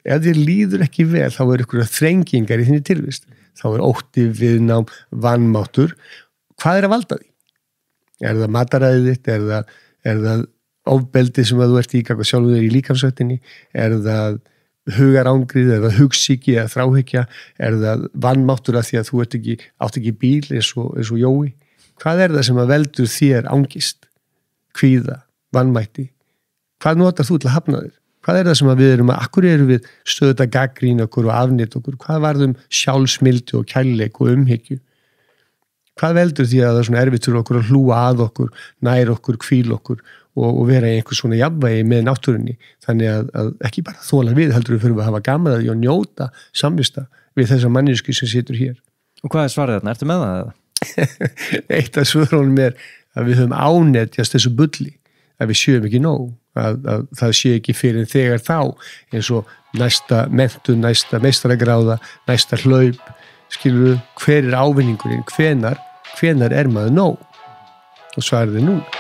ef þér líður ekki vel þá einhverjar þrengingar í þinni tilvist, þá ótti, viðnám, vanmáttur. Hvað að valda því? Það mataræðið þitt, það ofbeldi sem að þú ert í gagnvart sjálfum þér í líkamsræktinni, það hugarángrið, það hugsýki eða þráhyggja, það vanmáttur af því að þú átt ekki bíl eins og Jói? Hvað það sem að veldur þér angist, kvíða, vanmætti? Hvað notar þú til að hafna þér? Hvað það sem að við akkur erum við stöðugt að gagnrýna okkur og afnýta okkur? Hvað varðum sjálfsmildi og kærleik og umhyggju? Hvað veldur því að það er svona erfitt fyrir okkur að hlúa að okkur, næra okkur, hvíla okkur og vera í einhvers svona jafnvægi með náttúrunni? Þannig að ekki bara þola við, heldur við fyrir að hafa gaman að því og njóta samvista við þessa mannesku sem situr hér. Og hvað er svarið þarna? Ertu með það eða? Eitt af svörunum að við höfum ánetjast þessu bulli, að við sjöum ekki nóg, að það sé ekki fyrir þegar þá, eins og næsta menntun, næsta meistaragráða, næsta hlaup, skilur við, hver er ávinningurinn, hvenar er maður nóg? Og svarið er núna.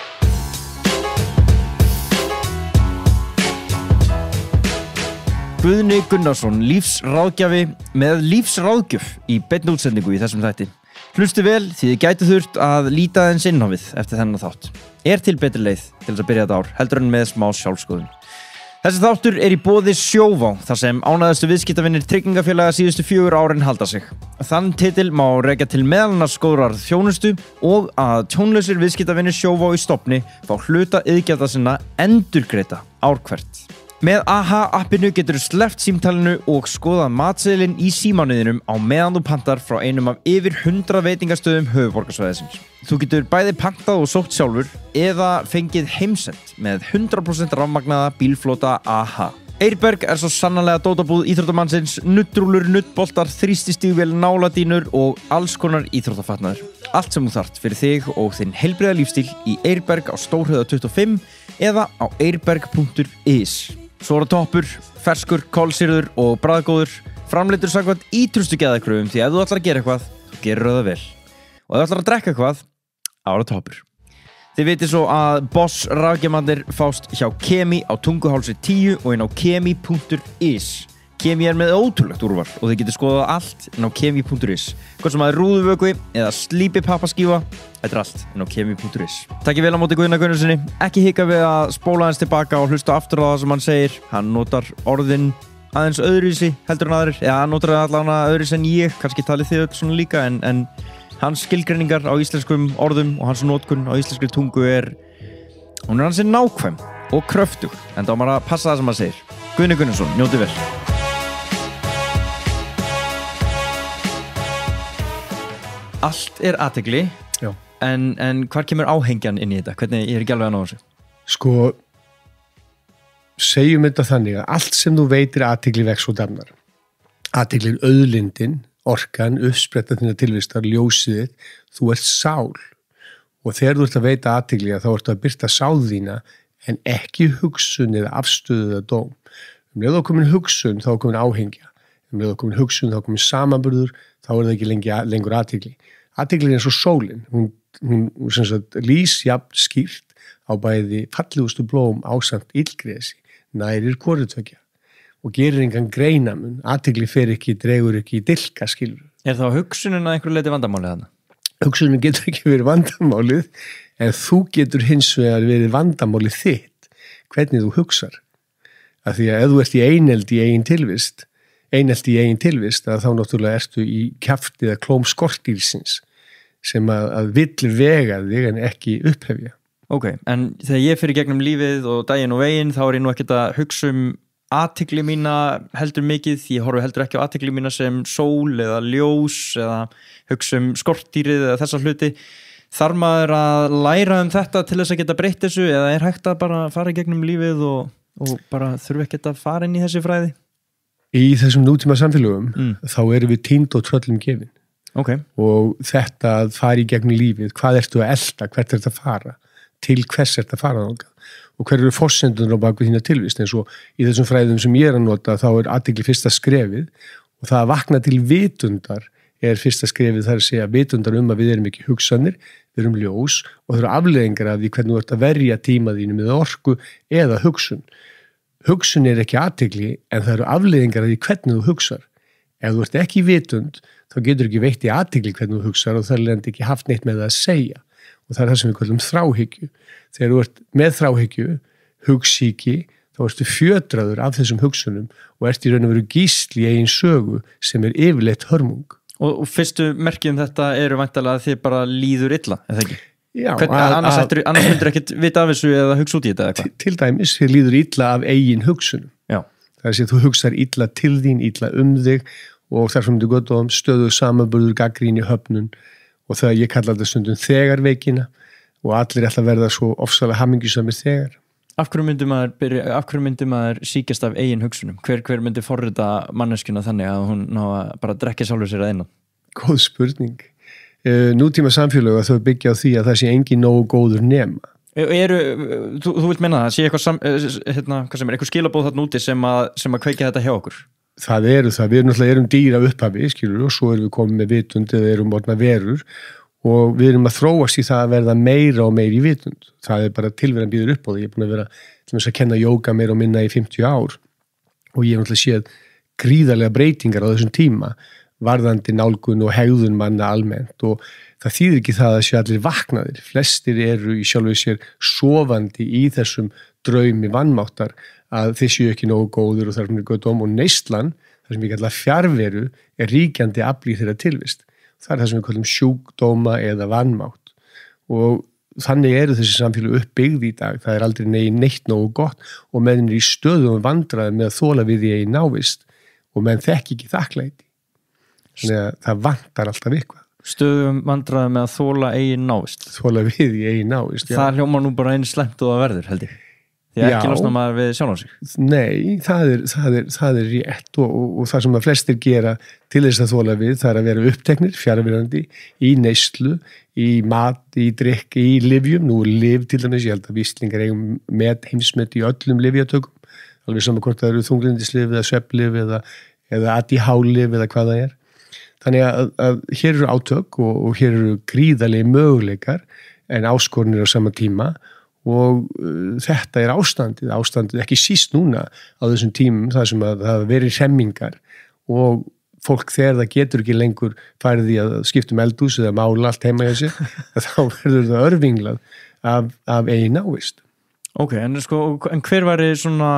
Guðni Gunnarsson, lífsráðgjafi með lífsráðgjöf í beinni útsendingu í þessum þætti. Hlustu vel því þið gætu þurft að líta aðeins inn á við eftir þennan þátt. Er til betri leið til þess að byrja þetta ár, heldur en með smá sjálfskoðun. Þessi þáttur er í boði Sjóvá, þar sem ánægðustu viðskiptavinir tryggingafélaga síðustu 4 árin halda sig. Þann titil má rekja til meðal annars góðrar þjónustu og að tjónlausir viðskiptavinir Sjóvá í stofni fá hluta iðgjalda sinna endurgreidda ár hvert. Með AHA-appinu getur þú sleppt símtalinu og skoðað matseðilinn í símanuðinum á meðan þú pantar frá einum af yfir 100 veitingastöðum höfuðborgarsvæðisins. Þú getur bæði pantað og sótt sjálfur eða fengið heimsend með 100% rafmagnaða bílflota AHA. Eirberg er svo sannarlega dótabúð íþróttamannsins, nuttrúlur, nuttboltar, þrýstistígvél, náladínur og alls konar íþróttafatnaður. Allt sem þú þarft fyrir þig og þinn heilbrigða lífstíl í Eirberg á Stórhöfða 25 eða á eirberg.is. Svo er það toppur, ferskur, kolsýrður og bragðgóður, framleiddur samkvæmt ítrustu geðakröfum því ef þú ætlar að gera eitthvað, þú gerir það vel. Og ef þú ætlar að drekka eitthvað, þá er það toppur. Þið vitið svo að Boss rafgeymarnir fást hjá Kemi á Tunguhálsi 10 og inn á kemi.is. Kemi er með ótrúlegt úrval og þið getur skoðað allt inn á kemi.is. Hvort sem að er rúðuvökvi eða slípipappaskífa, þetta er allt inn á kemi.is. Takk vel á móti Guðna Gunnarssoni. Ekki hika við að spóla aðeins tilbaka og hlusta aftur á það sem hann segir. Hann notar orðin aðeins öðruvísi heldur en aðrir. Já, hann notar allavega öðruvísi en ég. Kannski talið þið öll svona líka en hans skilgreiningar á íslenskum orðum og hans notkun á íslenskri tungu hún er hansi nákvæm og kröftug. En þá maður að passa það sem hann segir. Guðni Gunnarsson, njótið vel. Allt er athygli, en hvar kemur áhengjan inn í þetta? Hvernig, ég er ekki alveg að ná þessu. Sko, segjum þetta þannig að allt sem þú veitir athygli vex og dafnar. Athyglin, auðlindin, orkan, uppspretta þína tilvistar, ljósið þitt, þú ert sál. Og þegar þú ert að veita athygli þá ertu að birta sál þína en ekki hugsun eða afstöðu eða dóm. Leið þá komin hugsun, þá komin áhengja. Leið þá komin hugsun, þá komin samanburður, þá er það ekki lengur athygli. Athygli er eins og sólin. Hún sem sagt lýs jafn skýrt á bæði fallegustu blóm ásamt illgresi, nærir hvorutökja og gerir engan greinamun. Athygli dregur ekki í dilka, skilur. Er þá hugsunin að einhverju leyti vandamálið þarna? Hugsunin getur ekki verið vandamálið, en þú getur hins vegar verið vandamálið þitt, hvernig þú hugsar. Af því að ef þú ert í eineldi í eigin tilvist, að þá náttúrulega ertu í kjafti eða klóm skortýrsins sem að vill vega þig en ekki upphefja. Ok, en þegar ég fyrir gegnum lífið og daginn og veginn, þá er ég nú ekkert að hugsa athygli mína heldur mikið, ég horfi heldur ekki á athygli mína sem sól eða ljós eða hugsa skortýrið eða þessa hluti. Þarf maður að læra þetta til þess að geta breytt þessu eða er hægt að bara fara í gegnum lífið og bara þurfi ekkert að fara inn í þessi fræði? Í þessum nútíma samfélögum þá erum við týnd og tröllum gefin. Okay. Og þetta að fara í gegnum lífið, hvað ertu að elta, hvert ertu að fara, til hvers ertu að fara þangað og hver eru forsendunar á bakvið þína tilvist, eins og í þessum fræðum sem ég er að nota þá er athygli fyrsta skrefið og það að vakna til vitundar er fyrsta skrefið, það er að segja vitundar að við erum ekki hugsanir, við erum ljós og það eru afleiðingar af því hvernig þú ert að verja tíma þínu með orku eða hugsun. hugsun ekki athygli en það eru afleiðingar af því hvernig þú hugsar. Ef þú ert ekki í vitund, þá getur ekki veitt í athygli hvernig þú hugsar og það er ekki haft neitt með það að segja. Og það er það sem við kallum þráhyggju. Þegar þú ert með þráhyggju, hugsýki, þá ertu fjötraður af þessum hugsunum og ert í raun og veru gísl í eigin sögu sem er yfirleitt hörmung. Og fyrstu merki þetta eru væntanlega að þið bara líður illa, eða ekki? Já. Annars myndir ekkert vita af þessu eða hugsa út í þetta eða hvað? Til dæmis, þið líður illa af eigin hugsunum. Já. Það er að þú hugsar illa til þín, illa þig og þar sem þú gott á stöðu samanburður, gagnrýni, höfnun og það ég kalla þetta stundum þegarveikina og allir ætla að verða svo ofsalega hamingjusamir þegar. Af hverju myndi maður síkjast af eigin hugsunum? Hver myndi forrita manneskjuna þannig að hún ná að bara drekja sjálfur sér að innan? Góð spurning. Nútíma samfélög að þau byggja á því að það sé engin nógu góður nema. Þú vilt menna það, sé eitthvað skilabóð þarna úti sem að kveikja þetta hjá okkur? Það eru það, við náttúrulega dýr af upphafi, skilur, og svo erum við komið með vitund eða erum orðna verur og við erum að þróast í það að verða meira og meira í vitund. Það er bara tilveran býður upp á því. Ég er búin að vera til þess að kenna jóga meira og minna í 50 ár og ég hef náttúrulega séð gríðarlega breytingar á þessum tíma, varðandi nálgun og hegðun manna almennt og það þýðir ekki það að sé allir vaknaðir. Flestir eru í sjálfu sér sofandi í þessum draumi vanmáttar að þeir séu ekki nógu góður og þar sem er gott og neyslan, þar sem ég kalla fjarveru, er ríkjandi afl í þeirra tilvist. Það er það sem við kallum sjúkdóma eða vanmátt og þannig eru þessi samfélag uppbyggð í dag. Það er aldrei neitt nógu gott og menn er í stöðum vandræði með að þola við í eigin návist og menn þekki ekki þakklæti. Þannig að það vantar alltaf eitthvað. Stöðum vandræði með að þola eigin návist? Þola við í eigin návist, já. Það hljómar nú bara einu slæmt og það verður, held ég. Því að ekki losna maður við sjálf á sig. Nei, það er rétt og það sem að flestir gera til þess að þola við, það er að vera uppteknir, fjarverandi, í neyslu, í mat, í drykk, í lyfjum. Nú er lyf til dæmis, ég held að víslingar eigum með heimsmet í öllum lyfjatökum, alveg saman hvort það eru þunglyndislyf eða svefnlyf eða ADHD-lyf eða hvað það er. Þannig að hér eru átök og hér eru gríðarlegir möguleikar en áskornir á sama tíma og þetta er ástandið ekki síst núna á þessum tímum þar sem að það verið hremmingar og fólk þegar það getur ekki lengur farið í að skipta eldhús eða mála allt heima hjá sér þá verður það örvinglað af eigin návist. Ok, en hver væri svona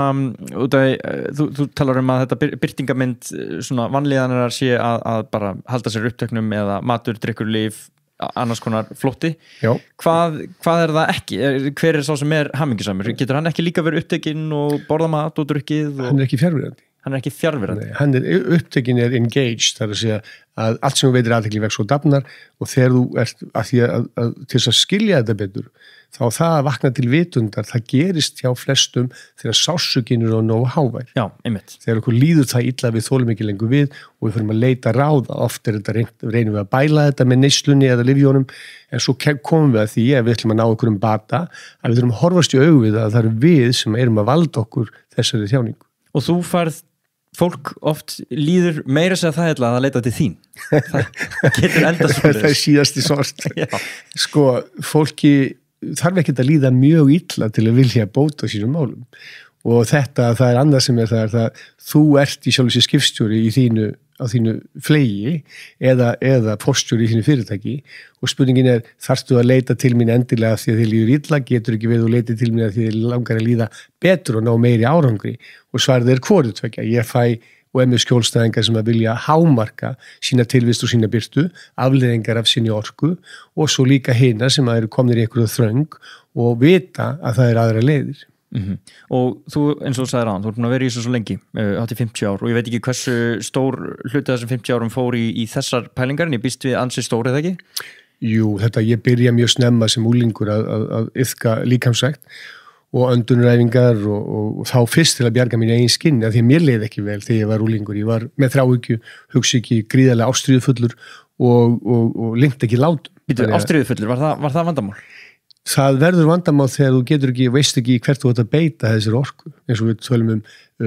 þú talar um að þetta birtingamynd svona vanlíðanar sé að bara halda sér uppteknum eða matur, drykkur, lyf annars konar flótti. Já. Hvað er það ekki? Hver er sá sem er hamingjusamur? Getur hann ekki líka verið upptekinn og borða mat og drukkið? Hann er ekki fjarverandi. Hann er ekki fjarverandi? Nei, hann er upptekinn, er engaged, það er að segja að allt sem þú veitir aðtekli vex og dafnar og þegar þú ert til þess að skilja þetta betur þá það að vakna til vitundar, það gerist hjá flestum þegar sásukinn eru nógu hávær. Já, einmitt. Þegar okkur líður það illa við þolum ekki lengur við og við fyrir að leita ráða, oft er þetta reynum við að bæla þetta með neyslunni eða lyfjónum en svo komum við að því ef við ætlum að ná okkur bata að við þurfum að horfast í augu við að það eru við sem erum að valda okkur þessari þjáningu. Og þú færð fólk oft líður meira segja það að leita til þín. Það getur enda svona. Það er síðasti sort. Sko, fólki þarf ekki að líða mjög illa til að vilja bóta sínum málum og það er annað sem er það að þú ert í sjálf sér skipstjóri á þínu flegi eða postjóri í þínu fyrirtæki og spurningin er, þarftu að leita til mín endilega því að þið líður illa, getur ekki við og leita til mín að þið langar að líða betur og ná meiri árangri og svarið er hvoru tvekja, ég fæ og með skjólstæðingar sem að vilja hámarka sína tilvist og sína byrtu, afleiðingar af sinni orku og svo líka hina sem að eru komnir í einhverju þröng og vita að það er aðra leiðir. Mm-hmm. Og þú, eins og þú sagðir áðan, þú ert búin að vera í þessu svo lengi, átt í 50 ár og ég veit ekki hversu stór hluti þessum 50 árum fór í þessar pælingar en ég býst við ansi stór eða ekki? Jú, ég byrja mjög snemma sem úlingur að iðka líkamsrækt og öndunaræfingar og þá fyrst til að bjarga mín eigin skinn að því að mér leið ekki vel þegar ég var úlingur. Ég var með þráhyggju, hugsyki, gríðarlega ástríðufullur og lengt ekki látum. Ástríðufullur, var það vandamál? Það verður vandamál þegar þú getur ekki, veist ekki hvert þú ætti að beita þessir orku. Eins og við tölum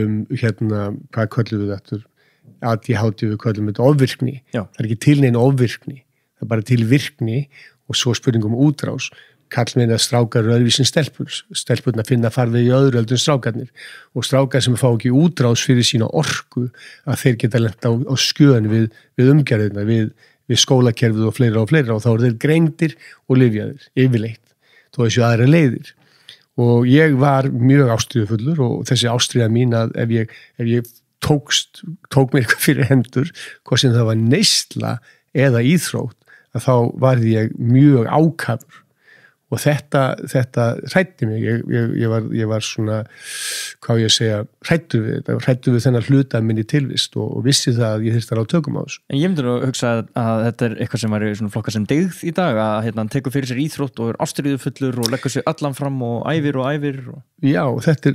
hvað köllum við þetta? ADHD við köllum þetta ofvirkni. Já. Það er ekki til neina ofvirkni. Það er bara til virkni og svo spurningum útrás. kallmenn að strákar eru öðruvísi en stelpurna finna farveg í öðru heldur en strákarnir og strákar sem fá ekki útrás fyrir sína orku að þeir geta lent á skjön við umgerðina, við skólakerfið og fleira og þá eru þeir greindir og lyfjaðir, yfirleitt, þó þessu aðra leiðir. Og ég var mjög ástríðufullur og þessi ástríða mín að ef ég tók mér eitthvað fyrir hendur, hvað sem það var neysla eða íþrótt, að þá var ég mjög ákafur og þetta hræddi mig, ég var svona, hvað ég segja, hræddur við þennan hluta minni tilvist og vissi það að ég þyrfti að ráða tökum á þessu. En ég myndir að hugsa að þetta eitthvað sem væri svona flokkar sem dyggð í dag, að hann tekur fyrir sér íþrótt og ástríðufullur og leggur sér allan fram og æfir og... Já, þetta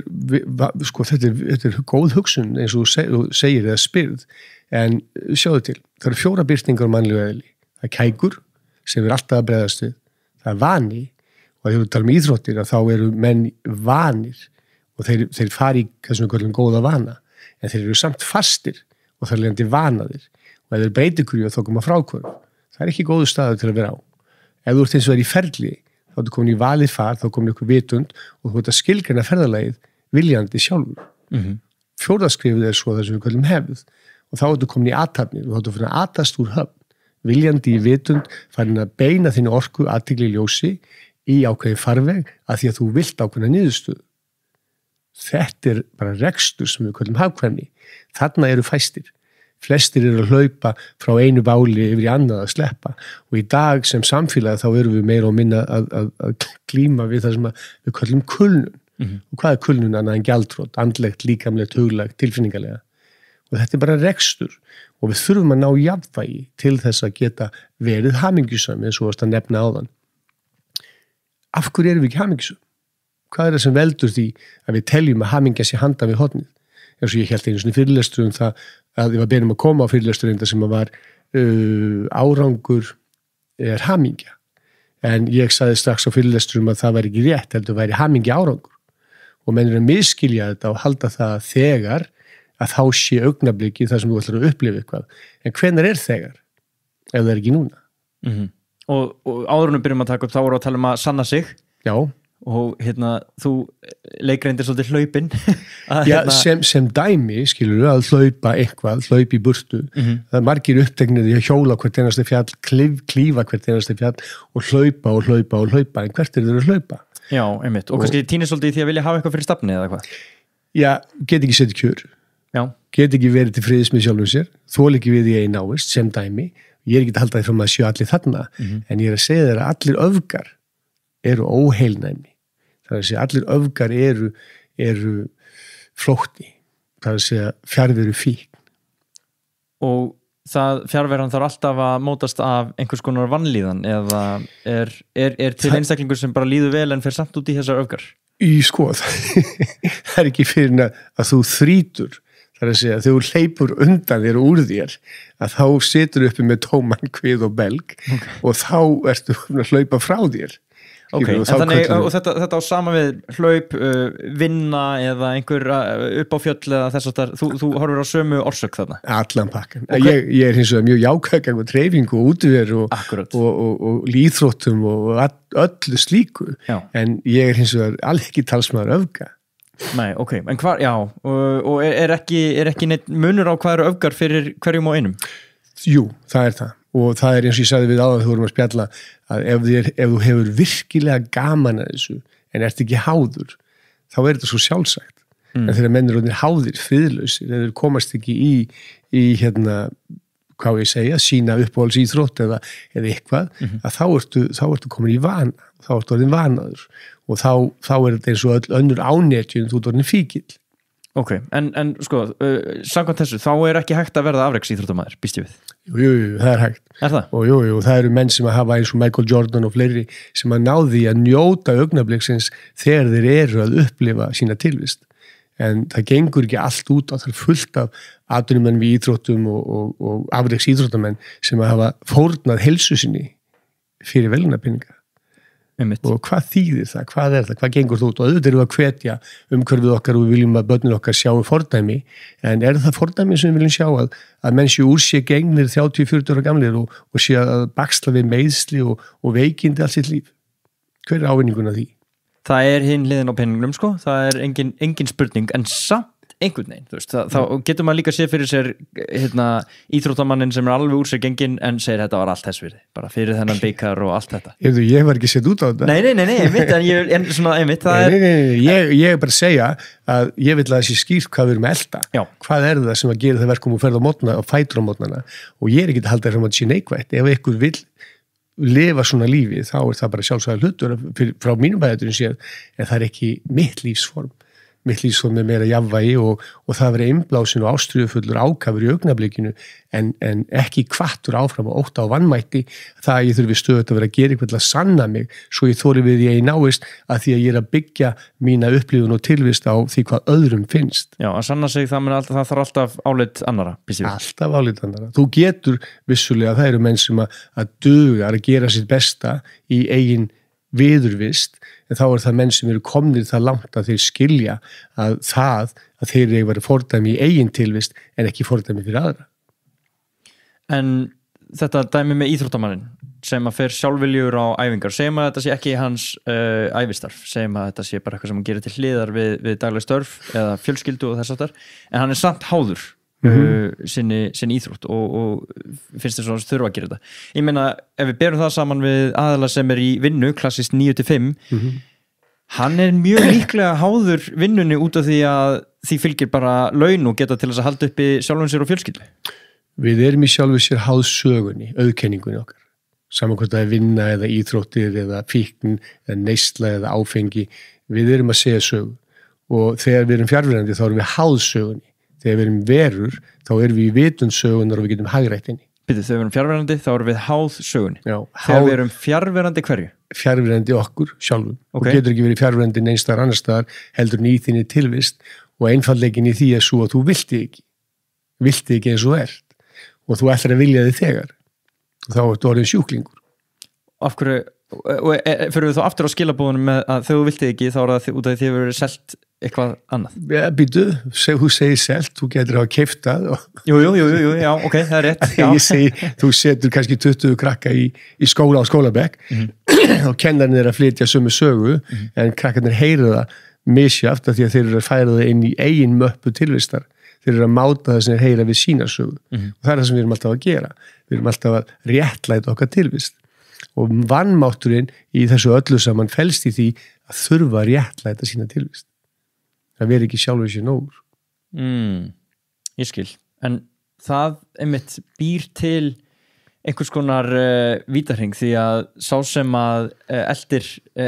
er góð hugsun eins og þú segir eða spyrð, en sjáðu til, það eru 4 birtingar mannlegu eðli. Það er kækur sem er alltaf að bregðast við, það er vani og þegar við talum íþróttir að þá eru menn vanir og þeir fari í þessum við kallum góða vana en þeir eru samt fastir og það er leiðandi vanaðir og ef þeir breytir hverju þá koma frákvörf. Það er ekki góðu staður til að vera á. Ef þú ert eins og er í ferli þá ertu komin í valið far, þá komin ykkur vitund og þú ert að skilgreina ferðalagið viljandi sjálfur. Fjórða skrifið er svo þessum við kallum hefð og þá ertu komin í athafnir og þá ertu fyrir að atast úr höfn. Viljandi í vitund farin að beina þínu orku athygli ljósi í ákveðin farveg að því að þú vilt ákveðna niðurstöðu. Þetta er bara rekstur sem við kallum hagkvæmni. Þarna eru fæstir. Flestir eru að hlaupa frá einu báli yfir í annað að sleppa og í dag sem samfélag þá erum við meira og minna að glíma við það sem við kallum kulnun. Og hvað er kulnun annað en gjaldþrot, andlegt, líkamlegt, huglegt, tilfinningalega? Og þetta er bara rekstur og við þurfum að ná jafnvægi til þess að geta verið hamingjusam eins og að nefna áðan. Af hverju erum við ekki hamingjusam? Hvað er það sem veldur því að við teljum að hamingja sé handan við hornið? Eins og ég held einu svona fyrirlestur það að ég var beðin að koma á fyrirlestur sem var árangur er hamingja. En ég sagði strax á fyrirlestur að það væri ekki rétt, heldur væri hamingja árangur. Og menn eru að miskilja þetta og halda það þegar að þá sé augnabliki þar sem þú ætlar að upplifa eitthvað. En hvenær er þegar? Ef það er ekki núna. Og áðurinn byrjum að taka upp, þá voru að tala að sanna sig. Já. Og þú leikreindir svolítið hlaupin. Já, sem dæmi, skilur að hlaupa í burtu. Það er margir uppteknir í að hjóla hvert einasta fjall, klífa hvert einasta fjall og hlaupa. En hvert er þeir að hlaupa? Já, einmitt. Og kannski týnir svolítið í því að vilja hafa eitthvað fyrir stafni eða hvað? Já, get ekki setið kjör. Já. Get ekki verið til friðis með sjálfum sér. Þól ekki við í einn ávist, sem dæmi. Ég er ekki að halda því frá maður að sjö allir þarna, en ég er að segja þér að allir öfgar eru óheilnæmi. Það er að segja allir öfgar eru flókni. Það er að segja fjarveru fíkn. Og fjarveran þarf alltaf að mótast af einhvers konar vanlíðan eða er til einstaklingur sem bara líður vel en fer samt út í þessar öfgar? Það er ekki fyrir að þú þrýtur. Það er að segja að þegar þú hleypur undan þér úr þér að þá situr uppi með tóman kvið og belg og þá ertu að hlaupa frá þér. Og þetta á sama við hlaup, vinna eða einhver upp á fjöll eða þess að þú horfir á sömu orsök þarna? Allan pakkan. Ég er hins vegar mjög jákvæð og treyfingu og útiveru og líþróttum og öllu slíku. Já. En ég er hins vegar alveg ekki talsmaður öfga. Nei, ok, en hvað, já, og er ekki neitt munur á hvað eru öfgar fyrir hverjum og einum? Jú, það er það og það er eins og ég sagði við áðan þegar við vorum að spjalla að ef þú hefur virkilega gaman að þessu en ert ekki háður, þá er þetta svo sjálfsagt. En þegar menn eru háðir, friðlausir, þeir komast ekki í hvað ég segja, sína uppáhalds íþrótt eða eitthvað, að þá ertu komin í vana, þá ertu orðin vanaður og þá er þetta eins og öll önnur ánetjun þú ert orðin fíkill. Ok, en sko, samkvæmt þessu, þá er ekki hægt að verða afreksíþróttamaður, býst ég við? Jú, það er hægt. Er það? Og jú, það eru menn sem að hafa eins og Michael Jordan og fleiri sem að náði að njóta augnabliksins þegar þeir eru að upplifa sína tilvist. En það gengur ekki allt út á það fullt af atvinnumenn við íþróttum og afreksíþróttamenn sem að hafa fórnað heilsu sinni fyrir velunarpeninga. Og hvað þýðir það? Hvað er það? Hvað gengur þú út? Og auðvitað eru að hvetja umhverfið okkar og við viljum að börnin okkar sjáu fordæmi, en er það fordæmi sem við viljum sjá að menn séu úr sér gengnir 30-40 ára gamlir og séu að baksla við meiðsli og veikindi allt sitt líf? Hver ávinningun af því? Það hinn hliðin á peningnum sko, það engin spurning, en samt einhvern veginn, þú veist, þá getur maður líka séð fyrir sér íþróttamannin sem alveg úr sér genginn en segir þetta var allt þess virði, bara fyrir þennan bikar og allt þetta. Ég var ekki sett út á þetta. Nei, einmitt, ég bara segja að ég vil að það sé skýrt hvað við erum að elta. Já. Hvað það sem að gera það verkum og ferða á mótna og fætur á mótnana og ég ekki að halda það sem að sé neikvætt. Ef einhver vill lifa svona lífi þá það bara sjálfsagður hlutur frá mínum bæðaturinn séð en það ekki mitt lífsform með meira jafnvægi og það verið innblásin og ástríðufullur ákafur í augnablikinu en ekki hvattur áfram og ótta á vannmætti það að ég þurfi stöðut að vera að gera eitthvað til að sanna mig svo ég þori við ég náist að því að ég að byggja mína upplifun og tilvist á því hvað öðrum finnst. Já, að sanna sig það þarf alltaf álit annara. Alltaf álit annara. Þú getur vissulega, það eru menn sem að duga að gera sitt besta í eigin viðurvist en þá það menn sem eru komnir það langt að þeir skilja að þeir eru verið fordæmi í eigin tilvist en ekki fordæmi fyrir aðra. En þetta dæmi með íþróttamannin sem að fer sjálfviljur á æfingar, segjum að þetta sé ekki hans ævistarf, segjum að þetta sé bara eitthvað sem hann gerir til hliðar við dagleg störf eða fjölskyldu og þess aftar, en hann samt háður sinni íþrótt og finnst þess að þurfa að gera þetta. Ég meina, ef við berum það saman við aðala sem í vinnu, klassist 9-5 hann mjög líklega háður vinnunni út af því að því fylgir bara laun og geta til þess að halda uppi sjálfum sér og fjölskyldu. Við erum í sjálfu sér háð sögunni, auðkenningunni okkar. Saman hvort það vinna eða íþróttir eða fíkn eða neysla eða áfengi. Við erum að segja sögu og þegar við erum fjarverandi þá erum við háð sögunni. Þegar við erum verur, þá erum við í vitund sögunar og við getum hagrætt henni. Þegar við erum fjarverandi, þá erum við háð sögunni. Já, þegar við erum fjarverandi hverju? Fjarverandi okkur sjálfum. Okay. Og getur ekki verið fjarverandi neins staðar annars staðar, heldur í þinni tilvist og einfaldleikin í því svo að þú vilti ekki eins og ert. Og þú ætlar að vilja þig þegar. Og þá ertu orðin sjúklingur. Af hverju, fyrir við þá aftur á skilabúðunum með að þegar þú vilti ekki, þá það út af því að þið verið selt eitthvað annað. Ja, býtu, þú segir selt, þú getur að keypt það. Jú, já, ok, það rétt. Ég segi, þú setur kannski 20 krakka í skóla á skólabekk og kennarnir að flytja sömu sögu en krakkarnir heyra það misjaft af því að þeir eru að færa það inn í eigin möppu tilvistar. Þeir eru að máta það sem þeir heyra við sína sögu. Og það það sem við erum alltaf að gera. Við erum alltaf að réttlæta okkar tilvist. Og vannmátturinn í þessu öllu saman felst í því að þurfa að réttlæta sína tilvist. Það veri ekki sjálfur sér nógur. Ég skil. En það einmitt býr til einhvers konar vítahring því að sá sem að eldir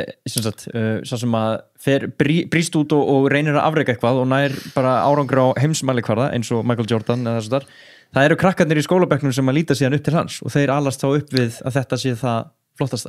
sá sem að brýst út og reynir að afreka eitthvað og nær bara árangur á heimsmælikvarða eins og Michael Jordan eða þess að það eru krakkarnir í skólabekknum sem að líta síðan upp til hans og þeir alast þá upp við að þetta sé það flottasta.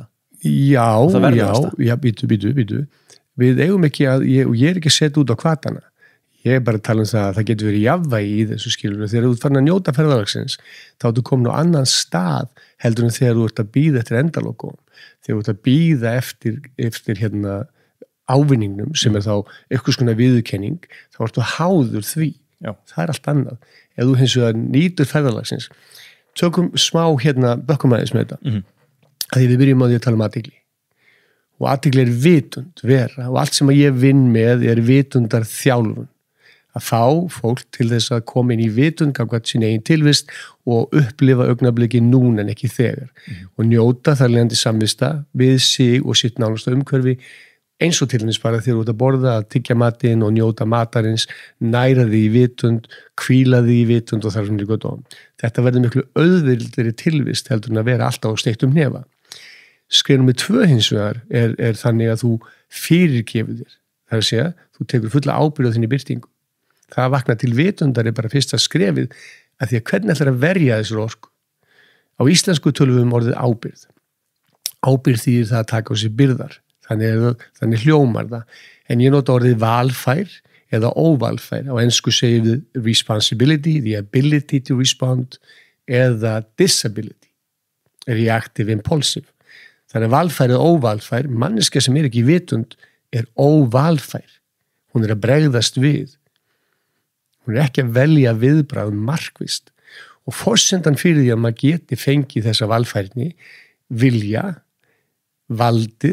Já, býtu. Við eigum ekki að, ég ekki að setja út á hvatana. Ég bara tala það að það getur verið jafnvægi í þessu skilur og þegar þú ert farin að njóta ferðalagsins þá ertu komin á annan stað heldur en þegar þú ert að bíða eftir endalokum. Þegar þú ert að bíða eftir ávinningnum sem þá eitthvað svona viðurkenning, þá ertu háður því. Já. Það allt annað. Ef þú hins vegar nýtur ferðalagsins, tökum smá bökkum aðeins með þetta. Að því við byrjum á því að tala athygli. Og athygli vitund vera og allt sem að ég vinn með vitundar þjálfun. Að fá fólk til þess að koma inn í vitund gagnvart sín eigin tilvist og upplifa augnabliki núna en ekki þegar. Og njóta þar leiðandi samvista við sig og sitt nánasta umhverfi eins og til dæmis bara þegar þú ert að borða að tyggja matinn og njóta matarins, næra því í vitund, hvíla því í vitund og þar sem þið gott á. Þetta verður miklu auðvildri tilvist heldur en að vera alltaf á steiktum hnefa. Skref númer 2 hins vegar þannig að þú fyrirgefur þér. Það er að segja, þú tekur fulla ábyrgð á þinni birtingu. Það að vakna til vitundar bara fyrsta skrefið að því að hvernig ætlar að verja þessar orku. Á íslensku tölum við orðið ábyrgð. Ábyrgð þýðir það að taka á sig byrðar. Þannig hljómar það. En ég nota orðið valfær eða óvalfær. Á ensku segjum við responsibility, the ability to respond eða disability, reactive impulsive. Þannig valfær eða óvalfær, manneskja sem ekki í vitund óvalfær. Hún að bregðast við. Hún ekki að velja viðbragð markvist. Og forsendan fyrir því að maður geti fengið þessa valfærni, vilja, valdið,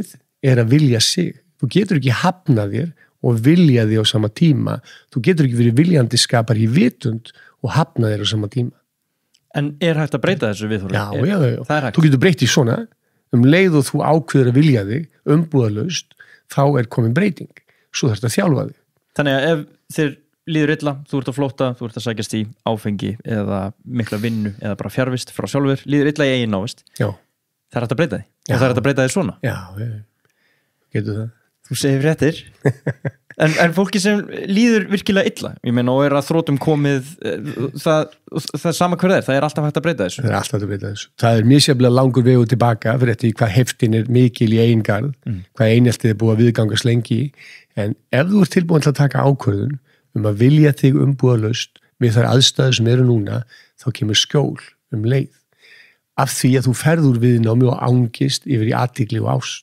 er að vilja sig. Þú getur ekki hafnað þér og vilja þig á sama tíma. Þú getur ekki verið viljandi skapar í vitund og hafnað þér á sama tíma. En er hægt að breyta þessu viðhorfi? Já. Það er hægt. Þú getur breytt í svona, leið og þú ákveður að vilja þig, umbúðalaust, þá er komin breyting. Svo þarfst að þjálfa þig. Þannig að ef þér líður illa, þú ert að flótta, þú ert að sækjast í áfengi eða mikla vinnu eða bara fjarvist frá sjálfur, líður illa í eigin návist. Já. Það er hægt að breyta því. Og það er hægt að breyta því svona. Já, getur það. Þú segir fréttir. en fólki sem líður virkilega illa, ég meina, og er að þrótum komið, það er sama hver það er alltaf hægt að breyta þessu. Það er alltaf hægt að breyta þessu. Það er misjaflega langur vegu tilbaka fyrir þetta í hvað heftin er mikil í eigin garð, hvað eineltið er búið að viðgangast lengi í, en ef þú ert tilbúin til að taka ákvörðun að vilja þig umbúðalaust við þær aðstæður sem eru núna, þá kemur skjól leið. Af því að þú ferður viðnámi og angist yfir í athygli og ást.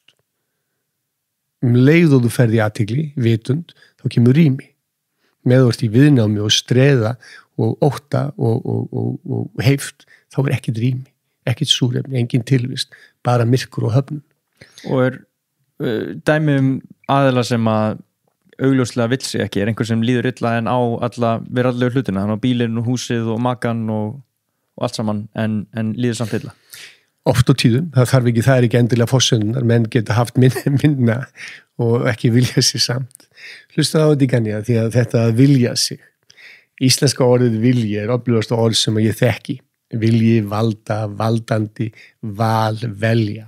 Leið og þú ferði í athygli, vitund, þá kemur rými. Með þú ert í viðnámi og streða og ótta og heift, þá er ekkert rými, ekkert súrefni, engin tilvist, bara myrkur og höfnun. Og er dæmi aðila sem að augljóslega vill sig ekki, er einhver sem líður illa en á veraldlegu hlutina, hann á bílinn og húsið og makan og allt saman en líður samt illa. Oft á tíðum, það er ekki endilega forsöndunar, menn geta haft minna og ekki vilja sig samt. Hlusta á þetta í ganni því að þetta að vilja sig. Íslenska orðið vilji er öflugasta orð sem ég þekki. Vilji, valda, valdandi, val, velja.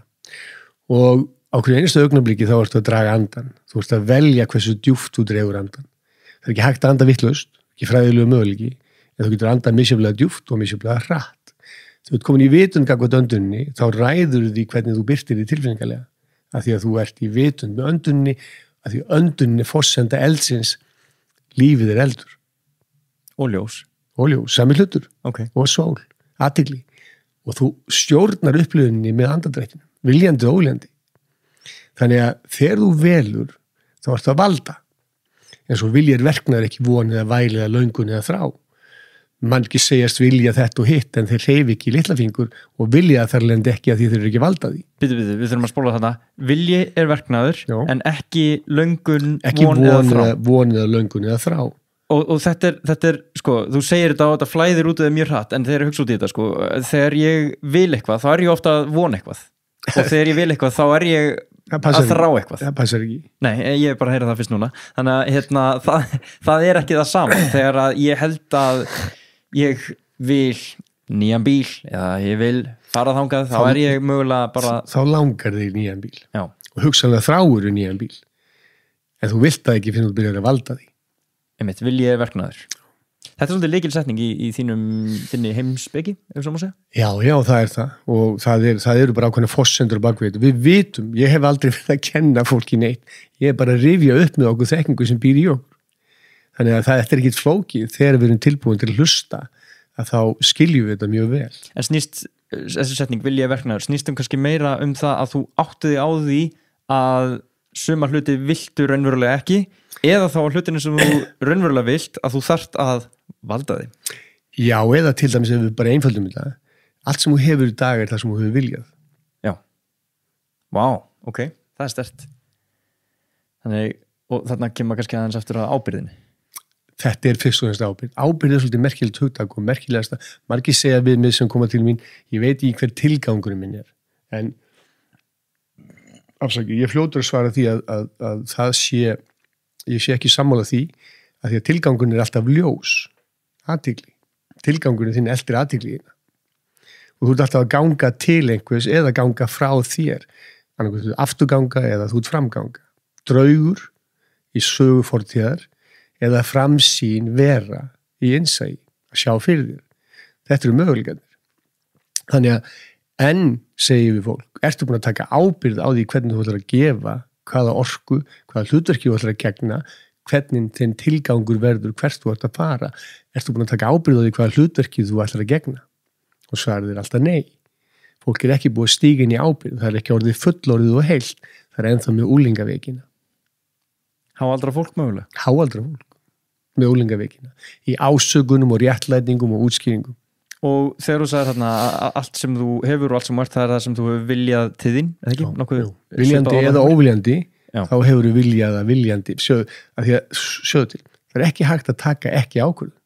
Og á hverju einustu augnabliki þá ertu að draga andan. Þú ert að velja hversu djúpt þú dregur andan. Það er ekki hægt að anda vitlaust, ekki fræðilegu möguleiki, en þú getur að anda misjaflega djúpt og misjaflega hratt. Þú ert komin í vitund gagnvart öndunni, þá ræður því hvernig þú birtir því tilfinningalega. Af því að þú ert í vitund með öndunni, af því öndunni forsenda eldsins, lífið er eldur. Og ljós. Og ljós, sami hlutur. Okay. Og sól, athygli. Og þú stjórnar upplifuninni með andadrættinu, viljandi og óviljandi. Þannig að þegar þú velur, þá ertu að valda. En svo viljir verknar ekki von eða væli eða löngun eða þrá. Margir segjast vilja þetta og hitt, en þeir hreyfi ekki litlafingur og vilja þar lendi ekki að því þeir eru ekki valdaði. Við þurfum að spóla þarna. Vilji er verknaður, já, en ekki löngun, ekki von eða löngun eða þrá. Og þetta er, sko, þú segir þetta og þetta flæðir út eða mjög hratt, en þegar ég hugsa út í þetta, sko, þegar ég vil eitthvað, þá er ég ofta að vona eitthvað. Og þegar ég vil eitthvað, þá er ég að þrá eitthvað. Það passar ekki. Nei, ég er bara að heyra það fyrst núna. Þannig að það er ekki það sama. Þegar að ég held að ég vil nýjan bíl eða ég vil fara þangað, þá er ég mögulega bara... Þá langar þig nýjan bíl. Já. Og hugsanlega þráur nýjan bíl. En þú vilt það ekki fyrir að byrja að valda því. Einmitt, vil ég verknaður. Þetta er svolítið lykilsetning í þinni heimspeki, ef svo má segja? Já, það er það. Og það eru bara ákveðna forsendur á bakvið. Við vitum, ég hef aldrei verið að kenna fólki neitt. Ég er bara að rifja upp með okkur þekkingu sem býr í okkur. Þannig að þetta er ekkit flókið þegar við erum tilbúin til að hlusta, að þá skiljum við þetta mjög vel. En snýst, þessi setning, vil ég verknaður, snýst kannski meira það að þú áttu þig á því að suma hluti viltu raunverulega ekki, eða þá hlutinu sem þú raunverulega vilt að þú þarft að valda þig. Já, eða til dæmis ef við bara einföldum þetta. Allt sem þú hefur í dag er það sem þú hefur viljað. Já. Vá, ok, það er sterkt. Þannig, og þarna kemur kannski aðeins eftir að ábyrðinni. Þetta er fyrst og næst ábyrð. Ábyrð er svolítið merkilegt hugtak og merkilegasta. Margir segja við mig sem koma til mín, ég veit ekki hver tilgangurinn minn er. En afsaki, ég fljótur að svara því að það sé, ég sé ekki sammála því að tilgangurinn er alltaf ljós, athygli. Tilgangurinn þinn eltir athygliðina. Og þú ert alltaf að ganga til einhvers eða ganga frá þér. Annarkoð þú ert afturganga eða þú ert framganga. Draugur í sögu fortíðar eða framsýn vera í innsæi, að sjá fyrir þér. Þetta eru möguleikarnir. Þannig að enn segjum við fólk, ertu búin að taka ábyrgð á því hvernig þú ætlar að gefa, hvaða orku, hvaða hlutverki þú ætlar að gegna, hvernig þinn tilgangur verður, hvert þú ætlar að fara, ertu búin að taka ábyrgð á því hvaða hlutverki þú ætlar að gegna. Og svarið er alltaf nei. Fólk er ekki búið að stíga inn í ábyrgð, það er ekki orðið fullorðið og heilt, það er ennþá með úlingaveikina. Háaldra fólk mögulega? Háaldra fólk með úlingaveikina. Í ásökunum og réttlætingum og útskýringum. Og þegar þú sagðir þarna að allt sem þú hefur og allt sem þú ert, það er það sem þú hefur viljað til þín, eða ekki? Nokkuð viljandi eða óviljandi, Já. þá hefur þú viljað að viljandi, sjöðu til. Það er ekki hægt að taka ekki ákvörðun.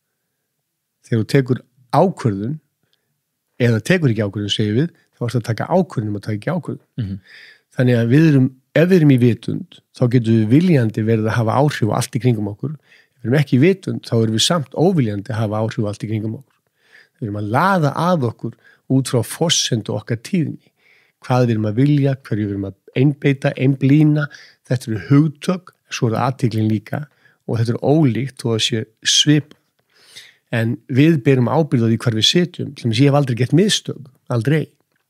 Þegar þú tekur ákvörðun, eða tekur ekki ákvörðun, segjum við, þá ertu að taka ákvörðun og taka ekki ákvörðun. Þannig að ef við erum í vitund, þá getum við viljandi verið að hafa áhrif á allt í kringum okkur. Ef við erum ekki í vitund, þá erum við samt óviljandi að hafa áhrif á allt í kringum okkur. Við erum að laða að okkur út frá forsendu okkar tíðni. Hvað við erum að vilja, hverju við erum að einbeita, einblína. Þetta eru hugtök, svo er það athygling líka og þetta er ólíkt og það sé svipað. En við berum ábyrgð á því hvar við sitjum. Til dæmis, ég hef aldrei gert mistök, aldrei.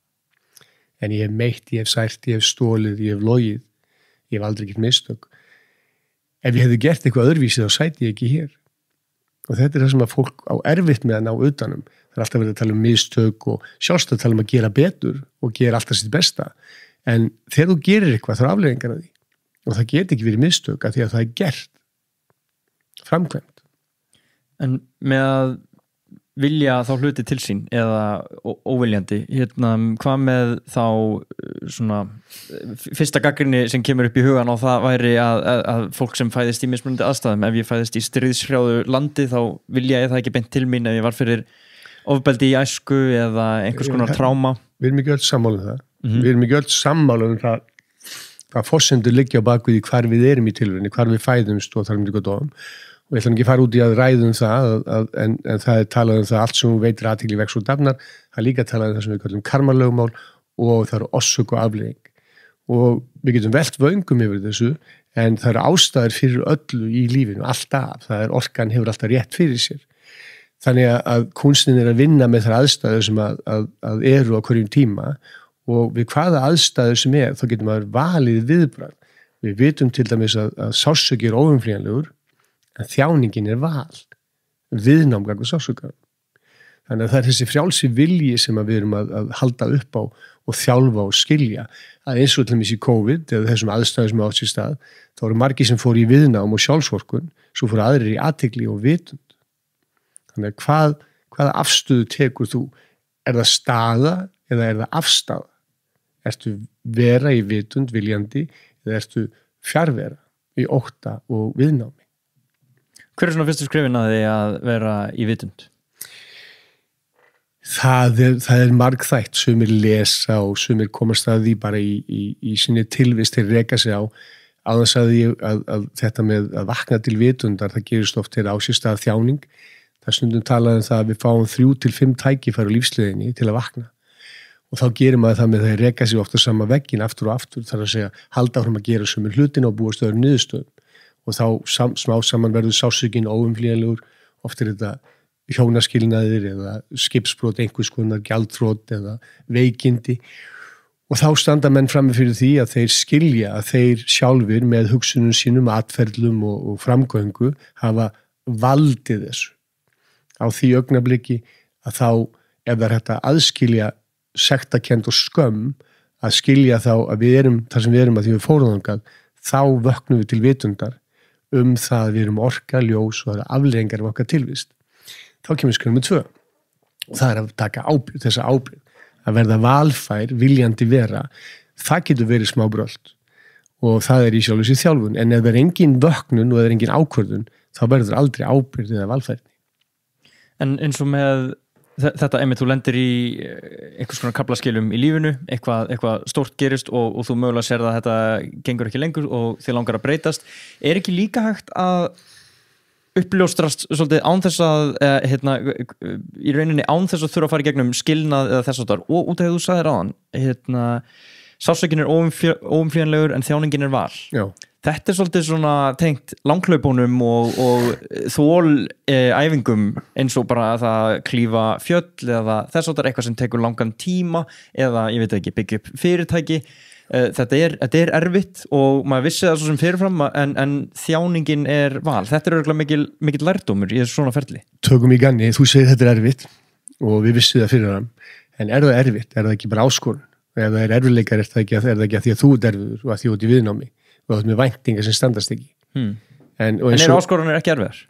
En ég hef meitt, ég hef sært, ég hef stólið, ég hef logið. Ég hef aldrei gert mistök. Ef ég hefði gert eitthvað öðruvísi þá sæti ég ekki hér. Og þetta er það sem að fólk á erfitt með að ná utanum. Það er alltaf verið að tala um mistök og sjálfst að tala um að gera betur og gera alltaf sitt besta. En þegar þú gerir eitthvað þá er afleiðingar af því. Og það geti ekki verið mistök af því að það er gert. Framkvæmt. En með að vilja þá hluti til sín eða óviljandi, hvað með þá svona fyrsta gagnrýni sem kemur upp í hugan og það væri að fólk sem fæðist í mismunandi aðstæðum, ef ég fæðist í stríðshrjáðu landi þá vilja ég það ekki beint til mín ef ég var fyrir ofbeldi í æsku eða einhvers konar tráma. Við erum ekki öll sammála um það. Við erum ekki öll sammála um það hvað forsendur liggja á bakvið hvar við erum í tilverunni, hvar við fæðumst og þar um líka dóum. Og ég ætla ekki að fara út í að ræða það, en það er talað um það allt sem veitir athygli vex og dafnar, það er líka talað um það sem við kallum karmalögmál og það eru orsök og afleiðing. Og við getum velt vöngum yfir þessu, en það eru ástæður fyrir öllu í lífinu, alltaf. Það er orkan hefur alltaf rétt fyrir sér. Þannig að kunstnin er að vinna með þær aðstæður sem að eru á hverjum tíma og við hvaða aðstæður sem þá getum maður valið viðbragð. Við vitum til dæmis að sársauki er óumflýjanlegur, en þjáningin er val, viðnámgang og sásöka. Þannig að það er þessi frjálsi vilji sem við erum að halda upp á og þjálfa og skilja. Að eins og til dæmis í COVID, eða þessum aðstæðum sem átt sér stað, þá eru margir sem fóru í viðnám og sjálfsvorkun, svo fóru aðrir í athygli og vitund. Þannig að hvaða afstöðu tekur þú? Er það staða eða er það afstaða? Ertu vera í vitund, viljandi, eða ertu fjarvera í ótta og viðnámi? Hver er svona fyrstu skrefin að því að vera í vitund? Það er margþætt, sumir lesa og sumir komast að því bara í sinni tilvist til reka sig á þess að þetta með að vakna til vitundar, það gerist oft þegar á sér stað þjáning. Það er stundum talað um það að við fáum 3 til 5 tækifæri á lífsleiðinni til að vakna. Og þá gerir maður það með það að reka sig ofta sama veggin aftur og aftur, þar að segja halda áfram að gera sumir hlutina og búa stöður niðurstöðum. Og þá smá saman verður sásökin óumflýjanlegur, oft er þetta hjónaskilnaðir eða skipsbrot, einhvers konar gjaldþrot eða veikindi. Og þá standa menn frammi fyrir því að þeir skilja að þeir sjálfir með hugsunum sínum, atferðlum og framgöngu hafa valdið þessu. Á því augnabliki að þá, ef það er hægt að aðskilja sektarkennd og skömm, að skilja þá að við erum þar sem við erum að því við fórum þangað, þá vöknum við til vitundar það að við erum orka, ljós og það eru afleiðingar af okkar tilvist. Þá kemur skref nummer 2 og það er að taka ábyrgð, þessa ábyrgð, að verða valfær, viljandi vera. Það getur verið smá brölt og það er í sjálfu sér þjálfun, en ef það er engin vöknun og það er engin ákvörðun, þá verður aldrei ábyrgð eða valfærni. En eins og með þetta einmitt, þú lendir í einhvers konar kaflaskilum í lífinu, eitthvað stórt gerist og þú mögulega sér að þetta gengur ekki lengur og þið langar að breytast. Er ekki líka hægt að uppljóstrast svolítið án þess að í rauninni án þess að þurfa að fara í gegnum skilnað eða þess að það og út af því þú sagðir áðan sásökin er óumflýjanlegur en þjáningin er val. Já. Þetta er svolítið svona tengt langhlaupunum og þólæfingum eins og bara að það klífa fjöll eða þess að það er eitthvað sem tekur langan tíma eða ég veit ekki, byggja upp fyrirtæki. Þetta er erfitt og maður vissi það svo sem fyrirfram en þjáningin er val. Þetta er örugglega mikill lærdómur í þessu svona ferli. Tökum í ganni, þú segir þetta er erfitt og við vissum það fyrirfram. En er það erfitt? Er það ekki bara áskorun? Ef það er erfiðleikar er það ekki að því að þú ert erfiður og að því út í viðnámi og það er með væntingar sem standast ekki. En eru áskoranir ekki erfiðar?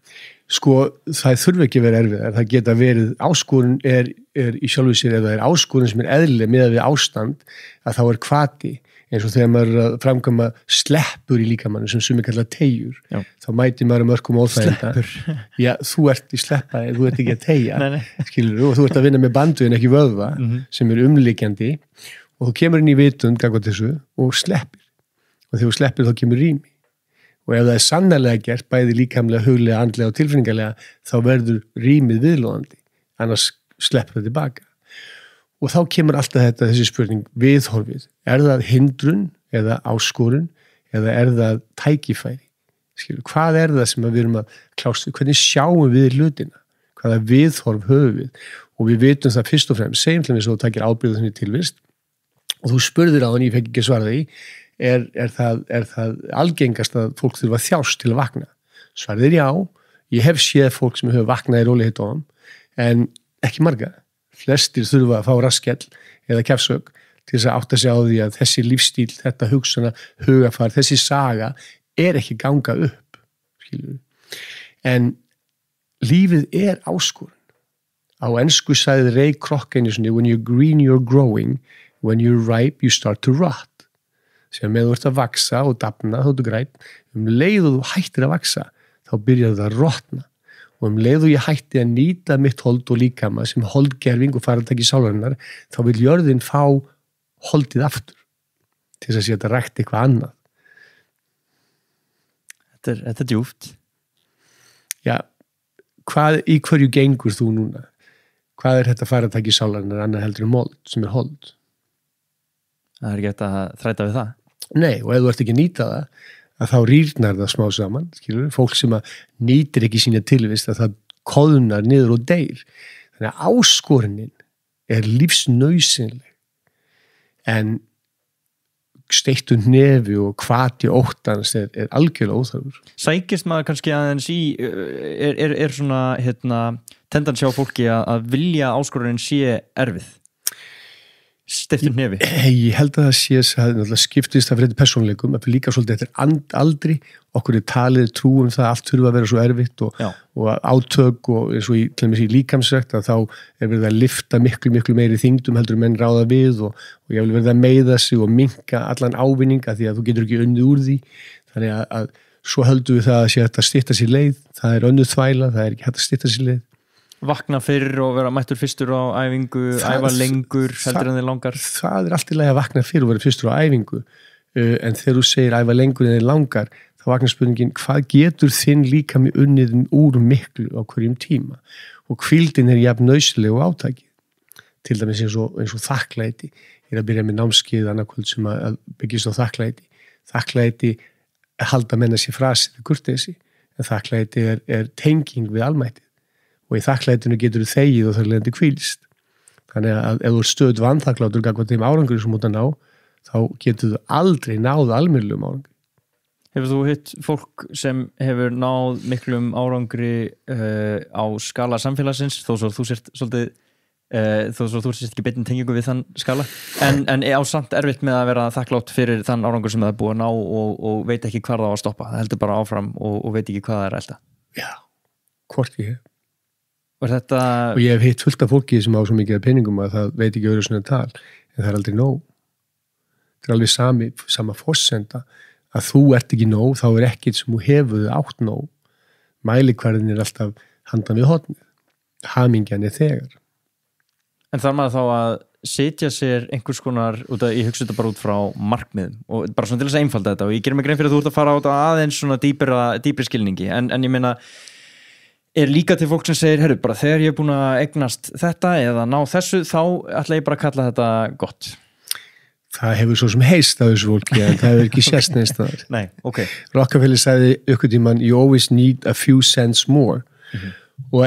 Sko, það þurfi ekki að vera erfiðar, það geta verið áskorun er í sjálfu sér, eða áskorun sem eðlileg með við ástand, að þá hvati, eins og þegar maður er að framkvæma sleppur í líkamannu sem sumir kalla teygjur, þá mætir maður mörgum óþæginda. Já, þú ert í sleppaði, þú ert ekki að teygja, skilur, og þú ert að vinna með bandu en ekki vöðva, sem umliggjandi, og þú kemur inn í vitund gagnvart þessu og sleppir. Og þegar þú sleppir þá kemur rými. Og ef það er sannarlega gert, bæði líkamlega, huglega, andlega og tilfinningarlega, þá verður rýmið viðlóðandi, annars sleppur það tilbaka. Og þá kemur alltaf þessi spurning, viðhorfið. Er það hindrun eða áskorun eða er það tækifæri? Skilur, hvað er það sem við erum að klást við? Hvernig sjáum við hlutina? Hvaða viðhorf höfum við? Og við vitum það fyrst og fremst, segjum til þess að þú takir ábyrgð þenni tilvist og þú spurðir á hann, ég fekk ekki svara því, er það algengast að fólk þurfa að þjást til að vakna? Svarið er já, ég hef séð fólk sem hefur vaknað í rólegheit á hann, en ekki marga. Flestir þurfa að fá raskell eða kjafsögn til þess að átta sig á því að þessi lífstíl, þetta hugsana, hugafar, þessi saga er ekki ganga upp. Skilur. En lífið er áskorun. Á ensku sagði Ray Kroc einu sinni, when you're green you're growing, when you're ripe you start to rot. Sem með þú ert að vaksa og dafna þá ertu græn, leið og þú hættir að vaksa þá byrjar það að rotna og leið og ég hætti að nýta mitt hold og líkama sem holdgerfing og faratæki sálarinnar, þá vil jörðin fá holdið aftur til þess að setja rækt eitthvað annað. Þetta er djúpt. Já, í hverju gengur þú núna? Hvað er þetta faratæki sálarinnar annað heldur mold sem hold? Það er ekki hægt að þræta við það. Nei, og ef þú ert ekki að nýta það, að þá rýrnar það smá saman, skilur, fólk sem að nýtir ekki sína tilvist, að það koðnar niður og deyr. Þannig að áskorunin er lífsnauðsynleg, en steiktu nefi og hvati óttans er algjörlega óþarfur. Sækist maður kannski aðeins í, er svona tendans hjá fólki að vilja áskorunin sé erfið? Steiftur nefi? Ég held að það sé að skiptist það fyrir persónleikum, að líka svolítið eftir aldri, okkur er talið trúum það allt þurfa að vera svo erfitt og átök og eins og í líkamsrækt að þá er verið að lifta miklu meiri þyngdum heldur menn ráða við og ég vil verið að meiða sig og minnka allan ávinninga því að þú getur ekki unnið úr því, þannig að svo höldum við það að sé að þetta stytta sér leið, það er önnur þvæla, það er ekki hægt að stytta sér leið. Vakna fyrir og vera mættur fyrstur á æfingu, æfa lengur heldur en þeir langar? Það er allt í lagi að vakna fyrir og vera fyrstur á æfingu, en þegar þú segir æfa lengur en þeir langar, þá vaknar spurningin, hvað getur þinn líkami unnið úr miklu á hverjum tíma? Og hvíldin er jafn nauðsynleg og átaki. Til dæmis eins og þakklæti. Ég er að byrja með námskeið annarkvöld sem að byggist á þakklæti. Þakklæti halda menna sér frasið við kurteisi, en þakklæti er tenging við almættið. Og í þakklætinu getur þú þegið og þar leðandi hvílst. Þannig að ef þú er stöð vanþakklátur gagnvart þeim árangur sem þú ert að ná, þá getur þú aldrei náð almennilegum árangri. Hefur þú hitt fólk sem hefur náð miklum árangri á skala samfélagsins, þó svo þú sért svolítið, þó svo þú sért ekki beinni tengingu við þann skala, en á samt erfitt með að vera þakklátt fyrir þann árangur sem það er búið að ná og veit ekki hvað það á að stoppa. Það heldur bara áfram og veit ekki hvað það er elda. Já, hvort ég hef. Og ég hef hitt fullt af fólki sem á svo mikið peningum að það veit ekki öðru svona tal, en það er aldrei nóg. Það er alveg sama forsenda að þú ert ekki nóg, þá er ekkert sem þú hefur átt nóg. Mælikvarðin er alltaf handan við hornið. Hamingjan er þegar. En þarf maður þá að setja sér einhvers konar, ég hugsa þetta bara út frá markmiðum og bara svona til þess að einfalda þetta og ég gerir mig grein fyrir að þú ert að fara á þetta aðeins svona dýpri skilningi, en ég meina er líka til fólk sem segir, herru, bara þegar ég er búin að eignast þetta eða ná þessu, þá ætla ég bara að kalla þetta gott. Það hefur svo sem heist af þessu fólki, en það hefur ekki sérst neins staðar. Nei, ok. Rockefeller sagði ykkur tímann, you always need a few cents more. Og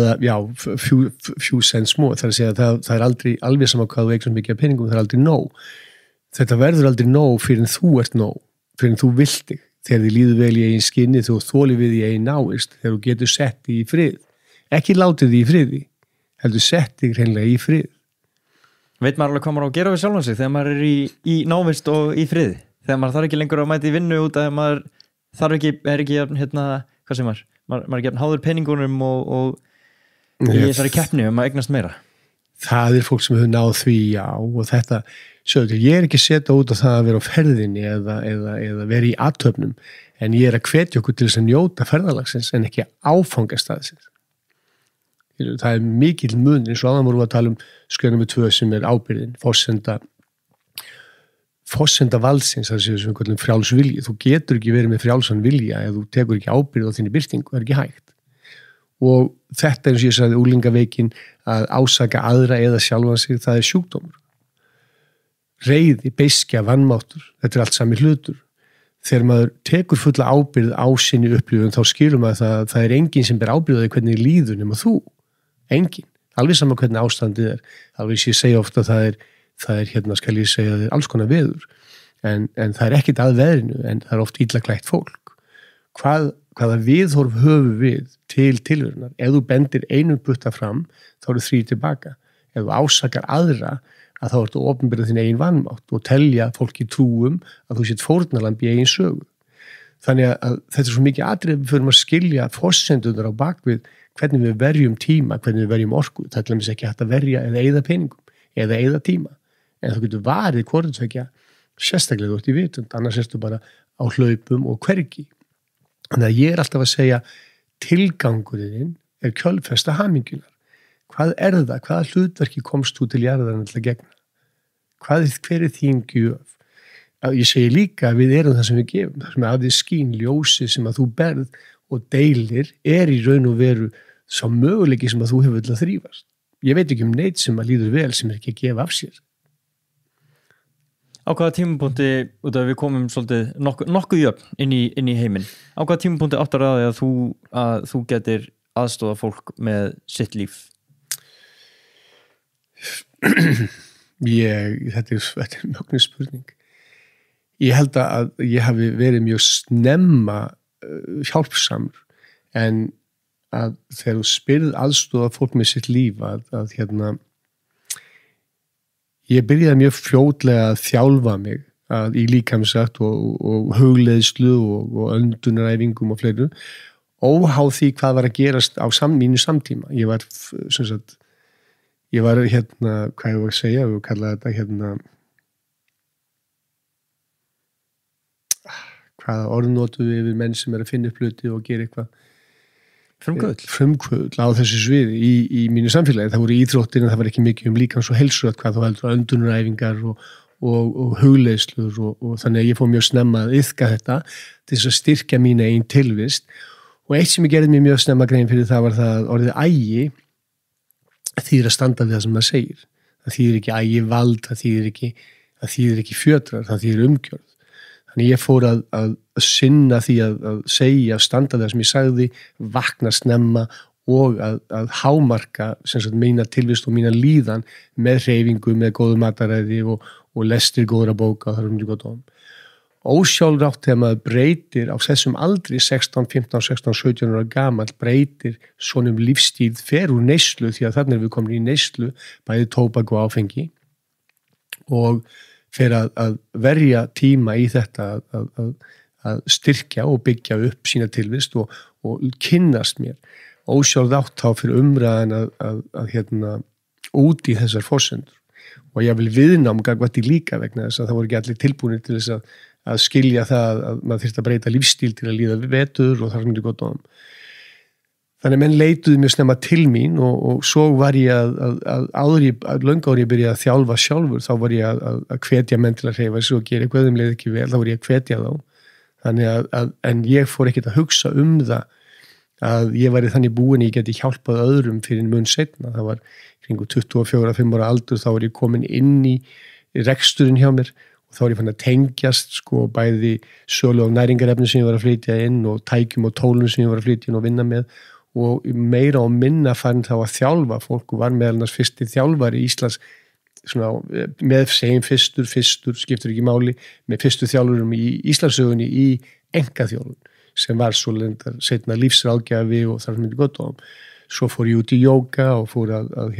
few cents more. Það er að segja að það er aldrei alveg sama hvað þú eignast mikið af peningum, það er aldrei nóg. Þetta verður aldrei nóg fyrir en þú ert nóg, fyrir en þú vilt þig. Þegar þið líður vel í eigin skinni, þú þóli við í eigin návist, þegar þú getur sett þig í frið. Ekki látið þig í friði, heldur sett þig hreinlega í frið. Veit maður alveg hvað maður á að gera við sjálfan sig þegar maður er í návist og í friði? Þegar maður þarf ekki lengur að mæta í vinnu út að maður þarf ekki, hvað sem maður, maður er gefn háður peningunum og í þessari keppni að eignast meira. Það fólk sem hefur náð því, já, og þetta, ég er ekki að setja út á það að vera á ferðinni eða vera í athöfnum, en ég er að hvetja okkur til þess að njóta ferðalagsins en ekki áfangastaðsins. Það mikill mun, eins og áðan vorum við að tala skjön nummer 2 sem ábyrgðin, forsenda valdsins, það séu sem við kallum frjáls vilji. Þú getur ekki verið með frjálsan vilja ef þú tekur ekki ábyrgð á þinni birtingu, það ekki hægt. Og þetta eins og ég sagði úlingaveikin að ásaka aðra eða sjálfan sig, það sjúkdómur. Reiði, beiskja, vanmáttur, þetta allt sami hlutur. Þegar maður tekur fulla ábyrgð á sinni upplifun þá skilur maður að það enginn sem ber ábyrgðaði hvernig líður nema þú. Enginn. Alveg sama hvernig ástandið alveg ég segja ofta það er hérna skal ég segja alls konar veður en það ekkert að veðrinu en það oft illa klætt fólk hvaða viðhorf höfum við til tilverunar, ef þú bendir einum butta fram, þá eru 3 tilbaka ef þú ásakar aðra að þá ertu að opinbera þín eigin vanmátt og telja fólki trúum að þú sett fórnarlamb í eigin sögu þannig að þetta svo mikið atriði við förum að skilja forsendunar á bakvið hvernig við verjum tíma, hvernig við verjum orku. Það er til dæmis ekki hægt að verja eða eyða peningum, eða eyða tíma. En þú getur varið hvortvekja sérstaklega út í vitund, annars ertu bara á hlaupum og hvergi. Þannig að ég alltaf að segja tilgangurinn kjölfesta hamingjunar. Hvað það? Hvaða hlutverki komst þú til jarðarinn til að gegna? Hver þín gjöf? Ég segi líka að við erum það sem við gefum, það sem af því skín ljósi sem að þú berð og deilir í raun og veru sá möguleiki sem að þú hefur til að þrífast. Ég veit ekki neitt sem að líður vel sem ekki að gefa af sér. Á hvaða tímapunkti, út af við komum svolítið nokkuð jöfn inn í heiminn, á hvaða tímapunkti áttar að þú getur aðstoða fólk með sitt líf? Þetta er mögnuð spurning. Ég held að ég hafi verið mjög snemma hjálpsamur en að þegar þú spyrð aðstoða fólk með sitt líf að ég byrjaði mjög fljótlega að þjálfa mig í líkamsrækt og hugleiðslu og öndunaræfingum og fleiru óháð því hvað var að gerast á mínu samtíma. Ég var hvað ég var að segja, við kallaði þetta hvaða orð notum við yfir menn sem að finna upp hluti og gera eitthvað frumkvöðl á þessu sviði í mínu samfélagi. Það voru íþróttir en það var ekki mikið líkans og heilsurækt hvað þú heldur öndunaræfingar og hugleiðslur og þannig að ég fór mjög snemma að iðka þetta til þess að styrkja mína einn tilvist og eitt sem ég gerði mér mjög snemma grein fyrir það var það orðið ægi þýðir að standa við það sem maður segir. Það þýðir ekki ægi vald, það þýðir ekki fjötrar, það þýðir umgjörð. Þannig ég fór að sinna því að segja, að standa það sem ég sagði, vakna snemma og að hámarka mína tilvist og mína líðan með hreyfingu, með góðu mataræði og lestir góðra bóka og það mjög gott Ósjálfrátt þegar maður breytir á þessum aldri 16, 15, 16, 17 ára gamall breytir svonum lífstíl fer úr neyslu því að þannig erum við komin í neyslu bæði tóbak og áfengi og fer að verja tíma í þetta að styrkja og byggja upp sína tilvist og kynnast mér. Ósjálfrátt þá fyrir umræðan að út í þessar forsendur og ég vil viðnám gagnvart í líka vegna þess að það voru ekki allir tilbúinir til þess að skilja það að maður þyrfti að breyta lífstíl til að líða vetur og það er mjög gott á. Þannig að menn leituðu mjög snemma til mín og svo var ég löngu áður ég byrjaði að þjálfa sjálfur þá var ég að hvetja menn til að hreyfa sig og gera eitthvað leið ekki vel, þá var ég að hvetja þá. Þannig en ég fór ekkert að hugsa það að ég væri þannig búin ég geti hjálpað öðrum fyrir mun seinna. Það var kringu 24-5 ára aldur þá var ég komin inn í reksturinn hjá mér og þá var ég fann að tengjast bæði sölu og næringarefni sem ég var að flytja inn og tækjum og tólum sem ég var að flytja inn og vinna með og meira og minna fann þá að þjálfa fólk og var meðal annars fyrsti þjálfari í Íslands með segjum fyrstur, skiptur ekki máli með fyrstu þjálfurum í Íslandssögunni í engaþjálfun sem var svo lendar seinna lífsráðgjafi og það myndi gott á. Svo fór ég út í jóga og fór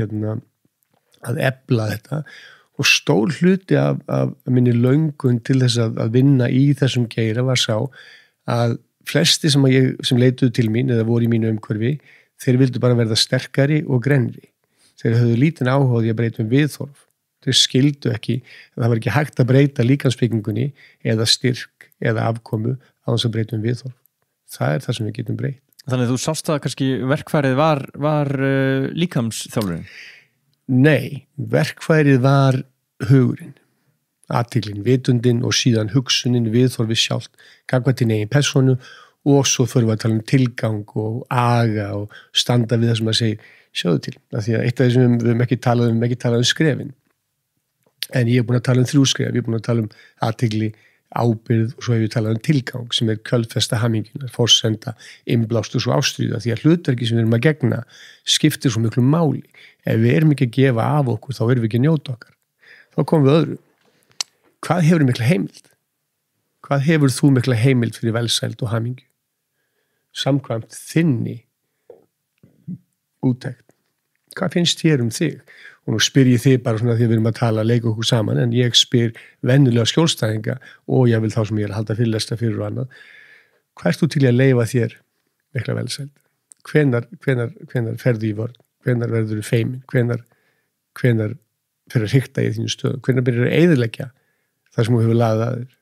að efla þetta og stór hluti af minni löngun til þess að vinna í þessum geira var sá að flesti sem leituðu til mín eða voru í mínu umhverfi, þeir vildu bara verða sterkari og grenri. Þeir höfðu lítinn áhuga á því að breyta viðhorf. Þeir skildu ekki, það var ekki hægt að breyta líkamsbyggingunni eða styrk eða afkomu á þess að breyta viðhorf. Það er það sem við getum breytt. Þannig að þú sást að kannski verkfærið var líkamsþjálfurinn? Nei, verkfærið var hugurinn, athyglin, vitundin og síðan hugsunin, viðhorfið sjálft, gagnvart þín eigin persónu og svo förum við að tala tilgang og aga og standa við það sem að segja sjáðu til. Því að eitt af því sem við höfum ekki talað skrefin. En ég búin að tala 3 skref, ég búin að tala athygli, ábyrgð og svo hef ég talað tilgang sem kjölfesta hamingjunar, forsenda, innblástur og ástríða því að hlutverki sem við erum að gegna skiptir svo miklu máli. Ef við erum ekki að gefa af okkur þá erum við ekki að njóta okkar. Þá komum við öðru. Hvað hefur mikla heimild? Hvað hefur þú mikla heimild fyrir velsæld og hamingju? Samkvæmt þinni úttekt. Hvað finnst þér þig? Og nú spyr ég þig bara svona því við erum að tala, leika okkur saman, en ég spyr venjulega skjólstæðinga og ég vil þá sem ég er að halda fyrirlestra fyrir og annað. Hvað ert þú til að leyfa þér mikla velsæld? Hvenær ferðu í vörn? Hvenær verður þú feimin? Hvenær fyrir að hrykta í þínu stöðu? Hvenær byrjar að eyðileggja það sem þú hefur laðið að þér?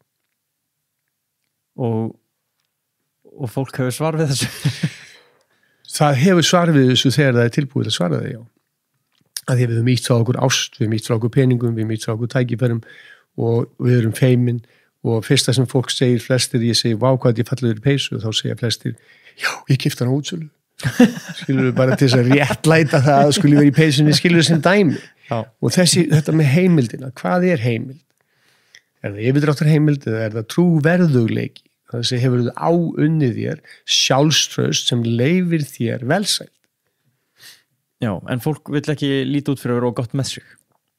Og fólk hefur svar við þessu? Það hefur svar við þessu þegar það er tilbúið að svara það, já. Að því við höfum ítt frá okkur ást, við höfum ítt frá okkur peningum, við höfum ítt frá okkur tækifærum og við erum feimin og fyrsta sem fólk segir flestir, ég segi, vá hvað ég fallegur í peysu og þá segja flestir, já, ég keypti hana á útsölu. Skilur við bara til þess að réttlæta það að skuli vera í peysunni, skilur við sem dæmi. Já. Og þetta með heimildina, hvað er heimild? Er það yfirdráttar heimild eða er það trúverðugleiki? Þannig að hefur þú áunnið þér sjálfstraust sem leyfir þér velsæld. Já, en fólk vill ekki líta út fyrir að vera gott með sig.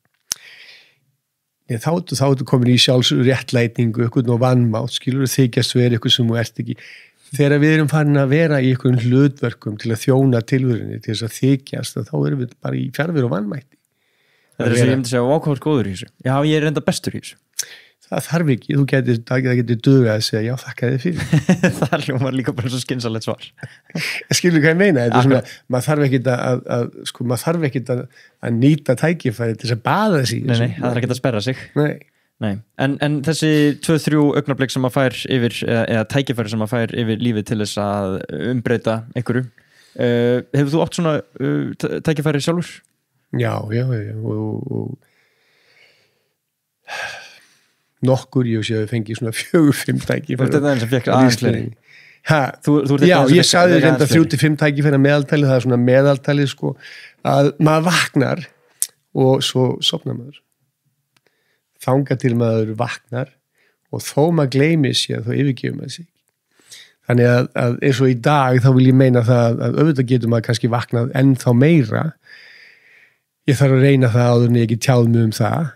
Nei, þá ertu komin í sjálfsréttlætingu, eitthvað og vannmátt, skilur þykjast vera eitthvað sem þú ert ekki. Þegar við erum farin að vera í einhverjum hlutverkum til að þjóna tilveruninni, til þess að þykjast, þá erum við bara í fjarveru og vannmætti. Það er sem ég myndi segja, ákváður góður í þessu. Já, ég er enda bestur í þessu. Það þarf ekki, það getur dugað að segja, já, þakka þið fyrir. Það hljómar líka bara svo skynsalegt svar. Skilur hvað ég meina, þetta er svona, maður þarf ekkit að nýta tækifæri til þess að baða sig. Nei, það er ekkit að sperra sig. Nei. En þessi 2-3 augnablik sem maður fær yfir, eða tækifæri sem maður fær yfir lífið til þess að umbreyta einhverju, hefur þú átt svona tækifæri sjálfur? Já, og nokkur, ég sé að við fengið svona 4-5 tækifæri. Þú ert þetta sem fekk aðeins fleiri. Já, ég sagði reynda 3-5 tækifæri meðaltali, það er svona meðaltali sko, að maður vaknar og svo sofnar maður. Þangað til maður vaknar og þó maður gleymi sér, þá yfirgefur maður sig. Þannig að eins og í dag þá vil ég meina það að auðvitað getur maður kannski vaknað ennþá meira. Ég þarf að reyna það áður en ég ekki tjáð mig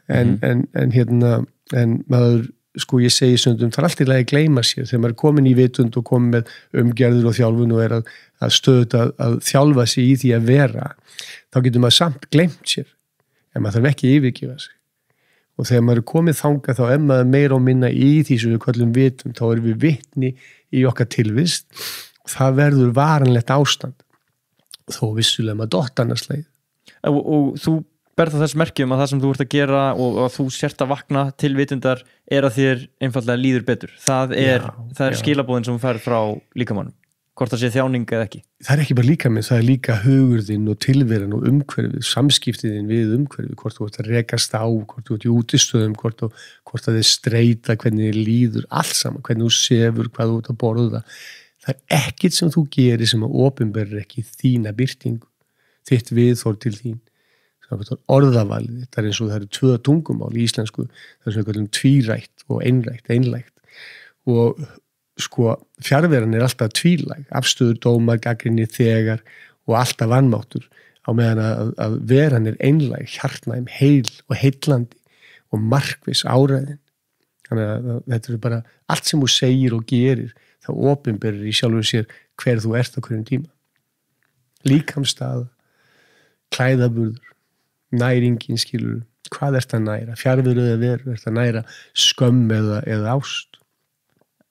það, en maður, sko ég segi stundum, það er alltaf í lagi að gleyma sér þegar maður er komin í vitund og komin með umgerður og þjálfun og er að stöðut að þjálfa sig í því að vera, þá getur maður samt gleymt sér, en maður þarf ekki að yfirgefa sig. Og þegar maður er komið þangað þá er maður meira og minna í því sem við kallum vitund, þá erum við vitni í okkar tilvist og það verður varanlegt ástand, þó vissulega maður dott annars leið. Og þú berða þess merkjum að það sem þú ert að gera og að þú sért að vakna til vitundar er að þér einfallega líður betur. Það er skilabóðin sem þú færð frá líkamannum, hvort það sé þjáning eða ekki. Það er ekki bara líkaminn, það er líka hugurðinn og tilveran og umhverfið, samskiptiðinn við umhverfið, hvort þú ert að rekast á, hvort þú ert í útistöðum, hvort það er streita, hvernig þið líður, allt saman, hvernig þú sefur, hvað þú ert að borða. Það er ekkert sem þú gerir sem að opinberir ekki þína birtingu, þitt viðhorf til þín. Orðavalið, það er eins og það eru 2 tungumál í íslensku, það er svona tvírætt og einlægt og sko fjarveran er alltaf tvílæg, afstöður, dómar, gagnrýni, þegar og alltaf vanmáttur á meðan að veran er einlæg, hjartnæm, heil og heillandi og markviss áræðin. Þannig að þetta er bara allt sem þú segir og gerir, það opinberir í sjálfur sér hver þú ert á hverjum tíma. Líkamsstaða, klæðaburður, næringin, skilur, hvað ert að næra? Fjarveru eða veru, ert að næra skömm eða ást?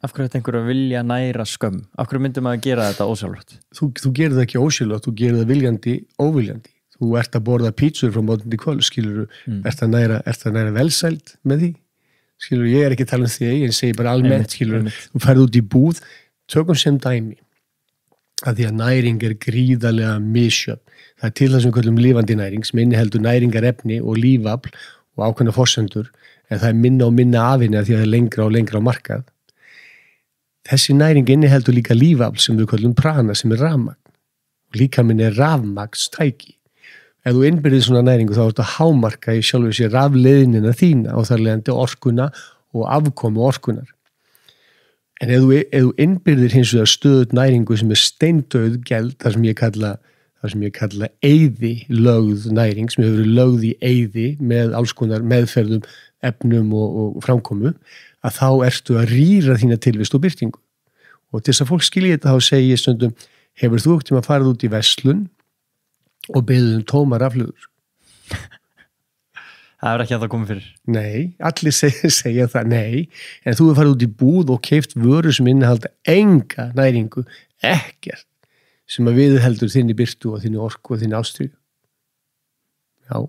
Af hverju þetta einhverju að vilja næra skömm? Af hverju myndi maður að gera þetta ósjálfrátt? Þú gerir það ekki ósjálfrátt, þú gerir það viljandi, óviljandi. Þú ert að borða pítsur frá mótandi kvöld, skilur ert að næra velsæld með því. Skilur, ég er ekki að tala um þig, ég segi bara almennt, skilur, þú ferð út í búð, tökum sem dæmi, að því að næring er gríðarlega misjöfn. Það er til það sem við kallum lifandi næring, sem inniheldur næringarefni og lífafl og ákveðna forsendur, en það er minna og minna af henni að því að það er lengra og lengra á markað. Þessi næring inniheldur líka lífafl sem við kallum prana, sem er rafmagn. Og líkaminn er rafmagnstæki. Ef þú innbyrðir svona næringu þá er þetta hámarka í sjálfu sér rafleiðnina þína og þar leiðandi orkuna og afkomu orkunar. En ef þú innbyrðir hins vegar stöðut næringu sem er steindauð geld, það sem ég kalla eyði lögð næring, sem hefur verið lögð í eyði með alls konar meðferðum, efnum og framkomu, að þá ertu að rýra þína tilvist og byrtingu. Og til þess að fólk skilji þetta þá segi ég stundum, hefur þú ekkert að fara út í verslun og beðið tómar rafhlöður? Það er ekki að það komið fyrir. Nei, allir segja það, nei, en þú hefur farið út í búð og keypt vöru sem innihalda enga næringu, ekkert, sem að viðheldur þinni byrtu og þinni orku og þinni ástríðu. Já.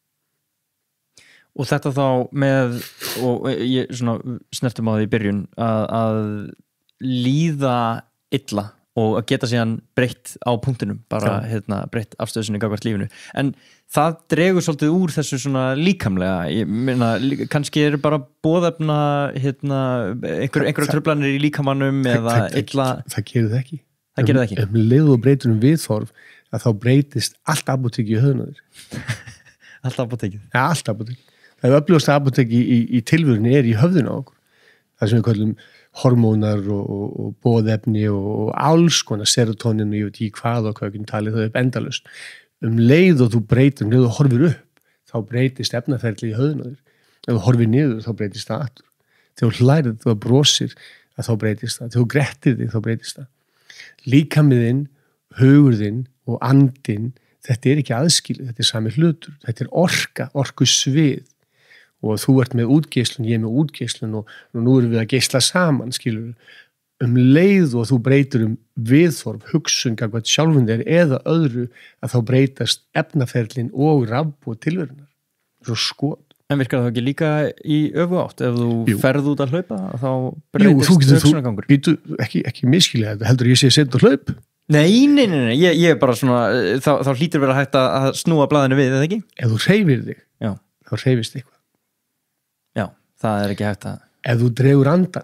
Og þetta þá með, og ég svona snertum á því í byrjun, að líða illa og að geta síðan breytt á punktinum, bara breytt afstöðu sinni gagnvart lífinu. En það dregur svolítið úr þessu svona líkamlega. Ég meina, kannski er bara boðefna einhverja truflanir í líkamannum eða illa. Það gerir það ekki. Það gerir það ekki. Ef leið og breytur viðþorf, að þá breytist allt apótekið í höfðun á þér. Allt apótekið? Ja, allt apótekið. Það er öflugasta apótekið í tilverunni er í höfðun á okkur. Það sem við kallum hormónar og boðefni og alls konar serotonin og ég veit ekki hvað og hvað ekki talið það upp endalaust. Leið og þú breytir, leið og horfir upp, þá breytist efnaferli í höfðun á þér. Ef þú horfir niður, þá breytist það aftur. Þegar þú hlærið, þú brosir, þá breytist það. Þegar þú grettir þig, þá breytist það. Líkamiðinn, hugurðinn og andinn, þetta er ekki aðskilið, þetta er sami hlutur. Þetta er orkusvið. Og þú ert með útgeislun, ég er með útgeislun og nú erum við að geisla saman, skilur. Leið og þú breytir viðþorf, hugsun, hvað sjálfum þér eða öðru, að þá breytast efnaferlin og rafboð tilverunar. Svo skot. En virkar það ekki líka í öfu átt? Ef þú ferð út að hlaupa, þá breytist hugsunargangur? Ekki miskilja þetta, heldur ég sé að setja hlaup? Nei, ég er bara svona, þá hlýtur vera hægt að snúa blaðinu við, eða ekki? Ef þú hreyfir þig, þá hreyfist eitthvað. Já, það er ekki hægt að... Ef þú dregur andan,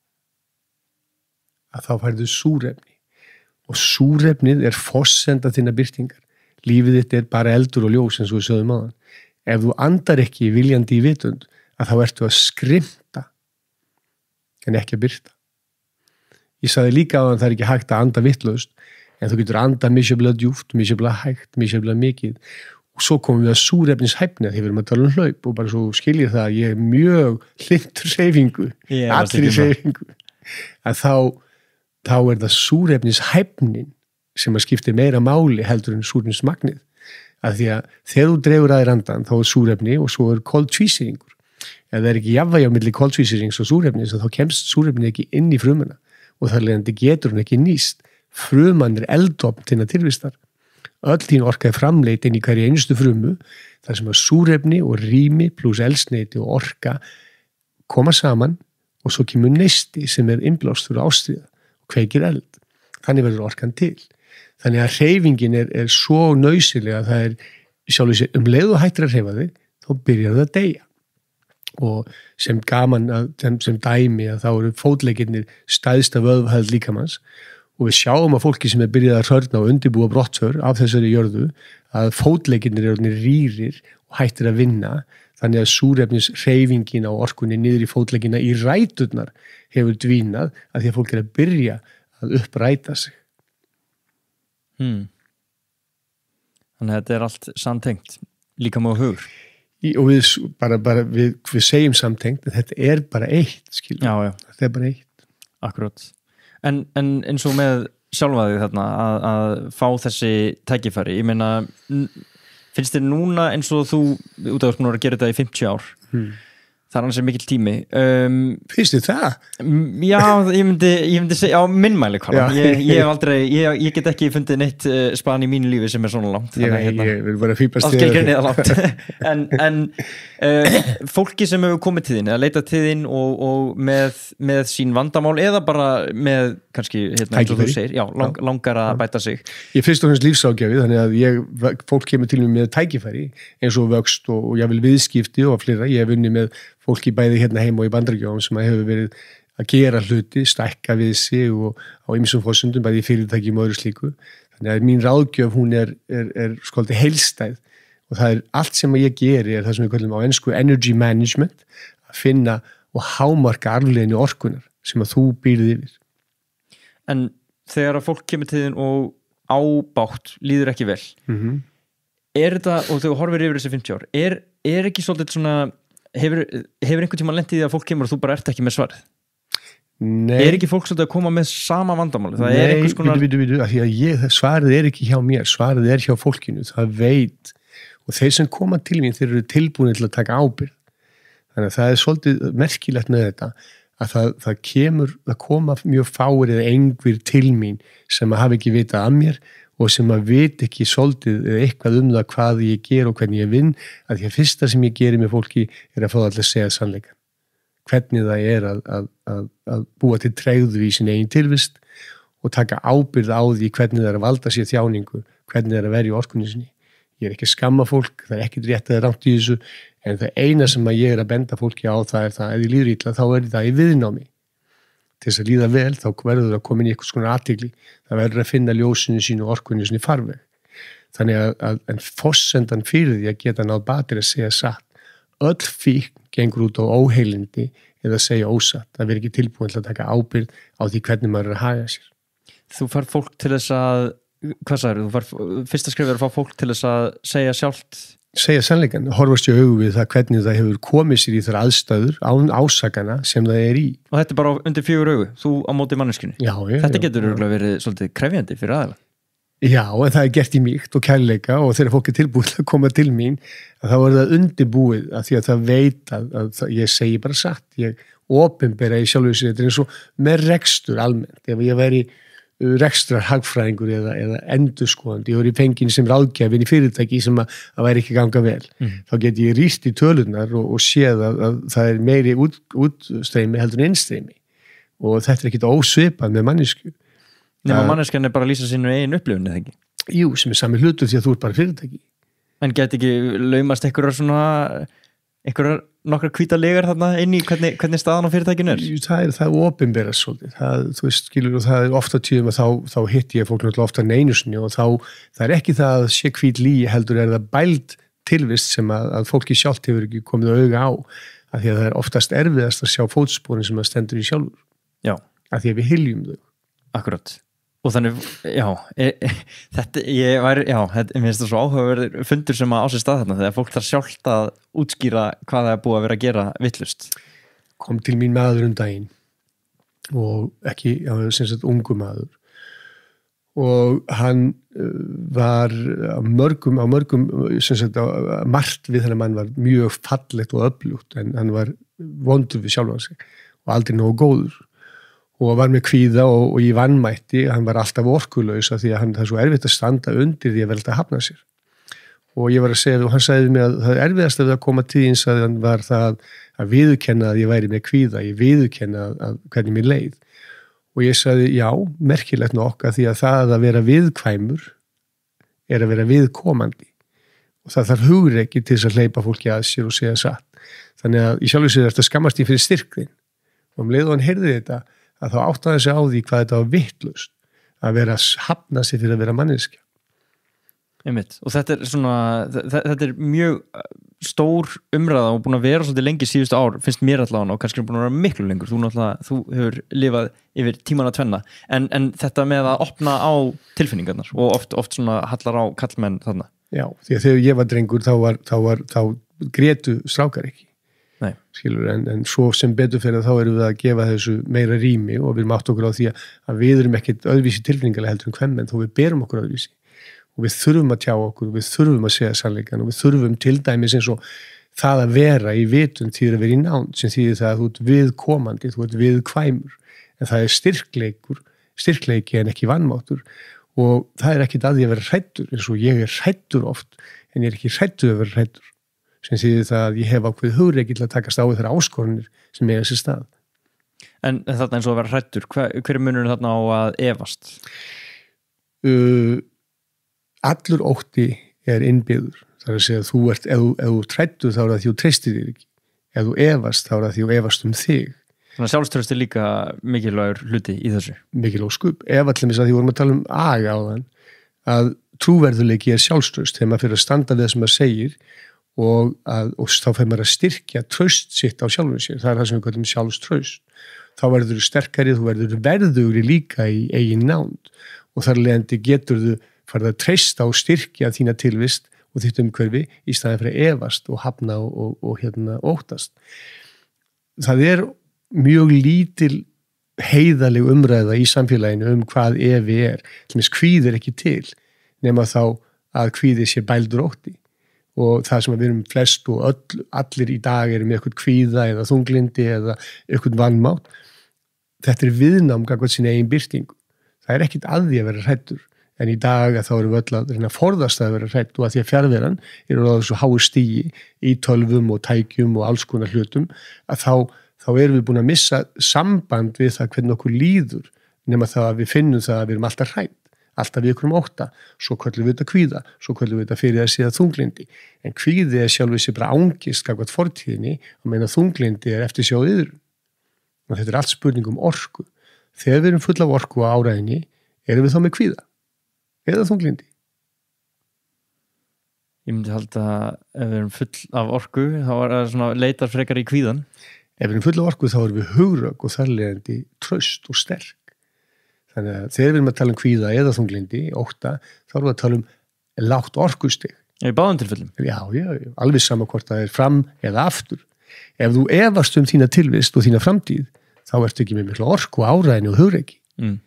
að þá færðu súrefni. Og súrefnið er forsenda þinna byrtingar. Lífið þitt er bara eldur og ljós eins og við sögðum áðan. Ef þú andar ekki viljandi í vitund, að þá ertu að skrimta, en ekki að byrta. Ég sagði líka áðan það er ekki hægt að anda vitlaust, en þú getur andað misjafnlega djúpt, misjafnlega hægt, misjafnlega mikið. Og svo komum við að súrefnishæfni því við erum að tala hlaup og bara svo skiljið það að ég er mjög hlindur hreyfingu, allir í hreyfingu. Að þá er það súrefnishæfnin sem að skiptir meira máli heldur en súrefnismagnið. Að því að þegar þú dregur aðeir andan þá er súrefni og svo er koltvísýringur. Ef það er ekki jafnvægi á milli koltvísýrings og súrefnis þá kemst súrefni ekki inn í frumuna og þar leiðandi getur hún ekki nýst. Fruman er eldofn til að tilvistar. Öll þín orka er framleitt inn í hverju einustu frumu, þar sem að súrefni og rými pluss eldsneyti og orka koma saman og svo kemur neisti sem er innblástur og ástríða og kveikir eld. Þannig verður orkan til. Þannig að hreyfingin er svo nauðsynlega að það er sjálfur sér leið og hættir að hreyfa þig, þá byrjar það að deyja. Og sem gaman, sem dæmi að þá eru fótleggirnir stæðsta vöðvahæð líkamanns og við sjáum að fólki sem er byrjað að hrörna og undirbúa brottför af þessari jörðu að fótleggirnir eru rýrir og hættir að vinna þannig að súrefnis hreyfingin á orkunni niður í fótleggina í ræturnar hefur dvínað að því að fólk er að byrja að uppræta sig. Þannig að þetta er allt samtengt, líkamlega og hugur. Og við segjum samtengt en þetta er bara eitt, skilur. Já. Þetta er bara eitt. Akkurat. En eins og með sjálfaðið þarna að fá þessi tækifæri, ég meina finnst þér núna eins og þú út af að gera þetta í 50 ár það er ansið mikill tími Finnst þið það? Já, ég myndi segja á minnmæli ég hef aldrei, ég get ekki fundið neitt span í mínu lífi sem svona langt ég vil bara fýpast en fólki sem hefur komið til þín eða leitað til þín og með sín vandamál eða bara með kannski, eins og þú segir langar að bæta sig. Ég fyrst og fremst lífsráðgjafi, þannig að fólk kemur til mig með tækifæri eins og vöxt og ég vil viðskipti og fleira. Ég hef vunnið með fólki bæði heima og í Bandaríkjunum sem hefur verið að gera hluti, stækka við sig og á ýmsum forsendum, bæði í fyrirtækjum og öðru slíku. Þannig að mín ráðgjöf, hún er svolítið heilstæð og það allt sem ég geri það sem við kallum á ensku energy management, að finna og hámarka arfleiðinni orkunar sem að þú býrð yfir. En þegar að fólk kemur til þín og ábátt líður ekki vel er þetta, og þegar þú horfir yfir þessi 50 ár er ekki svolítið svona hefur einhvern tíma lent í því að fólk kemur og þú bara ert ekki með svarið? Nei. Er ekki fólk svolítið að koma með sama vandamáli? Það er einhvers konar... Nei, svarið er ekki hjá mér, svarið er hjá fólkinu, það veit og þeir sem koma til mín, þeir eru tilbúin til að taka ábyrgð. Þannig að það er svolítið merkilegt með þetta að það koma mjög fáir eða engir til mín sem að hafa ekki vitað af mér og sem að vita ekki svolítið eitthvað það hvað ég ger og hvernig ég vinn, að því að fyrsta sem ég geri með fólki er að fá allir að segja sannleikann. Hvernig það er að búa til tregðu í sin eigin tilvist og taka ábyrgð á því hvernig það er að valda sér þjáningu, hvernig það er að vera í orkunni sinni. Ég er ekki að skamma fólk, það er ekkert rétt eða rangt í þessu, en það eina sem að ég er að benda fólki á það er það, ef ég líður illa þá er það í viðnámi. Til þess að líða vel þá verður það að koma inn í eitthvað svona athygli, það verður að finna ljósinu sínu og orkunni sínu farveg. Þannig að forsendan fyrir því að geta náð batir að segja satt. Öll fíkn gengur út á óheilindi eða að segja ósatt. Það verður ekki tilbúin til að taka ábyrgð á því hvernig maður er að haga sér. Þú fær fólk til þess að, hvað sagður þú? Fyrsta skrif er að fá fólk til þess að segja sjálft? Segja sannleikann, horfast í augu við það hvernig það hefur komið sér í þær aðstæður án ásakana sem það er í. Og þetta er bara undir 4 augu, þú á móti manneskjunni? Já. Þetta getur verið svolítið krefjandi fyrir aðeila. Já, en það er gert í mýkt og kærleika og þegar fólk er tilbúið að koma til mín þá er það undirbúið að því að það veit að ég segi bara satt. Ég opinbera í sjálfu sér, þetta er eins og með rekstur almennt. Ef ég væri rekstrar hagfræðingur eða endurskoðandi, ég voru í fengin sem ráðgjafinn í fyrirtæki sem að væri ekki ganga vel. Þá get ég rýst í tölunar og séð að það er meiri útstreymi heldur en innstreymi og þetta er ekkit ósvipað með mannesku. Nefnum að manneskjan er bara að lýsa sínu eigin upplifun, eða ekki? Jú, sem er sami hlutur því að þú ert bara fyrirtæki. En get ekki laumast einhverjar nokkra hvíta legar þarna inn í hvernig staðan á fyrirtækinu er? Það er opinbera svolítið. Þú veist, skilur, og það er ofta tíðum að þá hitti ég fólk náttúrulega ofta einu sinni og það er ekki það að sé hvít lýi heldur er það bæld tilvist sem að fólki sjálft hefur ekki komið auga á af því að það er oftast erfiðast að sjá fótsporin sem það stendur í sjálfur. Já. Af því að við hyljum þau. Akkurat. Og þannig, þetta finnst það svo áhugaverður fundur sem að á sér stað þarna þegar fólk þarf sjálft að útskýra hvað það er búið að vera að gera vitlaust. Kom til mín maður daginn og ekki, sem sagt ungu maður og hann var á mörgum sem sagt margt við þennan mann var mjög fallegt og öflugt en hann var vondur við sjálfan sig og aldrei nógu góður. Og var með kvíða og í vanmætti, hann var alltaf orkulaus af því að það er svo erfitt að standa undir því að velta að hafna sér. Og ég var að segja, og hann sagði mér að það er erfiðast að koma til eins að hann var það að viðurkenna að ég væri með kvíða, ég viðurkenna að hvernig mér leið. Og ég sagði, já, merkilegt nokk því að það að vera viðkvæmur er að vera viðkomandi. Og það þarf hugrekki til þess að hleypa fólki að sér og segja satt. Þannig að í sjálfu sér þetta skammast ég fyrir styrkðin. Og leið og hann heyrði þetta, að þá áttaði sig á því hvað þetta var vitlaust að vera að hafna sig fyrir að vera manneskja. Einmitt. Og þetta er mjög stór umræða og búin að vera svolítið lengi síðustu ár, finnst mér allavega og kannski búin að vera miklu lengur. Þú hefur lifað yfir tímanna tvenna en þetta með að opna á tilfinningarnar og oft svona hallar á kallmenn þarna. Já, því að þegar ég var drengur þá grétu strákar ekki. Skilur, en svo sem betur fyrir þá erum við að gefa þessu meira rými og við erum átt okkur á því að við erum ekkert öðvísi tilfinningarlega heldur en kvenmenn þó við berum okkur öðvísi og við þurfum að tjá okkur, við þurfum að segja sannleikann og við þurfum til dæmis eins og það að vera í vitund þýðir að vera í nánd sem þýðir það að þú ert viðkomandi, þú ert viðkvæmur, en það er styrkleiki en ekki vanmáttur og það er ekkit að því að vera hræddur eins og ég er hræddur oft en ég er ekki hræddur að vera hræddur sem þýðir það að ég hef ákveð hugrekki til að takast á þeirra áskorunir sem eiga sér stað. En þarna eins og að vera hræddur, hver er munurinn þarna á að efast? Allur ótti er innbyggður. Það er að segja að þú ert, ef þú hræddur þá er það því þú treystir þig ekki. Ef þú efast þá er það því þú efast þig. Þannig að sjálfströst er líka mikilvægur hluti í þessu. Mikilvæg skup. Ef allir að því vorum að tala aga á þann, að trúverðuleiki er sjálfströst þegar maður fyrir að standa við það sem maður segir og þá fyrir maður að styrkja traust sitt á sjálfum sér. Það er það sem við kallum sjálfstraust. Þá verður þú sterkari, þú verður verðugri líka í eigin nánd og þar leiðandi getur þú farið að treysta og styrkja þína tilvist og þitt umhverfi í staðinn fyrir að efast og hafna og óttast. Það er mjög lítil heiðaleg umræða í samfélaginu hvað efi er. Til dæmis kvíði er ekki til nema þá að kvíði sé bældur ótti og það sem við erum flest og allir í dag eru með eitthvað kvíða eða þunglindi eða eitthvað vanmátt. Þetta er viðnám gagnvart sína eigin birtingu. Það er ekkit að því að vera hræddur en í dag þá erum við öll að reyna að forðast að vera hrædd og að því að fjarveran eru á þessu háu stigi í tölvum og tækjum og alls konar hlutum að þá erum við búin að missa samband við það hvernig okkur líður nema það að við finnum það að við erum alltaf hrædd, alltaf við okkur ótta, svo köllum við þetta kvíða, svo köllum við þetta fyrir að segja þunglindi. En kvíði er sjálfur sér bara angist gagnvart fortíðinni og meina þunglindi er eftir sjáð yður. Og þetta er allt spurning orku. Þegar við erum full af orku á áræðinni, erum við þá með kvíða eða þunglindi? Ég myndi halda að ef við erum full af orku þá er það svona leitar frekar í kvíðan. Ef við erum full af orku þá erum við hugrögg og þarlegandi traust og sterk. Þannig að þegar við erum að tala kvíða eða þunglindi, ótta, þá erum við að tala lágt orkustig. Í báðum tilfellum? Já, alveg sama hvort það er fram eða aftur. Ef þú efast þína tilvist og þína framtíð, þá ertu ekki með mikla orku, áræðinni og hugrekki.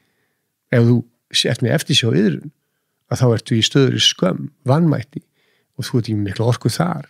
Ef þú ert með eftirsjá yðrun, að þá ertu í stöðri skömm, vanmætti og þú ert ekki með mikla orku þar.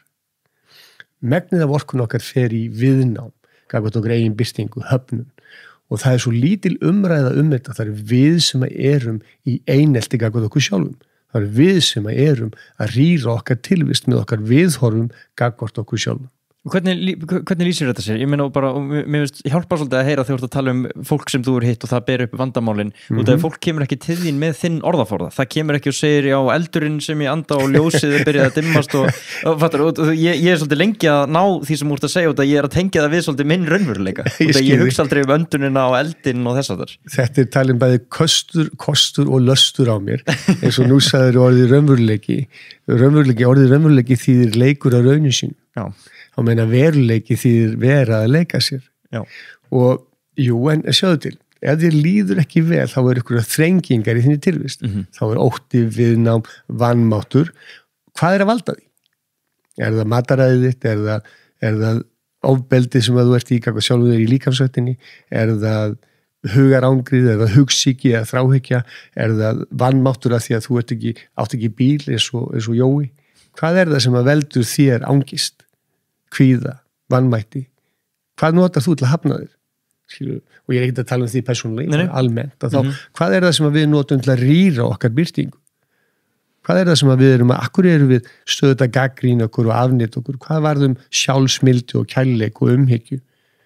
Megnið af orkun okkar fer í viðnám, gagnvart okkur eigin birtingu, höfnun og það er svo lítil umræða þetta, það er við sem erum í einelti gagnvart okkur sjálfum. Það er við sem erum að rýra okkar tilvist með okkar viðhorfum gagnvart okkur sjálfum. Hvernig lýsir þetta sér? Ég meina bara, mér finnst hjálpa svolítið að heyra þegar þú ert að tala fólk sem þú er hitt og það ber upp vandamálin og það fólk kemur ekki til þín með þinn orðaforða. Það kemur ekki og segir já, eldurinn sem ég anda og ljósið er byrjað að dimmast og ég er svolítið lengi að ná því sem þú ert að segja og ég er að tengja það við svolítið minn raunveruleika. Ég hugsa aldrei öndunina og eldinn og þess að þar. Þetta er talin bæði kostur og löstur á mér eins og nú sagður orðið raunveruleiki. Orðið raunveruleiki þýðir leikur á rauninu sínu. Þá meina veruleiki þýðir vera að leika sér. Já. Og en sjáðu til, ef þér líður ekki vel þá er ykkur þrengingar í þinni tilvist. Þá er ótti, viðnám, vanmáttur. Hvað er að valda því? Er það mataræðið þitt? Er það ofbeldið sem að þú ert í gagnvart sjálfum þér í líkamsrættinni? Er það hugarángrið? Er það hugsýki eða þráhyggja? Er það vanmáttur af því að þú átt ekki bíl eins og Jói? Hvað er það sem að veldur þér ángist? Kvíða, vanmætti, hvað notar þú til að hafna þér? Og ég er ekki að tala því persónulega, almennt hvað er það sem við notum til að rýra okkar birtingu? Hvað er það sem við erum akkur erum við stöðugt að gagnrýna okkur og afnýta okkur? Hvað varðum sjálfsmildi og kærleik og umhyggju?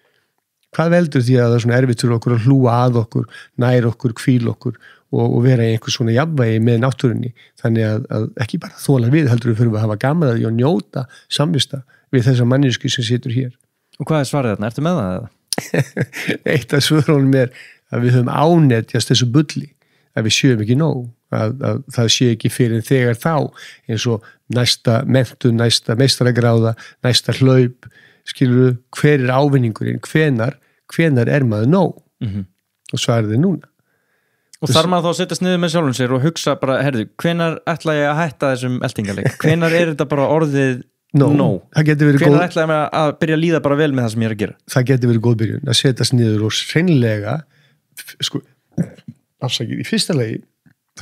Hvað veldur því að það er svona erfitt fyrir okkur að hlúa að okkur, nær okkur, hvíla okkur og vera í einhvers svona jafnvægi með náttúrunni? Þannig að ekki bara þola við, heldur við fyrir að hafa gaman að því og njóta samvista við þessa mannesku sem situr hér. Og hvað er svarið þarna? Ertu með það eða? Eitt af svörunum er að við höfum ánetjast þessu bulli, að við sjöum ekki nóg, að það sé ekki fyrir þegar þá, eins og næsta menntun, næsta meistaragráða, næsta hlaup, skilur hver er ávinningurinn, hvenar er maður nóg? Og svarið er núna. Og þar maður þá að setjast niður með sjálfum sér og hugsa bara, herðu, hvenar ætla ég að hætta þessum eltingaleik? Hvenar er þetta bara orðið No. Hvenær ætlaði mér að byrja að líða bara vel með það sem ég er að gera? Það geti verið góð byrjun að setjast niður og hreinlega í fyrsta lagi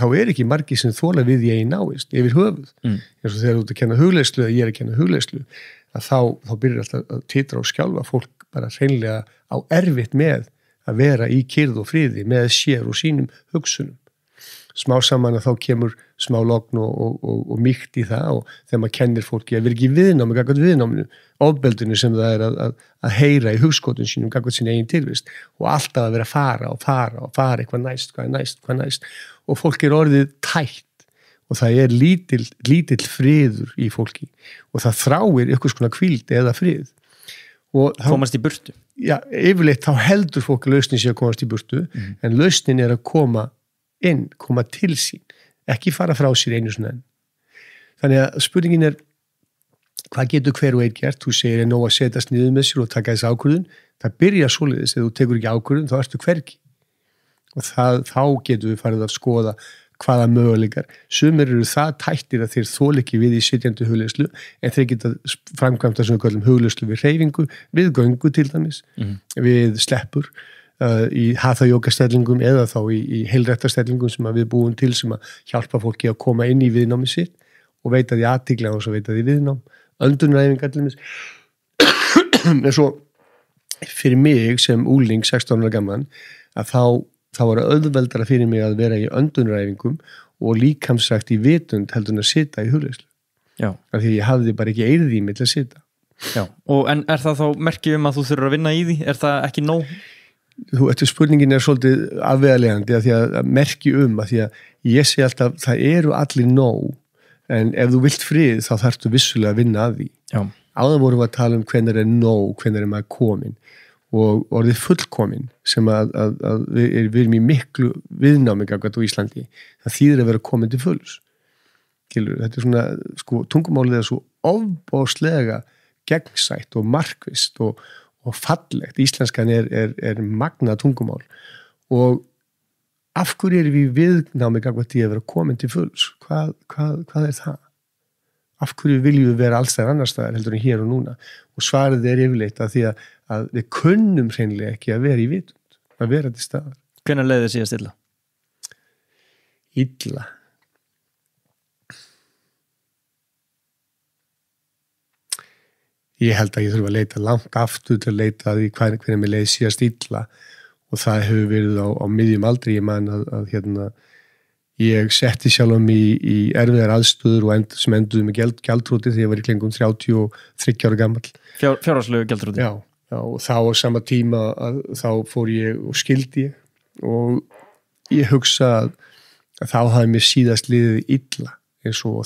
þá ekki margir sem þola við ég návist yfir höfuð, eins og þegar þú ert að kenna hugleiðslu eða ég að kenna hugleiðslu, að þá byrjar alltaf að titra og skjálfa fólk bara hreinlega á erfitt með að vera í kyrrð og friði með sér og sínum hugsunum. Smá saman að þá kemur smá logn og mýkt í það og þegar maður kennir fólki að vera ekki viðnámi gagnvart viðnáminu, ofbeldinu sem það að heyra í hugskotun sínum gagnvart sín eigin tilvist og alltaf að vera að fara eitthvað næst og fólk orðið tætt og það lítill friður í fólki og það þráir eitthvað svona hvíld eða frið. Og komast í burtu. Já, yfirleitt þá heldur fólk lausnin sé að komast í burtu en lausnin að koma til sín, ekki fara frá sér einu svona enn. Þannig að spurningin hvað getur hver og einn gert? Þú segir nóg að setjast niður með sér og taka þessi ákvörðun. Það byrja svoleiðis, ef þú tekur ekki ákvörðun þá ertu hvergi. Og þá getur við farið að skoða hvaða möguleikar. Sumir eru það tættir að þeir þoli ekki við í sitjandi hugleiðslu, en þeir geta framkvæmt það sem við kallum hugleiðslu við hreyfingu, við göngu til dæmis, við sleppur, í hatha-jókastellingum eða þá í heilræktarstellingum sem við búum til sem að hjálpa fólki að koma inn í viðnámi sitt og veita því athygli og svo veita því viðnám, öndunaræfingar til dæmis. En svo fyrir mig sem úling 16 ára gamlan að þá var auðveldara fyrir mig að vera í öndunaræfingum og líkamsrækt í vitund heldur en að sitja í hugleiðslu. Já. Af því ég hafði bara ekki eirðými til að sitja. Já. En það þá merki að þú þurfur að vinna í því? Það ekki nóg? Þetta spurningin svolítið afvegalegandi að því að merki að því að ég sé alltaf það allir nóg en ef þú vilt frið þá þarftu vissulega að vinna að því. Já. Áðan vorum við að tala hvenær nóg, hvenær maður komin og orðið fullkomin sem að við erum í miklu viðnámi gagnvart á Íslandi. Það þýðir að vera komin til fulls. Þetta svona, tungumálið svo ofboðslega gegnsætt og markvisst og fallegt. Íslenskan magnað tungumál og af hverju erum við viðnámi gagnvart því að vera komin til fulls? Hvað það? Af hverju viljum við vera alls þær annars staðar heldur en hér og núna? Og svarið yfirleitt að því að við kunnum hreinlega ekki að vera í vitund, að vera til staðar. Hvenær leiðir þið síðast illa? Illa. Ég held að ég þurfa að leita langt aftur til að leita að því hvernig mér leiði síðast illa og það hefur verið á miðjum aldri. Ég man að ég setti sjálfum í erfiðar aðstöður sem enduðu með gjaldþroti þegar ég var í kringum 33 ára gamall. Fjárhagslegu gjaldþroti? Já, og þá á sama tíma þá fór ég og skildi ég og ég hugsa að þá hafði mér síðast liðið illa eins og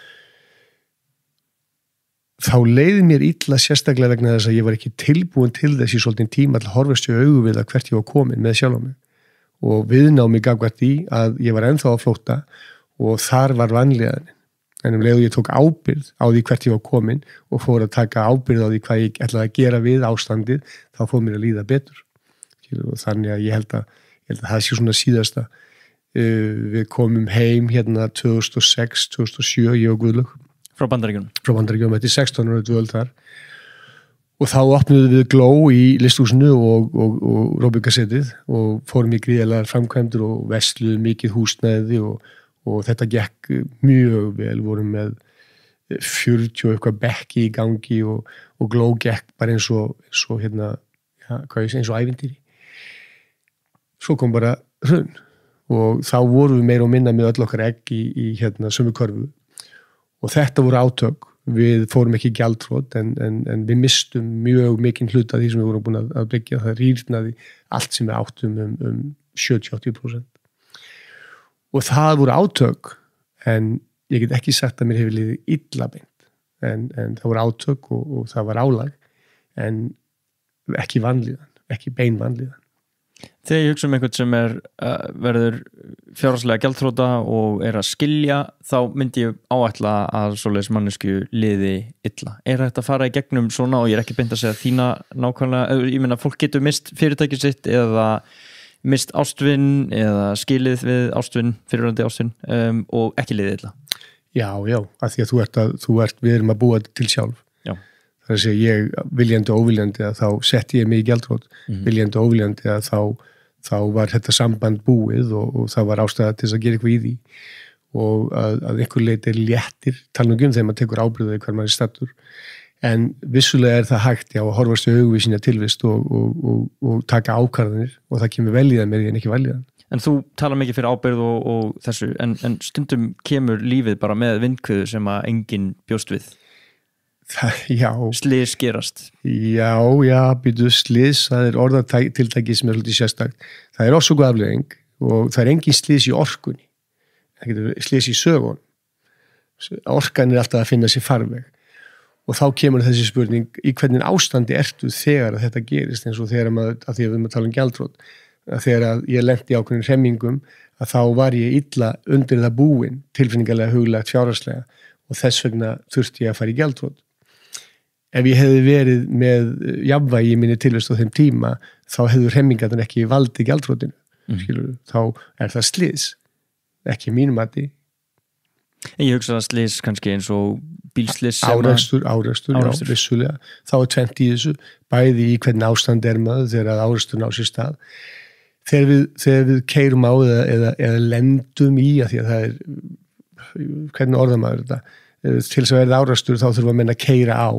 þá leiði mér illa sérstaklega vegna þess að ég var ekki tilbúin til þess í svolítinn tíma til að horfast í augu við að hvert ég var komin með sjálf á mig og viðnámi gagvart því að ég var ennþá á flótta og þar var vanlíðanin. En leið ég tók ábyrgð á því hvert ég var komin og fór að taka ábyrgð á því hvað ég ætlaði að gera við ástandið, þá fór mér að líða betur. Og þannig að ég held að það sé svona síðasta. Við komum heim hérna 2006, 2007, ég og Guðlaug. Frá Bandaríkjunum? Frá Bandaríkjunum, þetta 16 ára dvöld þar. Og þá opnuðum við Gló í listhúsinu og Róbingasetið og fórum í gríðarlegar framkvæmdur og versluðum mikið húsnæði og þetta gekk mjög vel, vorum með 40 og eitthvað bekki í gangi og Gló gekk bara eins og hérna, eins og ævintýri. Svo kom bara hrun og þá vorum við meira og minna með öll okkar egg í hérna sömu körfu og þetta voru átök. Við fórum ekki gjaldþrot en við mistum mjög mikinn hluta af því sem við vorum búin að byggja. Það rýrnaði allt sem við áttum 70-80%. Og það voru átök en ég get ekki sagt að mér hefur liðið illa beint. En það voru átök og það var álag en ekki vanlíðan, ekki bein vanlíðan. Þegar ég hugsa einhvern sem verður fjárhagslega gjaldþrota og að skilja, þá myndi ég áætla að svoleiðis mannesku liði illa. Þetta að fara í gegnum svona og ég ekki beint að segja þína nákvæmlega, ég meina fólk getur mist fyrirtækið sitt eða mist ástvinn eða skilið við ástvinn, fyrirvændi ástvinn og ekki liði illa. Já, af því að við erum að búa til sjálf. Já. Það að segja, ég viljandi og óviljandi að þá setti ég mig í gjaldþrot, viljandi og óviljandi að þá þá var þetta samband búið og það var ástæða til þess að gera eitthvað í því og að einhver leiti léttir talningum þegar maður tekur ábyrgðið hver maður stattur en vissulega það hægt að horfast í augu við sína tilvist og taka ákvarðanir og það kemur vel í það meira en ekki vel í það. En þú talar mikið fyrir ábyrgð og þessu en stundum kemur lífið bara með vindkviðu sem að enginn bjóst við. Já. Slys gerast. Já, býtu slys, það orðatiltæki sem svolítið sérstakt. Það orsök og afleiðing og það engin slys í orkunni. Það getur slys í sögun. Orkan alltaf að finna sér farveg. Og þá kemur þessi spurning, í hvernig ástandi ertu þegar að þetta gerist eins og þegar að því að við erum að tala gjaldþrot. Þegar að ég lenti á ákveðnum hremmingum að þá var ég illa undir það búin tilfinningarlega, huglægt, fjárhagslega og þess vegna þurfti ég að fara í gjaldþrot. Ef ég hefði verið með jafnvægi í minni tilvist á þeim tíma þá hefðu hremmingarnir ekki valdið gjaldþrotinu. Þá það slys, ekki mínum mati. En ég hugsa að slys kannski eins og bílslys árekstur, já, vissulega. Þá tvennt í þessu, bæði í hvernig ástand maður þegar árekstur ná sér stað. Þegar við keyrum á eða lendum í að því að það hvernig orðar maður þetta, til þess að verða árekstur þá þurfum að menna að keyra á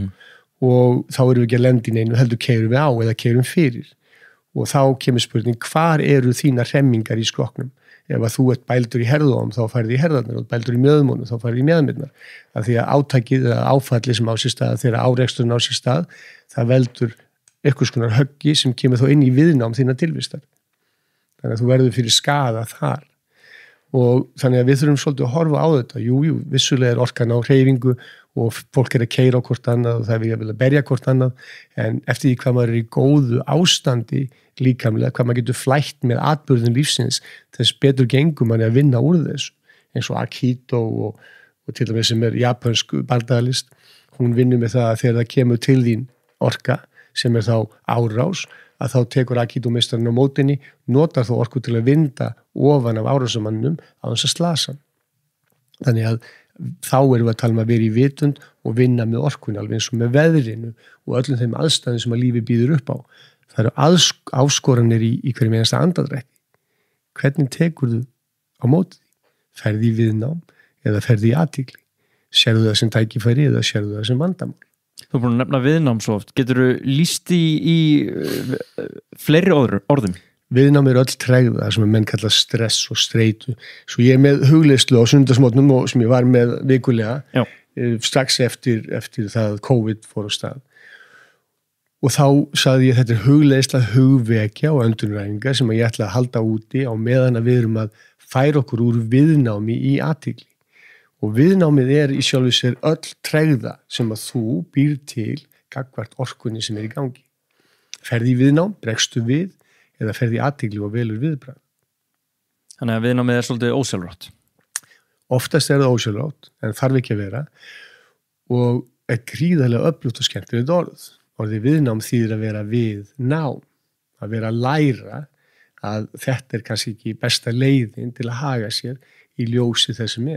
og þá erum við ekki að lenda í neinu, heldur keyrum við á eða keyrum fyrir. Og þá kemur spurning, hvar eru þínar hremmingar í skrokknum? Ef að þú ert bældur í herðum, þá færði í herðarnar og bældur í mjöðmónu, þá færði í mjöðmyrnar. Af því að átakið eða áfalli sem á sér stað, þegar áreksturinn á sér stað, það veldur einhvers konar höggi sem kemur þá inn í viðnám þína tilvistar. Þannig að þú verður fyrir skaða þar. Og þannig að við þurfum svolítið að horfa á þetta. Jú, vissulega orkan á hreyfingu og fólk að keyra á hvort annað og það vilja berja hvort annað, en eftir því hvað maður í góðu ástandi líkamlega, hvað maður getur flætt með atburðum lífsins, þess betur gengur manni að vinna úr þessu, eins og Akito og til dæmis sem japansk bardagalist, hún vinnur með það að þegar það kemur til þín orka, sem þá árás, að þá tekur Akito-meistarinn á mótinni, notar þó orku til að vinda ofan af árásamannum á þess að slasa. Þannig að þá erum við að tala um að vera í vitund og vinna með orkunni, alveg eins og með veðrinu og öllum þeim aðstæðum sem að lífi býður upp á. Það eru áskoranir í hverjum einasta andadrætti. Hvernig tekur þú á móti því? Ferði í viðnám eða ferði í athygli? Sérðu það sem tækifæri eða sérðu það sem vandamál? Þú er búin að nefna viðnám svo oft. Geturðu lýst í fleiri orðum? Viðnám öll tregða sem menn kalla stress og streitu. Svo ég með hugleiðslu á sunnudagsmótnum og sem ég var með vikulega strax eftir það COVID fór á stað. Og þá sagði ég þetta hugleiðsla, hugvekja og öndunræfingar sem ég ætla að halda úti á meðan að við erum að færa okkur úr viðnámi í athygli. Og viðnámið í sjálfu sér öll tregða sem að þú býr til gagnvart orkunni sem í gangi. Ferði í viðnám, bregstu við eða ferði í athygli og velur viðbragð. Þannig að viðnámið svolítið ósjálfrátt. Oftast það ósjálfrátt, en þarf ekki að vera og gríðarlega öflugt og skemmtilegt orð. Orðið viðnám þýðir að vera viðnám, að vera að læra að þetta kannski ekki besta leiðin til að haga sér í ljósi þess sem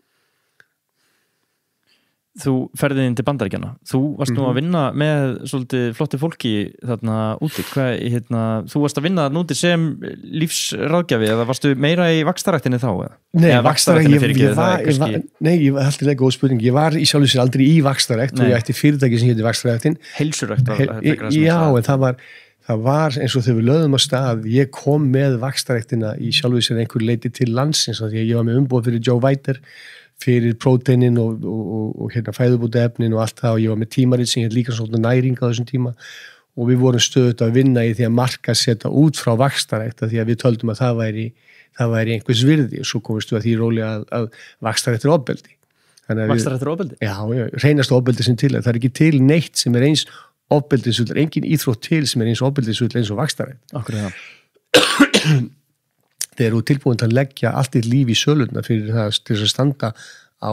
Þú ferðið inn til Bandaríkjanna. Þú varst nú að vinna með svolítið flotti fólki þarna úti. Þú varst að vinna þarna úti sem lífsráðgjafi eða varstu meira í vaxtaræktinni þá? Nei, vaxtaræktinni fyrir ekki. Nei, ég var alltaf góð spurning. Ég var í sjálfu sér aldrei í vaxtarækt og ég ætti fyrirtæki sem héti vaxtaræktin. Heilsurækt var þetta. Já, en það var eins og þegar við lögðum á stað. Ég kom með vaxtaræktina í sjálfu sér einhver leiti til landsins því að ég var með umboð fyrir Joe Weider fyrir próteinin og fæðubótaefnin og allt það og ég var með tímarit sem líka svona næring á þessum tíma og við vorum stöðugt að vinna í því að markaðssetja út frá vaxtarækt því að við töldum að það væri einhvers virði og svo komumst við að því róli að vaxtarækt er ofbeldi. Vaxtarækt er ofbeldi? Já, reynast ofbeldi sem til. Það er ekki til neitt sem eins ofbeldisfull, engin íþrótt til sem eins ofbeldisfull eins og vaxtarækt. Akkur það. Þeir eru tilbúin að leggja allt eitt líf í sölurna fyrir það til að standa á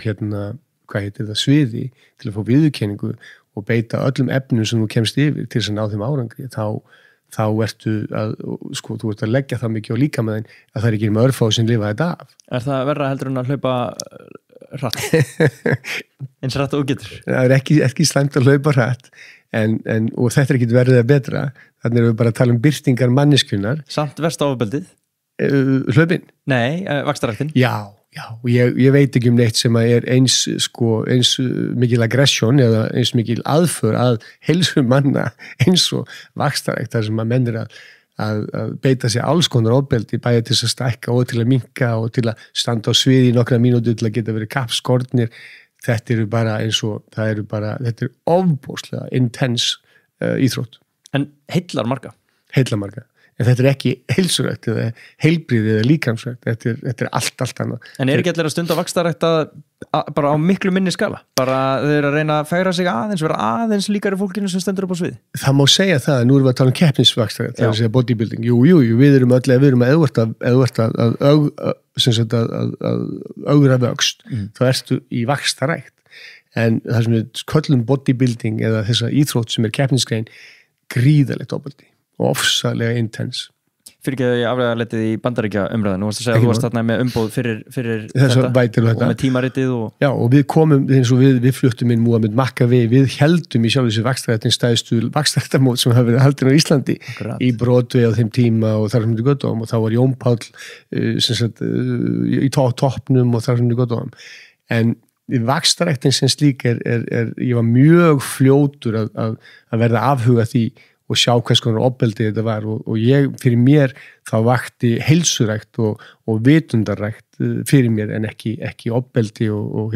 sviði til að fá viðurkenningu og beita öllum efnum sem þú kemst yfir til að ná þeim árangri. Þá ertu þú ert að leggja það mikið á líkamæðin að það er ekki með örfá sem lifa þetta af. Er það verra heldur en að hlaupa hratt? Eins hratt og getur? Það er ekki slæmt að hlaupa hratt og þetta er ekki verið að betra. þannig erum við bara að tala birtingar manneskjunar. Samt verst ofbeldið? Hlaupin? Nei, vaxtaræktin? Já, og ég veit ekki neitt sem að eins mikil aggression eða eins mikil aðför að heilsu manna eins og vaxtarækt, þar sem að menn að beita sig alls konar ofbeldi, bæði til að stækka og til að minnka og til að standa á sviði í nokkra mínútur til að geta verið kappskortnir. Þetta eru bara þetta er ofbóðslega intense íþrótt. En heillar marga? Heillar marga. En þetta er ekki heilsurækt eða heilbrigði eða líkamsrækt, þetta er allt annað. En ekki allir að stunda vaxtarækt bara á miklu minni skala? Bara þau eru að reyna að færa sig aðeins, vera aðeins líkari fólkinu sem stendur upp á sviði? Það má segja það, nú erum við að tala keppnisvaxtarækt, það er að segja bodybuilding. Jú, við erum að augra vöxt, þá ertu í vaxtarækt. En það sem við köllum bodybuilding eða þessa íþrótt sem er keppnisgrein, gríðalegt ofbeldi og ofsalega intense. Fyrir ekki að ég aflega letið í Bandaríkja umræðan, þú varst að segja að þú varst þarna með umboð fyrir þetta og með tímaritið Já, og við komum, eins og við fluttum inn Muhammad Makkavi, við heldum í sjálf þessu vaxtarættin stæðstu vaxtarættamót sem hafa verið haldin á Íslandi í Broadway á þeim tíma og þar sem við göttum og þá var Jón Páll í toppnum og þar sem við göttum. En vaxtarættin sem slík ég var mjög fljótur að verða afhuga því og sjá hvers konar ofbeldi þetta var og fyrir mér þá vakti heilsurækt og vitundarrækt fyrir mér en ekki ofbeldi og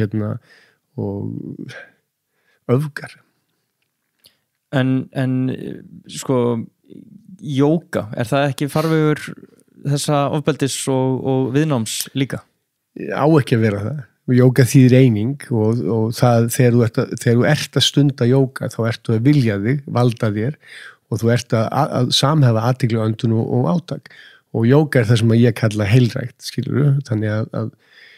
öfgar. En sko jóga, það ekki farvegur þessa ofbeldis og viðnáms líka? Á ekki að vera það. Jóga þýðir eining og það þegar þú ert að stunda jóga þá ertu að vilja þig, valda þér og þú ert að samhefa athygli og öndun og átak og jóga það sem ég kalla heilrækt, skilurðu, þannig að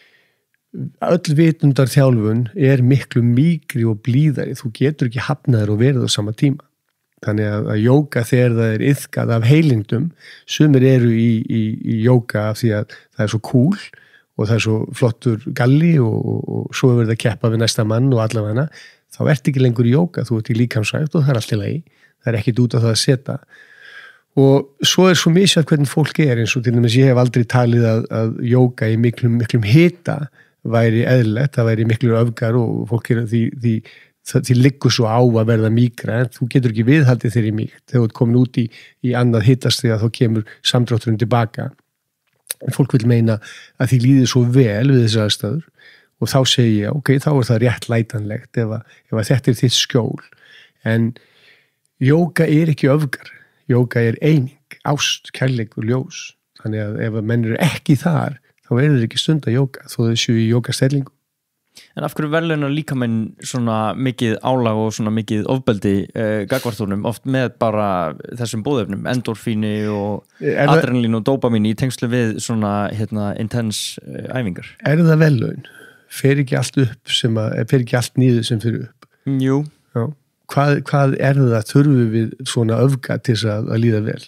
öll vitundar þjálfun miklu mýkri og blíðari, þú getur ekki hafnaður og verið á sama tíma, þannig að jóga þegar það iðkað af heilindum, sumir eru í jóga af því að það svo cool og það svo flottur galli og svo verður það að keppa við næsta mann og allavega þá ert ekki lengur í jóga, þú ert í líkamsrækt og það allt í lagi. Það ekkit út af það að setja og svo svo misjætt hvernig fólk eins og til dæmis ég hef aldrei talið að jóga í miklum hita væri eðlilegt, það væri miklu öfgar og fólk því liggur svo á að verða mýkra en þú getur ekki viðhaldið þér í mýkt þegar þú ert komin út í annað hitastigi þá kemur samdrátturinn tilbaka en fólk vil meina að því líður svo vel við þessar aðstæður og þá segi ég, ok, þá það réttlætanlegt ef þetta þitt skjól en jóga ekki öfgar, jóga eining, ást, kærleikur, ljós. Þannig að ef menn eru ekki þar, þá þeir ekki stunda jóga, þó þau séu í jógastellingu. En af hverju verðlaunar líkamenn svona mikið álag og svona mikið ofbeldi gagnvartúrnum, oft með bara þessum bóðefnum, endorfíni og adrenalín og dópamín í tengslu við svona intense æfingar? Það verðlaun? Fer ekki allt niður sem fyrir upp? Jú. Já. Hvað það þurfum við svona öfga til að líða vel?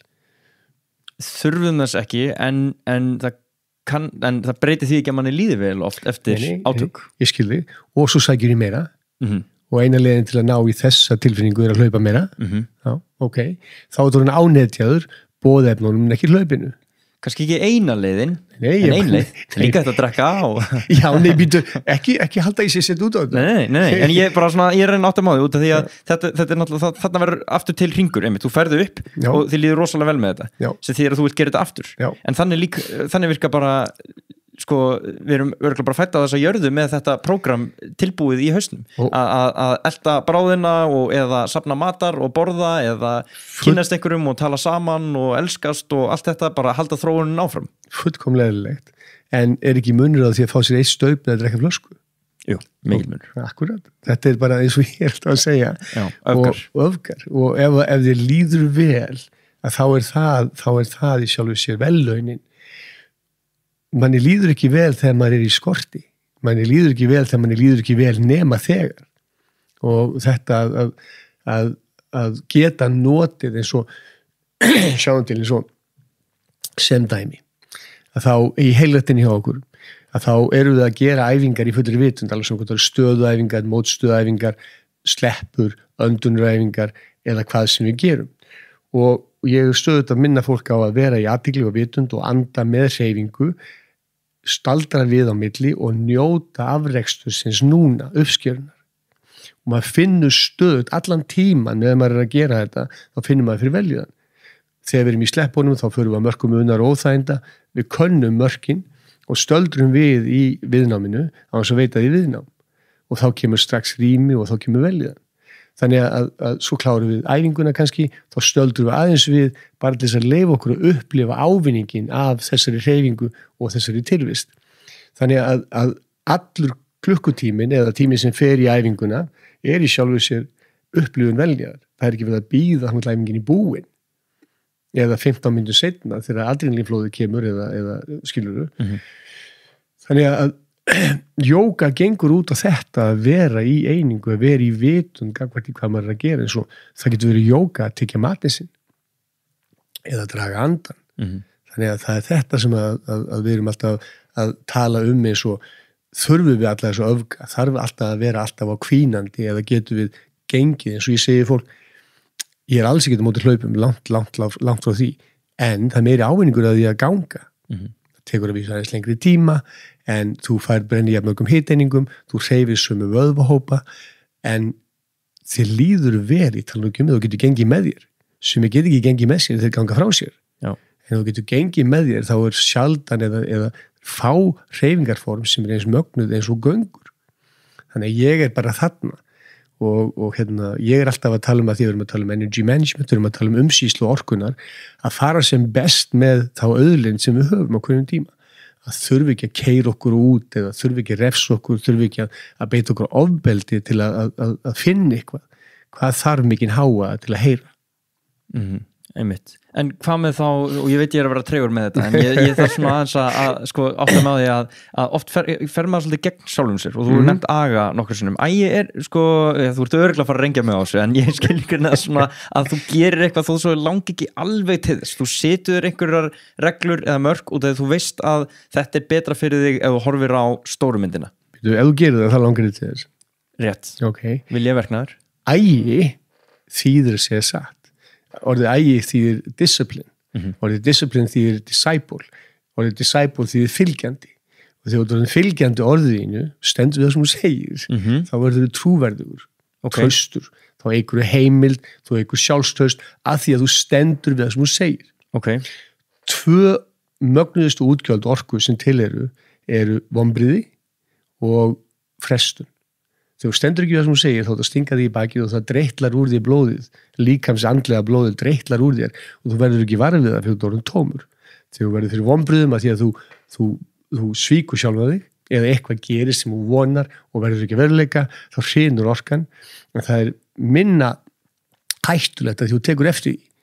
Þurfum þess ekki en það breytir því ekki að manni líði vel oft eftir átök. Ég skil þig og svo sækjur ég meira og eina leiðin til að ná í þessa tilfinningu að hlaupa meira. Já, ok. Þá er það ánetjaður boðefnunum en ekki hlaupinu. Kannski ekki eina leiðin, en ein leið. Líka þetta að drekka á. Já, býtu, ekki halda í sig sett út á þetta. Nei, en ég reyna áttum á því út af því að þetta er náttúrulega, þarna verður aftur til hringur, einmitt, þú ferðu upp og þið líður rosalega vel með þetta, sem þýðir að þú vilt gera þetta aftur. Já. En þannig virka bara, sko, við erum örgulega bara fætt á þess að jörðu með þetta prógram tilbúið í hausnum að elta bráðina eða safna matar og borða eða kynnast einhverjum og tala saman og elskast og allt þetta bara halda þróunin áfram. Fullkomlega eðlilegt. En ekki munur á því að fá sér eitt staup eða drekka flösku? Jú, mikil munur. Akkurat. Þetta er bara eins og ég alltaf að segja. Já, öfgar. Og öfgar. Og ef þér líður vel að þá er það í sjálfu sér vellaunin. Manni líður ekki vel þegar maður í skorti. Manni líður ekki vel þegar manni líður ekki vel nema þegar. Og þetta að geta notið eins og sjáum til eins og sem dæmi. Að þá í heilrættinni hjá okkur að þá eru við að gera æfingar í fullri vitund, alveg sem stöðuæfingar, mótstöðuæfingar, sleppur, öndunaræfingar eða hvað sem við gerum. Og og ég stöðut að minna fólk á að vera í athygli og vitund og anda með hreyfingu, staldra við á milli og njóta afrekstursins núna, uppskjörunar. Og maður finnur stöðut allan tíman meðan maður að gera þetta, þá finnur maður fyrir veljuðan. Þegar við erum í sleppunum þá förum við að mörkum unar og óþæginda, við könnum mörkin og stöldrum við í viðnáminu á þess að veita því viðnám. Og þá kemur strax rými og þá kemur veljuðan. Þannig að svo klárum við æfinguna kannski, þá stöldrum við aðeins við bara til þess að leyfa okkur að upplifa ávinningin af þessari hreyfingu og þessari tilvist. Þannig að allur klukkutímin eða tími sem fer í æfinguna í sjálfu sér upplifun veljaðar. Það ekki verið að bíða þannig æfingin í búin eða 15 mínútur seinna þegar adrenalínflóðið kemur eða skilurðu. Þannig að jóga gengur út á þetta að vera í einingu, að vera í vitund gagvart í hvað maður að gera, eins og það getur verið jóga að tekja matinn sinn eða draga andan. Þannig að það er þetta sem að við erum alltaf að tala eins og þurfum við alltaf þessu öfga, þarf alltaf að vera alltaf á hvínandi eða getur við gengið, eins og ég segi fólk, ég alls ekki á móti hlaupum langt frá því, en það er meiri ávinningur að því að ganga. Það tekur að vísa aðeins lengri tíma, en þú fær brenni jafnmörgum hiteiningum, þú hreyfir sömu vöðvahópa, en þér líður vel í talningum, þú getur gengið með þér, sem ég get ekki gengið með sér þegar ganga frá sér. Já. En þú getur gengið með þér, þá er sjaldan eða fá hreyfingarform sem eins mögnuð eins og göngur. Þannig að ég bara þarna og ég alltaf að tala að því við erum að tala energy management, við erum að tala umsýslu orkunar, að fara sem best með þá auðlind sem við höfum á hverjum tíma. Að þurfi ekki að keyra okkur út eða þurfi ekki að refsa okkur, þurfi ekki að beita okkur ofbeldi til að finna eitthvað. Hvað þarf mikinn háa til að heyra? Einmitt. En hvað með þá, og ég veit ég að vera tregur með þetta, en ég þarf svona aðeins að sko átta með því að oft fer maður svolítið gegn sjálfum sér og þú nefnt aga nokkur sinnum. Sko, þú ert örugglega að fara að rengja mig á þessu, en ég skil ekki svona að þú gerir eitthvað þó svo langi ekki alveg til þess. Þú setur einhverjar reglur eða mörk út af því þú veist að þetta er betra fyrir þig ef þú horfir á stóru myndina. Ef þú gerir það langar til þess. Rétt. Okay. Vil ég verknaður? Ægi þýðir að segja satt. Orðið ægi þýðir discipline, orðið discipline þýðir disciple, orðið disciple þýðir fylgjandi og þegar þú er fylgjandi orðinu stendur við það sem þú segir, þá verður þú trúverðugur, traustur, þá eigur þú heimild, þú eigur sjálfstraust að því að þú stendur við það sem þú segir. 2 mögnuðustu útgjöld orku sem til eru vonbrigði og frestun. Þegar þú stendur ekki það sem þú segir, þá stinga því í bakið og það dreitlar úr því blóðið, líkams andlega blóðið dreitlar úr þér og þú verður ekki varfið það fyrir þú orðin tómur. Þegar þú verður fyrir vonbrigðum að því að þú svíkur sjálfa þig eða eitthvað gerir sem þú vonar og verður ekki veruleika, þá hrynur orkan. En það er minna hættulegt að þú tekur eftir því.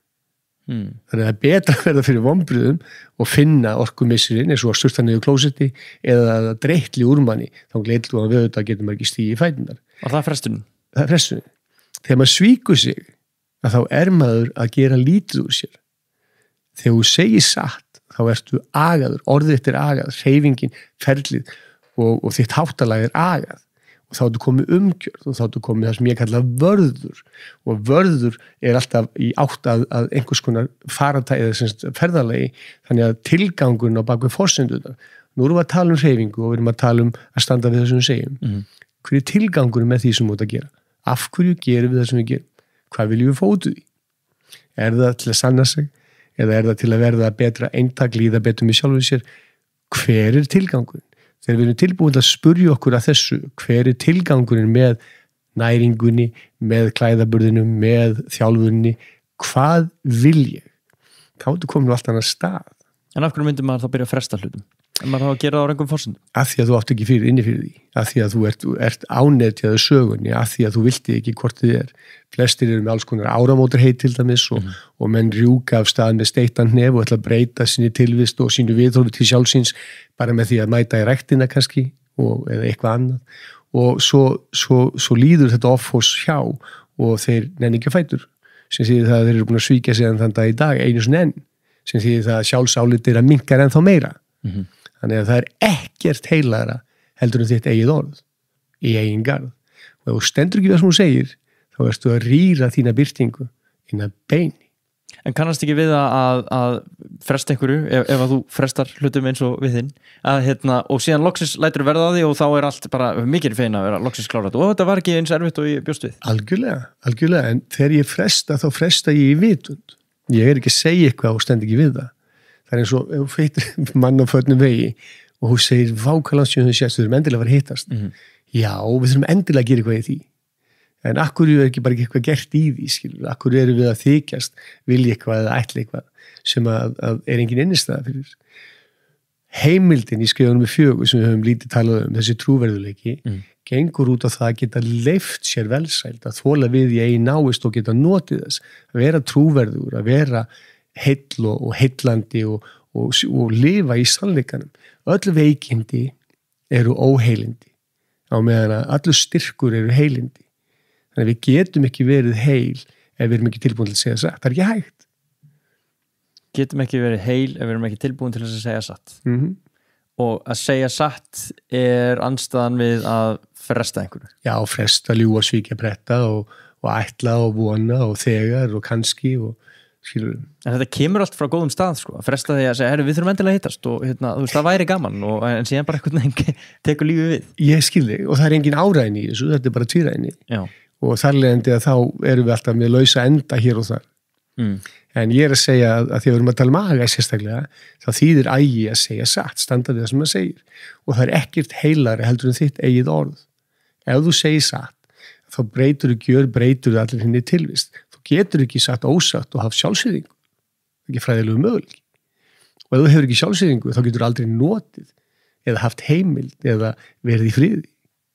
Þannig að það er betra að verða fyrir vonbrigðum og finna orkumissirinn eins og að sturta niður klósetti eða að dreitli úr manni, þá gleitur þú að við þetta getur maður ekki stíði í fætunar. Og það er frestunin? Það er frestunin. Þegar maður svíkur sig, að þá er maður að gera lítið úr sér. Þegar þú segir satt, þá ertu agaður, orðið þitt er agað, hreyfingin, ferlið og þitt háttalag er agað. Og þá ertu komið umgjörð og þá ertu komið það sem ég kalla vörður og vörður er alltaf í átt að einhvers konar faratæði eða ferðalegi, þannig að tilgangurinn á bakvið forsendurnar. Nú erum við að tala um hreyfingu og við erum að tala um að standa við það sem við segjum. Hver er tilgangurinn með því sem við út að gera? Af hverju gerum við það sem við gerum? Hvað viljum við fá út úr því? Er það til að sanna sig eða er það til að verða betra eintak, líða betur með sjálfum sér? Hver er tilgangurinn? Þegar við erum tilbúin að spurja okkur að þessu, hver er tilgangurinn með næringunni, með klæðaburðinu, með þjálfunni, hvað vil ég? Þá ertu komin á allt annað stað. En af hverju myndir maður þá byrja að fresta hlutum? En maður þá að gera það á röngum forsendum? Af því að þú átt ekki inni fyrir því, af því að þú ert ánetjaður sögunni, af því að þú vilti ekki hvort þið er. Flestir eru með alls konar áramótarheit til dæmis og menn rjúka af stað með steittan hnef og ætla að breyta sinni tilvist og sínu viðhorfi til sjálfsins bara með því að mæta í ræktina kannski eða eitthvað annað. Og svo líður þetta offhós hjá og þeir nenni ekki að fætur. Sem þýðir það að þeir eru búin að svíkja sig þann dag í dag einu sinni enn. Sem þýðir það að sjálfsálit að minkar ennþá meira. Þannig að það er ekkert heilagra heldur en þitt eigið orð í eigin garð. Og ef þú stendur ekki það sem þú segir, þá ertu að rýra þína birtingu inn að beini. En kannast ekki við að fresta einhverju ef að þú frestar hlutum eins og við þinn og síðan loksins lætur verða á því og þá allt bara mikið feina að vera loksins klárat og þetta var ekki eins erfitt og ég bjóst við. Algjörlega, en þegar ég fresta þá fresta ég í vitund. Ég ekki að segja eitthvað og stend ekki við það. Það eins og ef þú feitir mann á förnum vegi og þú segir vákalansjóðum þau sést, við þurfum endilega að fara að hittast. Já, við þurfum endilega að gera eitthvað í því. En akkur ekki bara eitthvað gert í því, skilur. Akkur erum við að þykjast, vilja eitthvað eða ætla eitthvað sem að engin innistæða fyrir. Heimildin í Skrifunum 4 sem við höfum lítið talað þessi trúverðuleiki, gengur út á það að geta leyft sér velsæld, að þola við í eigin návist og geta notið þess, að vera trúverður, að vera heill og heillandi og lifa í sannleikanum. Öll veikindi eru óheilindi, á meðan að allur styrkur eru heilindi. Þannig að við getum ekki verið heil ef við erum ekki tilbúin til að segja satt. Það ekki hægt. Getum ekki verið heil ef við erum ekki tilbúin til að segja satt. Og að segja satt andstæðan við að fresta einhverju. Já, fresta, ljúga, svíkja, bretta og ætla og vona og þegar og kannski og skilur. En þetta kemur allt frá góðum stað, sko. Að fresta því að segja, við þurfum endilega að hittast og það væri gaman en síðan bara einhvern veginn tekur lífið við. Ég skilði og það engin áræðin í þessu, þetta bara tvíræðinni. Já. Og þarlegandi að þá erum við alltaf með lausa enda hér og þar. En ég að segja að því að við erum að tala aga sérstaklega, þá þýðir ægi að segja satt, standa við það sem maður segir. Og það ekkert heilari heldur en þitt eigið orð. Ef þú segir satt, þá breytur allir henni tilvist. Þú getur ekki sagt ósatt og haft sjálfsýðingu. Það er ekki fræðilegu möguleiki. Og ef þú hefur ekki sjálfsýðingu, þá getur aldrei notið eða haft heimild eða verið í friði.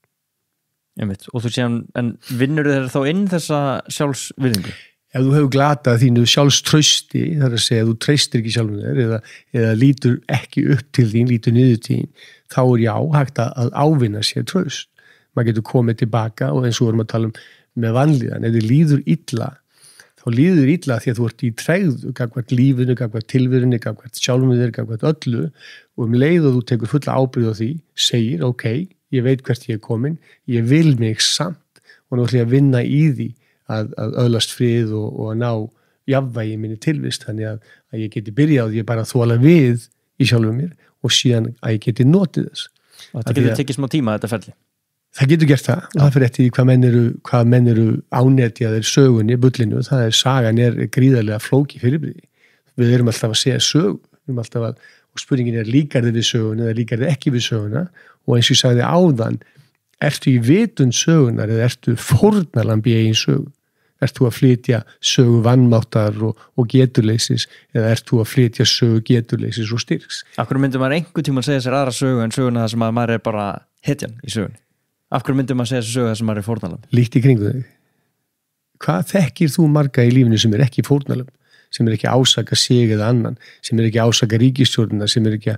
Og þú séum, en vinnur þeir þá inn þessa sjálfsvirðingu? Ef þú hefur glatað þínu sjálfstrausti, þar að segja að þú treystir ekki sjálfum þér eða lítur ekki upp til þín, lítur niður til þín, þá já hægt að ávinna sér traust. Maður getur komið tilbaka og eins og vorum að tala með vanlíðan. Ef þið líður illa, þá líður illa því að þú ert í tregðu, gagnvart lífinu, gagnvart tilverunni, gagnvart sjálfum þér, gagnvart öllu og leið og þú tekur fulla ábyrgð á því, segir, ok, ég veit hvert ég komin, ég vil mig samt og nú ætlum ég að vinna í því að öðlast frið og að ná jafnvægi minni tilvist þannig að ég geti byrjað ég bara að þola við í sjálfum mér og síðan að ég geti notið þess. Og þetta getur tekið smá tíma þetta ferli? Það getur gert það og það fyrir eftir hvað menn eru ánetjaðir sögunni, bullinu, sagan gríðarlega flóki fyrirbrigði. Við erum alltaf að segja sögu, og spurningin líkar þið við söguna eða líkar þið ekki við söguna og eins og ég sagði áðan, ertu í vitund sögunar eða ertu fórnarlamb í eigin sögu? Ertu að flytja sögu vannmáttar og geturleysis eða ertu að flytja sögu geturleysis og styrks? Af hverju myndi maður einhvern tímann segja sér aðra sögu en söguna þar sem maður bara hetjan í sögunni? Af hverju myndi maður segja sér sögu þar sem maður fórnarlamb? Líkt í kringu þig. Hvað þekkir þú marga í lífinu sem ekki fórnarlamb? Sem ekki ásaka sig eða annan, sem ekki ásaka ríkisstjórnina, sem ekki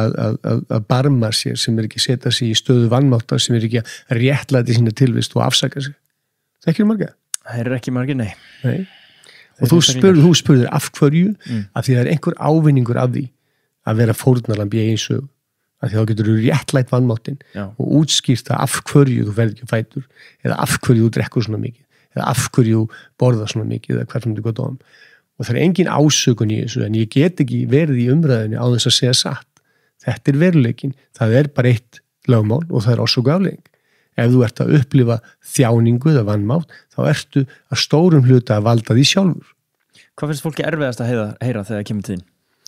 að barma sér, sem ekki setja sig í stöðu vannmáttar, sem ekki að réttlæti sína tilvist og afsaka sig. Þekkir marga? Það ekki margir, nei. Og þú spurður af hverju, af því það einhver ávinningur af því að vera fórnarlamb í eigin sögu. Af því þá getur þú réttlætt vannmáttin og útskýrt af hverju þú verður ekki á fætur, eða af hverju þú drekkur svona mikið, eða af hverju þú borðar svona mikið, eða hvernig þú gott á þeim. Og það engin ásökun í þessu, en ég get ekki verið í umræðinu á þess að segja satt. Þetta veruleikin, það bara eitt lögmál og það ásöku afleiðing. Ef þú ert að upplifa þjáningu eða vannmátt, þá ertu að stórum hluta að valda því sjálfur. Hvað finnst fólki erfiðast að heyra þegar það kemur til þín?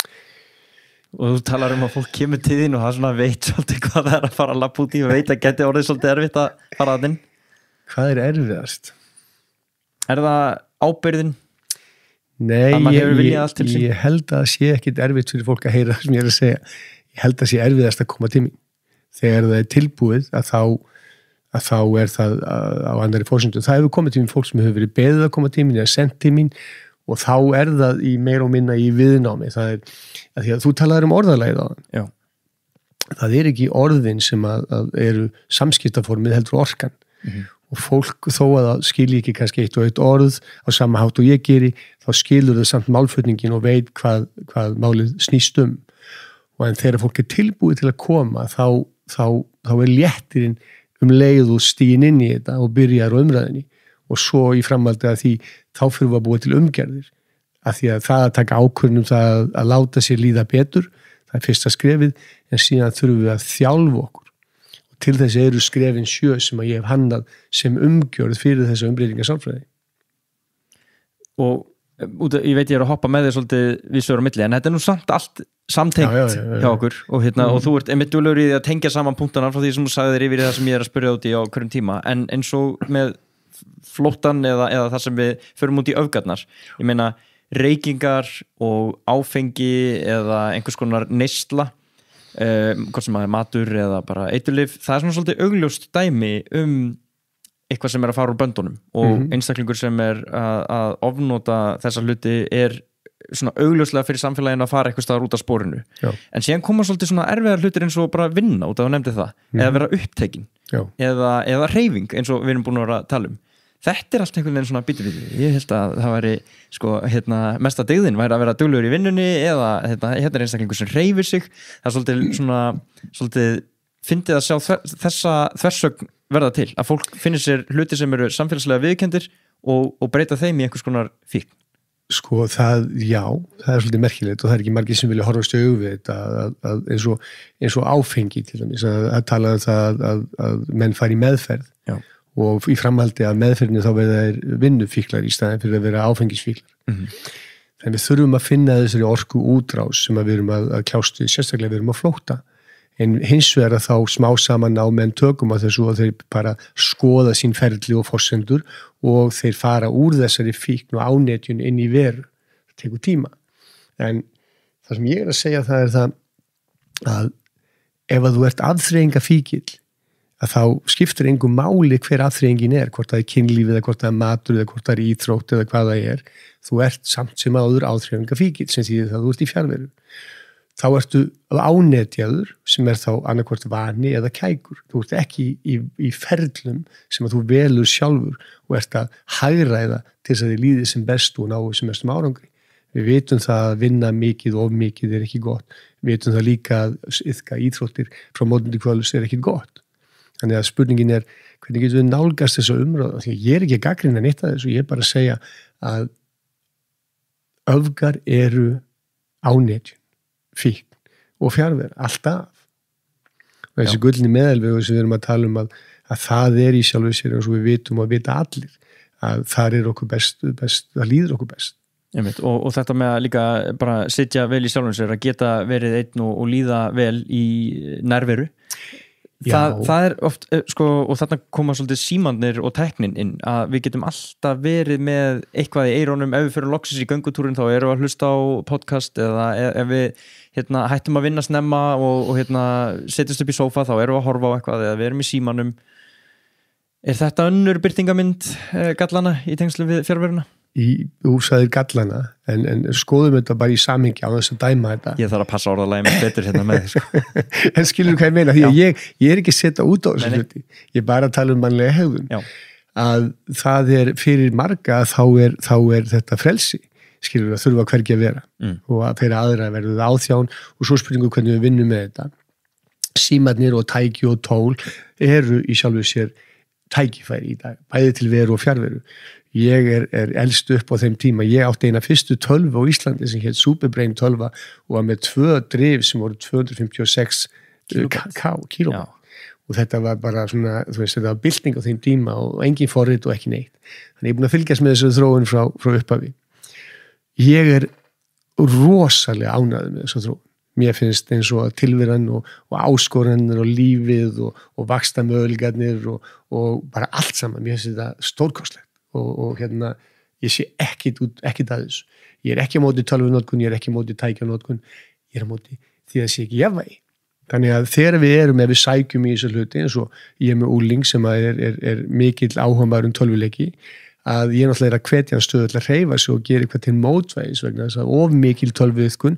Og þú talar að fólk kemur til þín og það svona veit svolítið hvað það að fara að lappa út í og veit að geti orðið svolítið erfitt að fara að þinn. Hvað erfiðast? Það ábyrgðin? Nei, ég held að það sé ekkit erfitt fyrir fólk að heyra það sem ég að segja. Ég held að það sé erfiðast að koma til mín. Þegar það tilbúið að þá það á annari fórsöndu. Það hefur komið til mín fólk sem hefur verið beðið að koma til mín eða sendt til mín og þá það í meira og minna í viðnámi. Það að því að þú talaður orðalagið á þann. Já. Það ekki orðin sem að eru samskiptaformið heldur orkan. Og fólk þó að það skilji ekki kannski eitt og eitt orð á sama hátt og ég geri, þá skilur það samt málflutningin og veit hvað málið snýst og en þegar fólk tilbúið til að koma þá léttirinn leið og stíin inn í þetta og byrjar á umræðinni og svo í framhaldi að því þá fyrir við að búa til umgerðir af því að það að taka ákvörðun það að láta sér líða betur, það er fyrsta skrefið, en síðan þurfum við að þjálfa okkur. Og til þess eru skrefin 7 sem að ég hef hannað sem umgjörð fyrir þessa umbreytinga sálfræði. Og ég veit ég að hoppa með þér svolítið vísur á milli, en þetta er nú samt allt samtengt hjá okkur og, og þú ert einmitt duglegur í því að tengja saman punktana frá því sem þú sagðir yfir í það sem ég að spyrja út í á hverjum tíma, en eins og með flóttan eða það sem við förum út í öfgarnar, ég meina reykingar og áfengi eða einhvers konar neysla, hvort sem að er matur eða bara eiturlyf, það er svona svolítið augljóst dæmi eitthvað sem er að fara úr böndunum og einstaklingur sem er að ofnota þessa hluti er svona augljóslega fyrir samfélaginu að fara eitthvað staðar út af spórinu. Já. En síðan koma svolítið svona erfiðar hlutir eins og bara vinna út af að nefndi það, eða vera upptekin eða hreyfing eins og við erum búin að vera að tala Þetta er allt einhvern veginn svona bítu. Ég held að það væri mesta dygðin væri að vera duglegur í vinnunni eða hérna er einstaklingur sem hreyfir sig. Það er svolítið fyndið að sjá þessa þversögn verða til, að fólk finnir sér hluti sem eru samfélagslega viðurkenndir og breyta þeim í einhvers konar fíkn. Það er svolítið merkilegt og það er ekki margir sem vilja horfast í augu við þetta að eins og áfengi til dæmis, að tala um það að menn fari í meðferð. Já. Og í framhaldi að meðferðinni þá verða þeir vinnufíklar í staðin fyrir að vera áfengisfíklar. Þannig við þurfum að finna þessari orku útrás sem að við erum að kljást við, sérstaklega við erum að flótta. En hins vegar að þá smá saman á menn tökum á þessu og þeir bara skoða sín ferli og forsendur og þeir fara úr þessari fíkn og ánetjun inn í veru. Það tekur tíma. En það sem ég er að segja það er það að ef að þú ert afþreyingafíkill, að þá skiptir engu máli hver afþreyingin er, hvort það er kynlífið eða hvort það er matur eða hvort það er íþrótt eða hvað það er, þú ert samt sem áður afþreyingafíkill sem þýðir það að þú ert í fjarveru. Þá ertu ánetjaður sem er þá annarkvort vani eða kækur. Þú ert ekki í ferlum sem að þú velur sjálfur og ert að hagræða til þess að þið líði sem best og ná sem mestum árangri. Við vitum það að vinna mikið og of mikið er ekki gott. Við vitum það líka að iðka íþróttir frá morgun til kvölds er ekki gott. Þannig að spurningin er hvernig getum við nálgast þessa umræðu. Því ég er ekki að gagnrýna neitt af þessu, ég er bara að segja að öfgar eru ánetjun, fíkn og fjarveru, alltaf. Og þessi gullni meðalvegu sem við erum að tala um að það er í sjálfu sér eins og við vitum og vita allir að það er okkur best, það líður okkur best. Og þetta með að líka bara sitja vel í sjálfum sér, að geta verið einn og líða vel í nærveru. Það er oft, og þarna koma svolítið símannir og tæknin inn, að við getum alltaf verið með eitthvað í eirónum. Ef við fyrir loksins í göngutúrin þá erum við að hlusta á podcast, eða ef við hættum að vinna snemma og setjast upp í sófa þá erum við að horfa á eitthvað, eða við erum í símannum. Er þetta önnur birtingamynd gallana í tengslu við fjarveruna? Þú sagðir gallana, en skoðum þetta bara í samhengi á þess að dæma þetta. Ég þarf að passa orðalægi með betur hérna með þér. En skilur hvað ég meina, því að ég er ekki að setja út á þessu hluti. Ég er bara að tala um mannlega hegðun. Já. Að það er fyrir marga þá er þetta frelsi. Skilur að þurfa hvergi að vera. Og að fyrir aðra verður það áþján og svo spurningu hvernig við vinnum með þetta. Símarnir og tæki og tól eru í sjálfu sér tækifæri í dag, bæði til veru og fjarveru. Ég er elst upp á þeim tíma. Ég átti eina fyrstu tölvu á Íslandi sem hétt Superbrain tölva og var með 2 drif sem voru 256 kílóbæt. Og þetta var bara svona, þetta var bylting á þeim tíma og engin forrit og ekki neitt. Þannig ég er búin að fylgjast með þessu þróun frá upphafi. Ég er rosalega ánægður með þessu þróun. Mér finnst eins og tilveran og áskoranir og lífið og vaxtamöguleikarnir og bara allt saman. Mér finnst þetta stórkostlegt. Og ég sé ekkit að þessu. Ég er ekki á móti tölvunotkun, ég er ekki á móti tækjanotkun, ég er á móti því að sé ekki jafnvægi. Þannig að þegar ef við sækjum í þessu hluti, eins og ég er með úling sem er mikill áhugamæður tölvuleiki, að ég náttúrulega er að hvetja hann stöðu til að hreyfa sig og gera eitthvað til mótvægis vegna þess að of mikil tölvuiðkun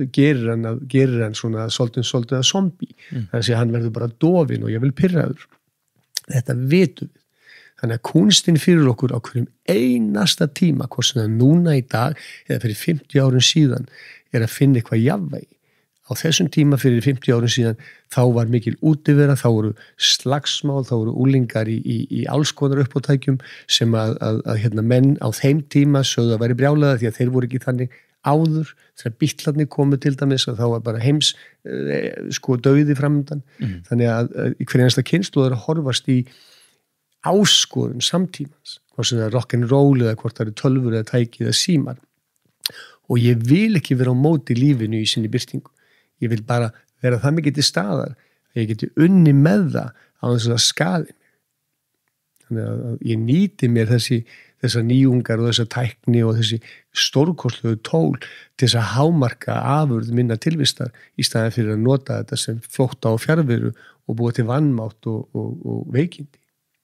gerir hann svona svolítið að zombi. Þannig að hann verður bara dofinn og ég vil pirraður. Þetta vitum við. Þannig að kúnstin fyrir okkur á hverjum einasta tíma, hvort sem það núna í dag eða fyrir 50 árum síðan, er að finna eitthvað jafnvægi á á þessum tíma fyrir 50 árum síðan þá var mikil útivera, þá voru slagsmál, þá voru úlingar í alls konar uppátækjum sem að hérna menn á þeim tíma sögðu að væri brjálaða því að þeir voru ekki þannig áður, þegar bítlarnir komu til dæmis og þá var bara heims sko dauði framöndan þannig að hver einasta kynslóð er að horfast í áskorun samtímans, hvort sem það er rock'n'roll eða hvort það eru tölvur eða tæki eða símar og ég vil ekki vera á móti lífinu í sinni birtingu, ég vil bara vera það mikið til staðar að ég geti unni með það á þess að skaði mig þannig að ég nýti mér þessar nýjungar og þessar tækni og þessi stórkostlegu tól til þess að hámarka afurð minna tilvistar í staðin fyrir að nota þetta sem flótta og fjarveru og búa til vannmátt og veikindi.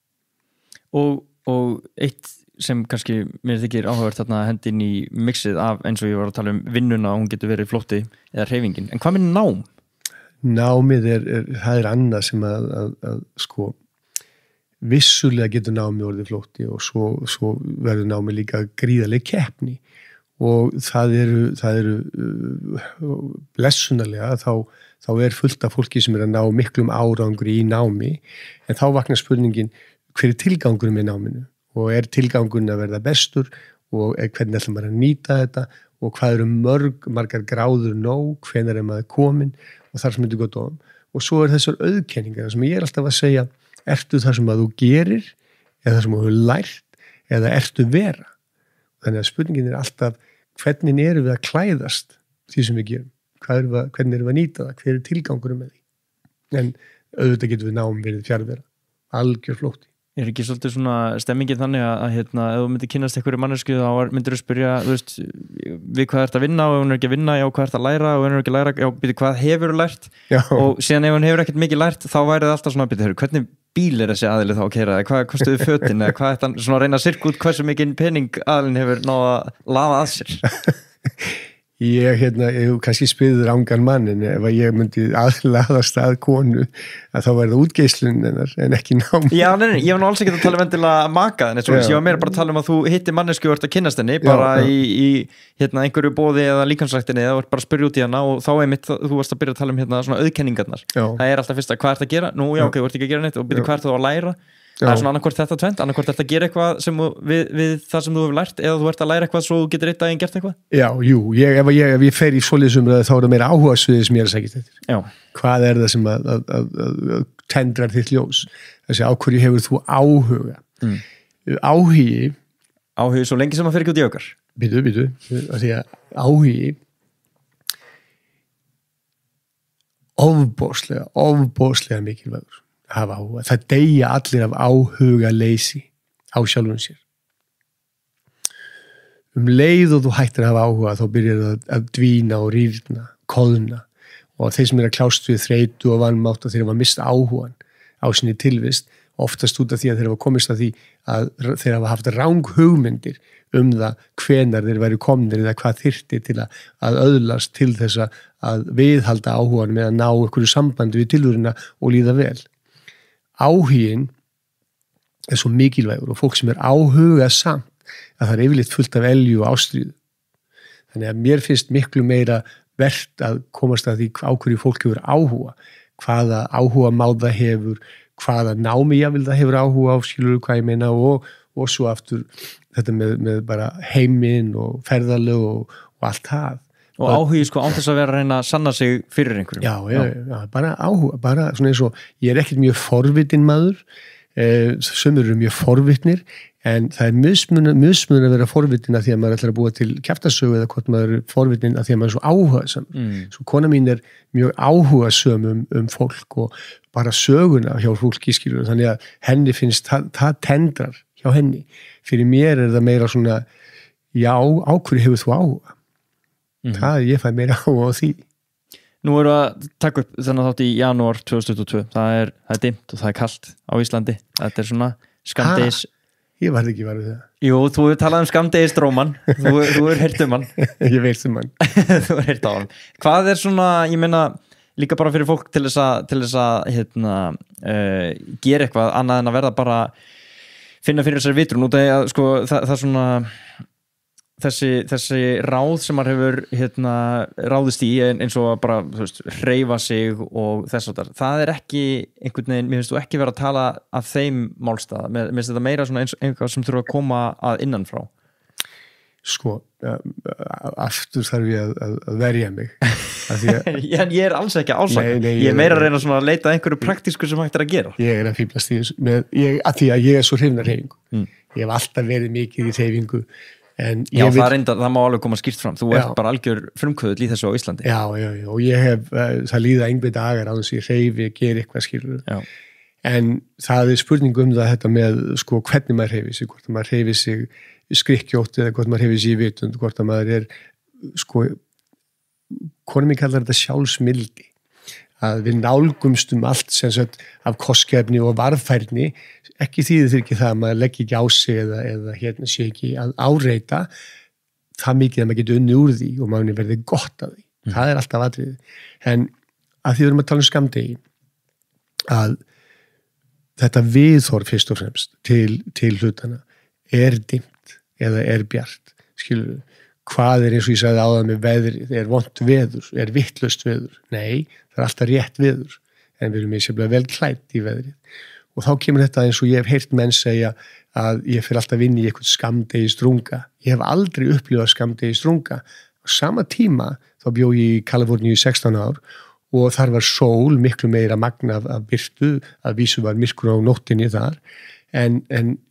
Og eitt sem kannski mér þykir áhugavert þarna hendin í mixið af eins og ég var að tala vinnuna og hún getur verið flótti eða hreyfingin. En hvað með nám? Námið það annað sem að sko vissulega getur námið orðið flótti og svo verður námið líka gríðarleg keppni og það eru blessunarlega þá fullt af fólki sem að ná miklum árangri í námi en þá vaknar spurningin hver tilgangurinn með náminu og tilgangurinn að verða bestur og hvernig ætlum maður að nýta þetta og hvað eru margar gráður nóg, hvenær maður komin og þar sem þetta gott ofan og svo þessar auðkenningar sem ég alltaf að segja ertu það sem að þú gerir eða það sem þú hefur lært eða ertu vera þannig að spurningin alltaf hvernig erum við að klæðast því sem við gerum hvernig erum við að nýta það, hver tilgangurinn með því en auðvitað getum við nám verið fjarvera algjör flótti. Er ekki svolítið svona stemmingin þannig að ef þú myndir kynnast einhverju mannesku þá myndir þú spyrja við hvað ert að vinna og ef hún er ekki að vinna, já hvað ert að læra og ef hún er ekki að læra, já býtu hvað hefur þú lært já. Og síðan ef hún hefur ekkert mikið lært þá væri það alltaf svona býtu, hvernig bíl er þessi aðili þá að keyra, hvað kostuðu fötin eða hvað er það svona að reyna að sirka út hversu mikið pening aðilin hefur náða að lafa að sér Ég kannski spyrir rangan mann en ef ég myndi aðlaðast að konu að þá væri það útgeislun en ekki nám. Já, nei, ég var nú alls ekki að tala endilega maka en ég var meira bara að tala um að þú hitti mannesku og ert að kynnast henni bara í einhverju boði eða líkamsræktinni eða bara að spyrja út í hana og þá einmitt þú varst að byrja að tala um svona auðkenningarnar. Það er alltaf fyrst að hvað ert að gera? Nú já, ok, þú ert ekki að gera neitt og byrja hvað ert þú að læra? Það er svona annarkvort þetta tvent, annarkvort ert að gera eitthvað sem við það sem þú hefur lært eða þú ert að læra eitthvað svo þú getur eitt daginn gert eitthvað? Já, ef ég fer í svoleiðisumræðu þá er það meira áhugasviðið sem ég er að segja þetta. Já. Hvað er það sem að tendrar þitt ljós? Þessi á hverju hefur þú áhuga? Áhugi svo lengi sem að fer ekki út í okkar? Býtu, því að áhugi ofboðslega mikilvægur. Hafa áhuga. Það deyja allir af áhuga leysi á sjálfum sér. Leið og þú hættir að hafa áhuga þá byrjar það að dvína og rýrna, koðna og þeir sem að kljást við þreytu og vanmátt og þeir hafa mist áhugan á sinni tilvist oftast út af því að þeir hafa komist að því að þeir hafa haft rang hugmyndir það hvenar þeir væri komnir eða hvað þyrfti til að öðlast til þess að viðhalda áhugan með að ná einhverju sambandi við tilveruna og líða vel. Áhugin svo mikilvægur og fólk sem áhuga samt að það yfirleitt fullt af elju og ástríðu. Þannig að mér finnst miklu meira vert að komast að því á hverju fólk hefur áhuga, hvaða áhuga máða hefur, hvaða námi jáfnvel það hefur áhuga á, skilur hvað ég meina og svo aftur þetta með bara heiminn og ferðalög og allt það. Og áhugi án þess að vera að reyna að sanna sig fyrir einhverjum. Já, bara áhuga, bara svona eins og ég er ekkert mjög forvitin maður, sumir eru mjög forvitnir, en það er mismun að vera forvitin að því að maður ætlar að búa til kjaftasögu eða hvort maður er forvitin að því að maður er svo áhugasam. Svo kona mín er mjög áhugasöm fólk og bara söguna hjá fólki skilur, þannig að henni finnst það tendrar hjá henni. Fyrir mér er það meira svona, já, á hverju hefur þú áhuga? Ég fæ meira áhuga á því. Nú erum við að taka upp þennan þátt í janúar 2022. Það er dimmt og það er kalt á Íslandi. Þetta er svona skammdegis. Ég varð ekki varð við það. Jú, þú hefur talað skammdegisdróman. Þú hefur heyrt hann. Ég veit hann. Þú hefur heyrt á hann. Hvað er svona, ég meina, líka bara fyrir fólk til þess að gera eitthvað annað en að verða bara finna fyrir þessari vitrun út af að sko, það er svona þessi ráð sem maður hefur ráðist í eins og bara, þú veist, hreyfa sig og þess að það ekki einhvern veginn, mér finnst þú ekki vera að tala af þeim málstað, mér finnst þetta meira svona eins einhvað sem þurfa að koma að innanfrá. Sko, aftur þarf ég að verja mig ég alls ekki að ásaka, ég meira að reyna svona að leita einhverju praktísku sem hægt að gera. Ég að fíblast í þessu af því að ég svo hrifinn af hreyfingu. Ég hef alltaf verið mikið í hreyfingu. Já, það má alveg koma skýrt fram, þú ert bara algjör frumkvöðull í þessu á Íslandi. Já, og ég hef, það líða einhver dagar á þess að ég hreyfi, gera eitthvað skilur. Já. En það spurning það þetta með, sko, hvernig maður hreyfi sig, hvort maður hreyfi sig skrikkjótt eða hvort maður hreyfi sig í vitund, hvort maður sko, konum ég kallar þetta sjálfsmildi, að við nálgumst allt sem sagt af kostgæfni og varfærni, ekki þýðir ekki það að maður leggja ekki á sig eða sé ekki að áreita það mikið að maður geti unnið úr því og maður verði gott af því. Það alltaf atriði. En að því við erum að tala skammdegi, að þetta viðhorf fyrst og fremst til hlutana dimmt eða bjart. Skilur við, hvað eins og ég sagði áðan með veðrið, vont veður, vitlaust veður? Nei, það alltaf rétt veður, en við erum misjaflega vel klætt í veðrið. Og þá kemur þetta eins og ég hef heyrt menn segja að ég fer alltaf inn í eitthvað skammdegi strunga. Ég hef aldrei upplifað skammdegi strunga. Á sama tíma þá bjó ég í Kaliforníu í 16 ár og þar var sól, miklu meira magna af birtu, að vísu var myrkur á nóttinni þar, en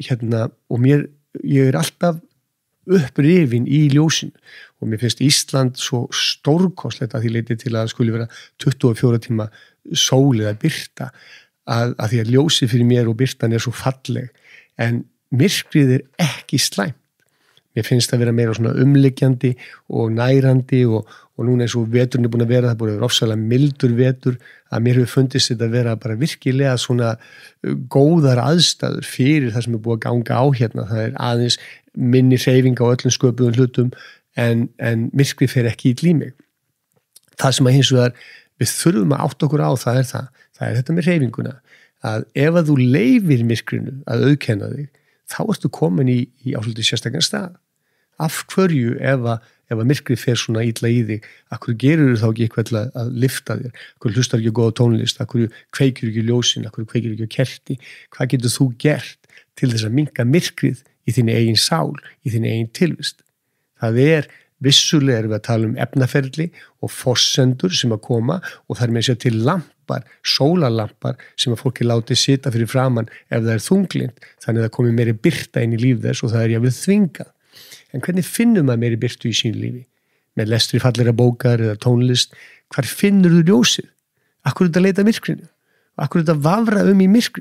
og ég alltaf upprifin í ljósinu og mér finnst Ísland svo stórkostlegt að því leiti til að skuli vera 24 tíma sól eða birta að því að ljósið fyrir mér og birtan svo falleg, en myrkrið ekki slæmt. Mér finnst það vera meira svona umliggjandi og nærandi og núna eins og veturinn búin að vera, það búin að vera ofsalega mildur vetur, að mér hefur fundist þetta að vera bara virkilega svona góðar aðstæður fyrir það sem búið að ganga á hérna. Það aðeins minni hreyfing á öllum sköpuðum hlutum en myrkrið fer ekki í glími. Það sem að hins vegar við þurfum að átta okkur á það þetta með hreyfinguna, að ef að þú leyfir myrkrinu að auðkenna þig, þá ertu komin í ásluti sérstakann stað. Af hverju ef að myrkrið fer svona illa í þig, af hverju gerur þú þá ekki eitthvað að lifta þér, af hverju hlustar ekki á góða tónlist, af hverju kveikir ekki ljósin, af hverju kveikir ekki á kerti, hvað getur þú gert til þess að minnka myrkrið í þinni eigin sál, í þinni eigin tilvist? Það vissulega erum við að tala efnaferli og forsendur sem að koma og það með sér til lampar, sólarlampar sem að fólki láti sita fyrir framann ef það þunglind, þannig að það komi meiri birta inn í líf þess og það jafnvel þvingað. En hvernig finnum maður meiri birtu í sínu lífi? Með lestri fallegra bókar eða tónlist, hvar finnur þú ljósið? Akkur þetta leita myrkrinu? Akkur þetta vafra í myrkri?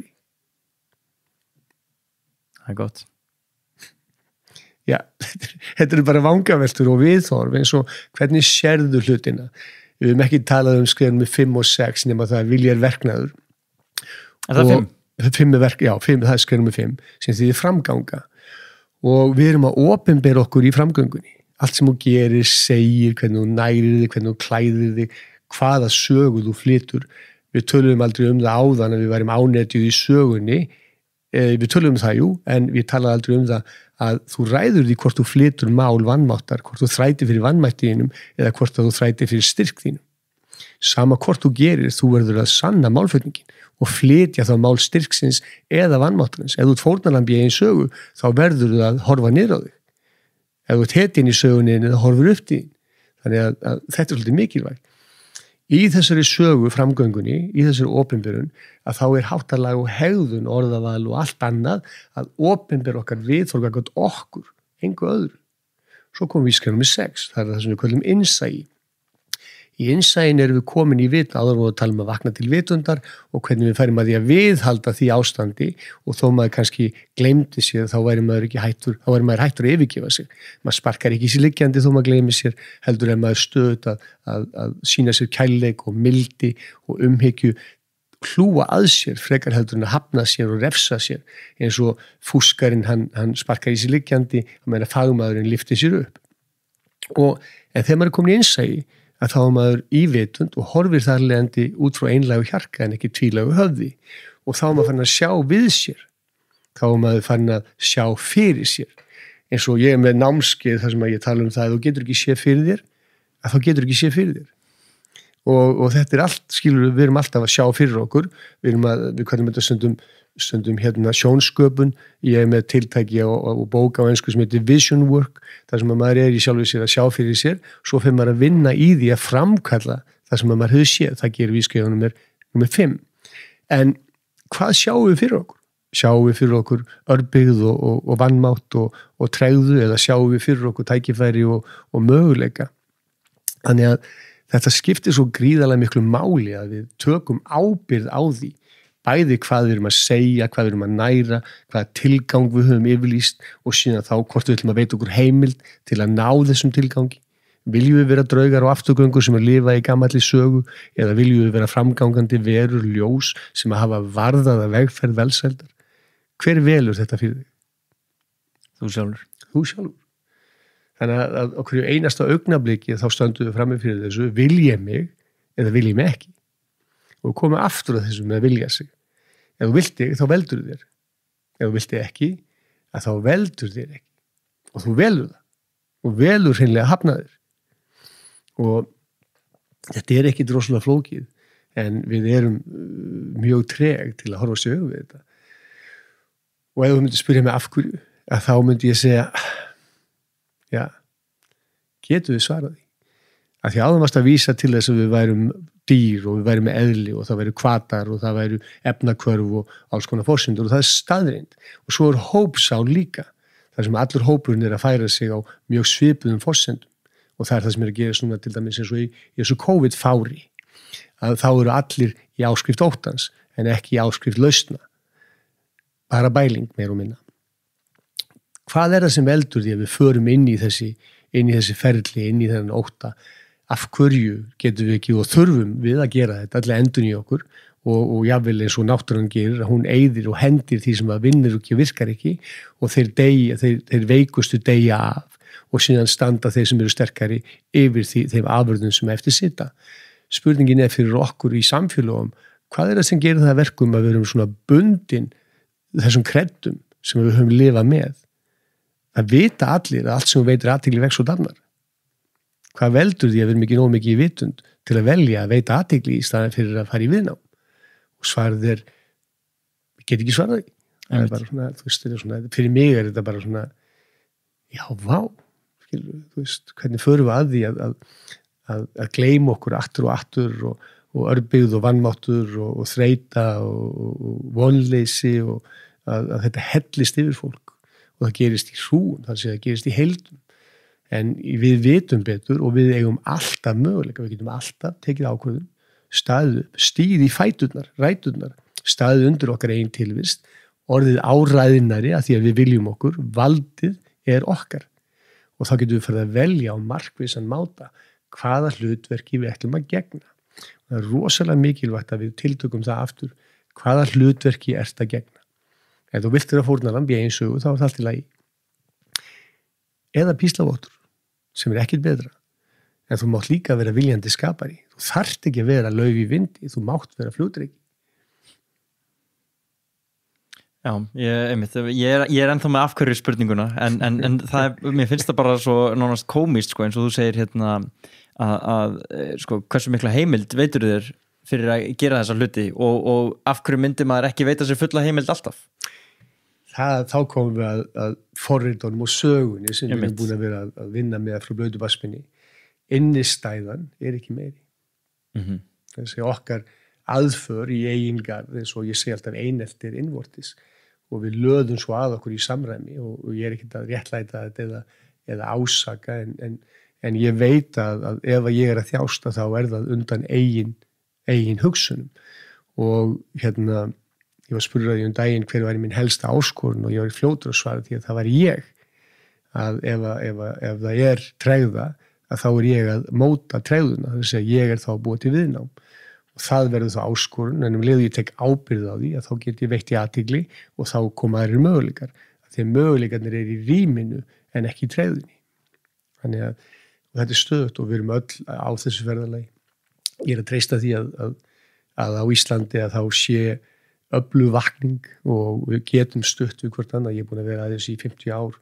Það gott. Já, þetta bara vangaveltur og viðhorf eins og hvernig sérðu hlutina. Við höfum ekki talað skrefum með 5 og 6 nema það viljar verknaður. Er það 5? 5 það skrefum með 5 sem þýðir framganga. Og við erum að opinbera okkur í framgöngunni. Allt sem þú gerir, segir, hvernig þú nærir þig, hvernig þú klæðir þig, hvaða sögu þú flytur. Við tölum aldrei það áðan að við værim ánetjuð í sögunni. Við tölum það, en við talaðum aldrei það að þú ræður því hvort þú flytur mál vanmáttar, hvort þú þrætir fyrir vanmættiðinum eða hvort þú þrætir fyrir styrk þínum. Sama hvort þú gerir, þú verður að sanna málflutningin og flytja þá mál styrksins eða vanmáttarins. Ef þú fórnarlambi í einn sögu, þá verður þú að horfa niður á þig. Ef þú hetinn í sögunni, þá horfur upp þín. Þannig að þetta svolítið mikilvægt. Í þessari sögu framgöngunni, í þessari opinberun, að þá háttalag og hegðun, orðaval og allt annað að opinber okkar viðhorf okkur, engu öðru. Svo komum við skrefum með 6, það það sem við kallum innsæi. Í innsæin erum við komin í vit, áður og tala að vakna til vitundar og hvernig við færum að því að viðhalda því ástandi og þó maður kannski gleymdi sér, þá væri maður hættur að yfirgefa sig. Maður sparkar ekki sér liggjandi þó maður gleymi sér, heldur en maður stöðut að sína sér kærleik og mildi og umhyggju, hlúa að sér, frekar heldur en að hafna sér og refsa sér, eins og fúskarinn, hann sparkar í sér liggjandi, að meina fagmaðurinn lyfti sér upp. En þegar maður er komin í innsæi, að þá maður ívitund og horfir þar leiðandi út frá einlægu hjarka en ekki tvílægu höfði og þá maður fann að sjá við sér, þá maður fann að sjá fyrir sér. eins og ég með námskeið þar sem að ég tala það að þú getur ekki séð fyrir þér, að þá getur ekki séð fyrir þér. Og þetta allt, skilur við erum alltaf að sjá fyrir okkur, við hvernig þetta stundum sjónsköpun, ég með tiltæki og bóka á ensku sem heitir vision work, þar sem að maður í sjálfur sér að sjá fyrir sér, svo fyrir maður að vinna í því að framkalla það sem að maður hefur séð, það gerir vísskeiðunum nummer 5. En hvað sjáum við fyrir okkur? Sjáum við fyrir okkur örbygð og vanmátt og tregðu, eða sjáum við fyrir okkur tækifæri og möguleika? Þannig að þetta skiptir svo gríðarlega miklu máli að við tökum ábyrgð á því, bæði hvað við erum að segja, hvað við erum að næra, hvaða tilgang við höfum yfirlýst og síðan þá hvort við ætlum að veita okkur heimild til að ná þessum tilgangi. Viljum við vera draugar og afturgöngur sem að lifa í gamalli sögu eða viljum við vera framgangandi verur ljós sem að hafa varðaða vegferð velsældar? Hver velur þetta fyrir þig? Þú sjálfur. Þú sjálfur. Þannig að á hverju einasta augnabliki þá stöndum við frammi fyrir þessu, vil ég mig eða vil ég mig ekki? Og komum aftur að þessu með að vilja sig. Ef þú vilt þig, þá veldur þér. Ef þú vilt þig ekki, að þá veldur þér ekki. Og þú velur það. Og velur hreinlega að hafna þér. Og þetta ekki rosalega flókið, en við erum mjög treg til að horfa sig við þetta. Og ef þú myndir spyrja mig af hverju, að þá myndi ég segja, já, getum við svarað því? Af því áður varst að vísa til þess að við værum dýr og við værum með eðli og það væru hvatar og það væru efnakvörf og alls konar forsendur og það staðreind. Og svo hópsál líka, þar sem allur hópurinn að færa sig á mjög svipuðum forsendum. Og það það sem að gera svona til dæmis eins og í þessu COVID-fári. Að þá eru allir í áskrift óttans en ekki í áskrift lausna. Bara bæling meir og minna. Hvað það sem veldur því að við förum inn í þessi ferli, inn í þennan ótta? Af hverju getum við ekki og þurfum við að gera þetta, allir endun í okkur og jafnvel eins og náttúran gerir að hún eyðir og hendir því sem að vinnur og virkar ekki og þeir veikustu deyja af og síðan standa þeir sem eru sterkari yfir þeim afurðum sem eftir sita. Spurningin fyrir okkur í samfélögum, hvað það sem gerir það verkum að við erum svona bundin þessum kreddum sem við höfum lifað með? Það vita allir að allt sem veitir athygli vex og dafnar. Hvað veldur því að við erum ekki nóg mikið í vitund til að velja að veita athygli í staðan fyrir að fara í viðnám? Og svarið ég get ekki svarað því. Það bara svona, svona, fyrir mig þetta bara svona, já, vá, hvernig förum við að því að gleyma okkur aftur og örbygð og vannmáttur og þreita og vonleysi og að þetta hellist yfir fólk og það gerist í hrúum, það gerist í heildum. En við vitum betur og við eigum alltaf möguleika, við getum alltaf tekið ákvörðun, staðið upp, stíð í fæturnar, ræturnar, staðið undir okkar eigin tilvist, orðið áræðinari að því að við viljum okkur, valdið okkar. Og þá getum við farið að velja á markvissan máta hvaða hlutverki við ætlum að gegna. Og það rosalega mikilvægt að við tiltökum það aftur, hvaða hlutverki ert að gegna. Ef þú vilt vera fórnarlamb í eigin sögu, þá það allt í lagi. Eða píslavottur, sem ekkert betra. En þú mátt líka vera viljandi skapari. Þú þarft ekki að vera lauf í vindi, þú mátt vera fljótreiki. Já, ég ennþá með afhverju spurninguna, en mér finnst það bara svo nánast komist, sko, eins og þú segir að hversu mikla heimild veitur þér fyrir að gera þessa hluti og af hverju myndi maður ekki veita sér fulla heimild alltaf? Þá komum við að forritunum og sögunni sem við erum búin að vera að vinna með frá blödu baspinni. Innistæðan ekki meiri. Mm-hmm. Þessi okkar aðför í eigingarð, eins og ég segi alltaf eineltir innvortis og við löðum svo að okkur í samræmi og ég ekki að réttlæta þetta eða ásaka en ég veit að ef ég að þjásta þá það undan eigin hugsunum og ég var spurður að daginn hver var minn helsta áskorun og ég var fljótur að svara því að það var ég að ef það tregða að þá ég að móta tregðuna, þess að ég þá að búa til viðnám og það verður þá áskorun en leið ég tek ábyrgð á því að þá get ég veitt í athygli og þá koma aðrir möguleikar því að möguleikarnir í rýminu en ekki í tregðunni. Þannig að þetta stöðugt og við erum öll á þessu ferðalagi. Ég að treysta því að á Íslandi að þá sé öflug vakning og við getum stutt við hvort annað. Ég búin að vera að þessu í 50 ár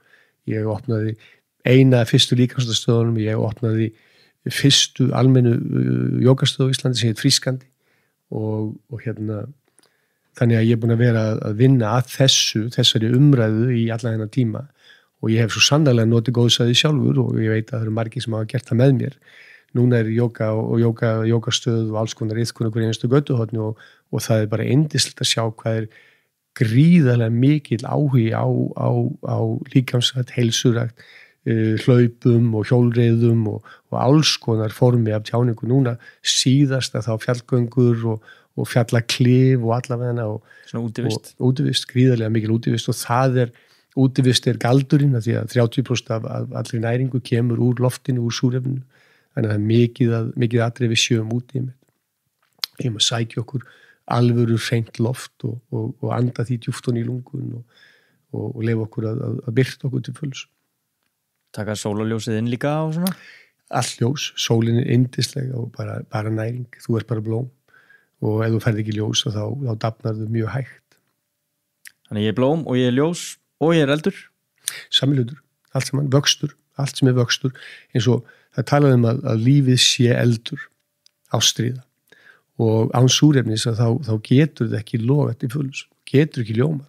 ég opnaði eina fyrstu líkamsræktarstöðunum, ég opnaði fyrstu almennu jógastöðu á Íslandi sem heit Frískandi og þannig að ég er búin að vera að vinna að þessari umræðu í alla þennan tíma og ég hef svo sannarlega notið góðs að því sjálfur og ég veit að það eru margir sem hafa gert það með mér. Núna er jóga og jógastöð og alls konar iðkun okkur einustu götuhorni og það er bara yndislegt að sjá hvað er gríðarlega mikill áhugi á líkamsrækt, heilsurækt, hlaupum og hjólreiðum og alls konar formi af tjáningu núna síðast að þá fjallgöngur og fjallaklif og allavega svona útivist, gríðarlega mikil útivist og útivist er galdurinn af því að 30% af allri næringu kemur úr loftinu, úr súrefninu þannig að það er mikið atriði við sjöum úti ég maður sækja okkur alvöru hreint loft og anda því djúpt og í lungun og leyfa okkur að birta okkur til fulls. Taka sólarljósið inn líka og svona? Allt ljós, sólin er yndislega og bara næring, þú ert bara blóm og ef þú ferð ekki ljós þá dafnar þau mjög hægt. Þannig ég er blóm og ég er ljós og ég er eldur? Sami hlutur, allt saman, vöxtur, allt sem er vöxtur eins og það talaði að lífið sé eldur, ástríða og án súrefnis að þá getur það ekki logað til fulls, getur ekki ljómað.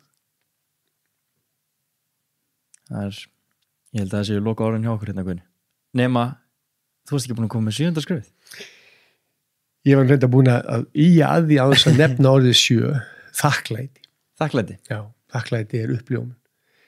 Ég held að það séu loka orðin hjá okkur hérna Guðni. Nema, þú varst ekki búin að koma með 7. skrefið? Ég var reynda búin að ýja að því á þess að nefna orðið 7, þakklæti. Þakklæti? Já, þakklæti er uppljómun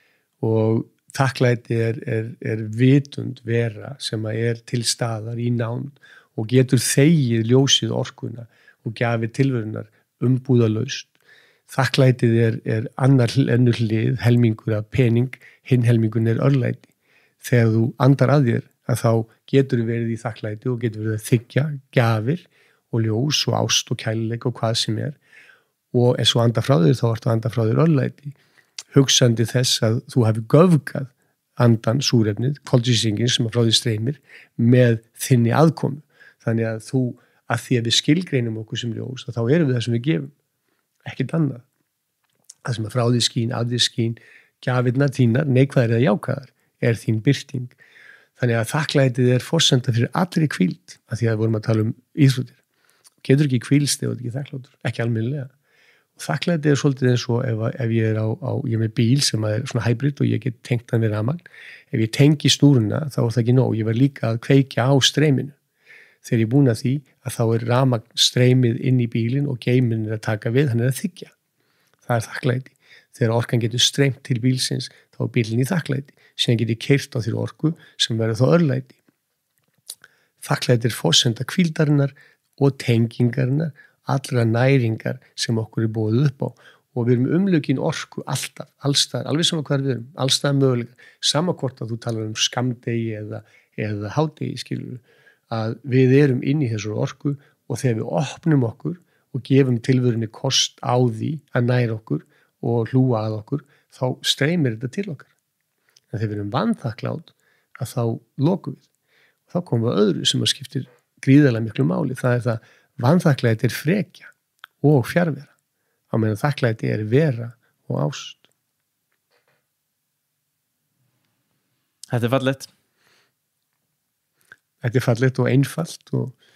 og þakklæti er vitund vera sem er til staðar í nánd og getur þegið ljósið orkuna og gjafið tilverunar umbúðalaust. Þakklætið er önnur hlið, helmingur af pening, hinn helmingun er örlæti. Þegar þú andar að þér að þá getur verið í þakklæti og getur verið að þiggja gjafir og ljós og ást og kærleik og hvað sem er og ef svo andar frá þér þá ertu að andar frá þér örlæti. Hugsandi þess að þú hafi göfgað andan, súrefnið, koltvísýringinn sem frá því streymir með þinni aðkomu. Þannig að að því að við skilgreinum okkur sem ljós þá erum við það sem við gefum, ekkert annað. Það sem að frá því skín, að því skín, gjafirnar þínar, neikvæðar eða jákvæðar, er þín birting. Þannig að þakklætið er forsenda fyrir allri hvíld, að því að við vorum að tala um íþróttir. Getur ekki hvílst ef þú ert ekki þakklátur, ekki almennilega. Og þakklætið er svolítið eins og ef ég er ég er með bíl sem er svona hybrid og ég get tengt hann við rafmagn. Ef ég tengi snúruna þá er það ekki nóg, ég var líka að kveikja á streyminu. Þegar ég er búin að því að þá er rafmagn streymið inn í bílinn og geiminn er að taka við, hann er að þiggja. Það er þakklæti. Þegar orkan getur streymt til bílsins þá er bílinn í þakklæti. Síðan getur keyrt á þér orku sem verður þá örlæti. Þakklæti er forsenda hvíldarinnar og tengingarinnar, allra næringar sem okkur er boðið upp á og við erum umlukin orku alltaf, allstaðar, alveg sama hvar við erum, allstaðar möguleika, sama hvort að þú talar um skammdegi eða hádegi, skilur að við erum inn í þessu orku og þegar við opnum okkur og gefum tilveruninni kost á því að næra okkur og hlúa að okkur, þá streymir þetta til okkar. En þegar við erum vanþakklátt að þá lokum við. Og þá komum við öðru sem að skiptir gríðarlega miklu máli. Það er það vanþakklæti er frekja og fjarvera. Á meðan þakklæti er vera og ást. Þetta er fallegt. Þetta er fallegt og einfalt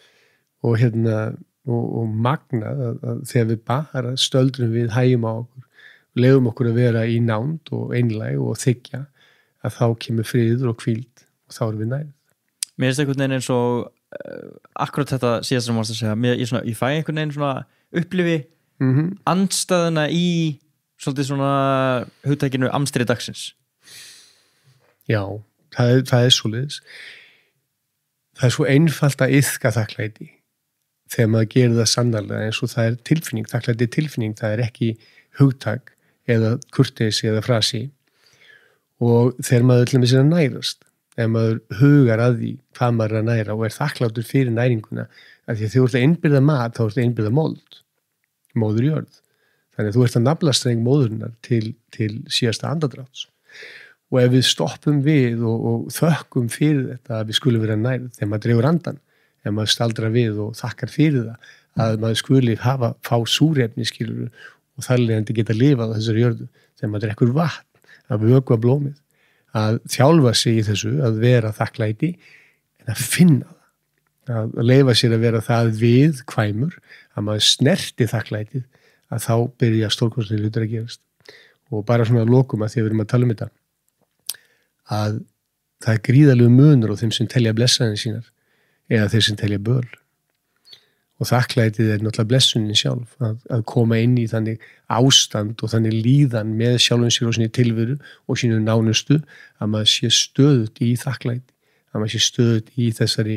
og magnað að þegar við bara stöldrum við hægjum á okkur, lefum okkur að vera í nánd og einlæg og þiggja að þá kemur friður og hvíld og þá erum við nærið. Mér finnst einhvern veginn eins og akkurat þetta síðast sem mást að segja, ég fæ einhvern veginn svona upplifi andstæðuna í svolítið svona hugtækinu amstri dagsins. Já, það er svoleiðis. Það er svo einfalt að iðka þakklæti þegar maður gerir það sannarlega eins og það er tilfinning, þakklæti er tilfinning, það er ekki hugtak eða kurteisi eða frasi og þegar maður til með sér að nærast ef maður hugar að því hvað maður er að næra og er þakklátur fyrir næringuna af því að þegar þú ert að innbyrða mat þá ert að innbyrða móður jörð þannig að þú ert að nafla streng móðurinnar til síðasta andadráts og ef við stoppum við og þökkum fyrir þetta að við skulum vera nærð þegar maður dregur andan ef maður staldrar við og þakkar fyrir það að maður skuli fá súrefni skilur og þarlegandi geta lifað á þessari jörðu þegar maður drekkur vatn að vökva blómið að þjálfa sig í þessu, að vera þakklæti en að finna það, að leyfa sér að vera það viðkvæmur, að maður snerti þakklætið, að þá byrja stórkostlegir hlutir að gerast. Og bara svona að lokum að því að við erum að tala um þetta, að það er gríðarlegu munur á þeim sem telja blessaðin sínar eða þeir sem telja böl. Og þakklætið er náttúrulega blessunin sjálf, að koma inn í þannig ástand og þannig líðan með sjálfum sér og sinni tilveru og sínu nánustu, að maður sé stöðut í þakklæti, að maður sé stöðut í þessari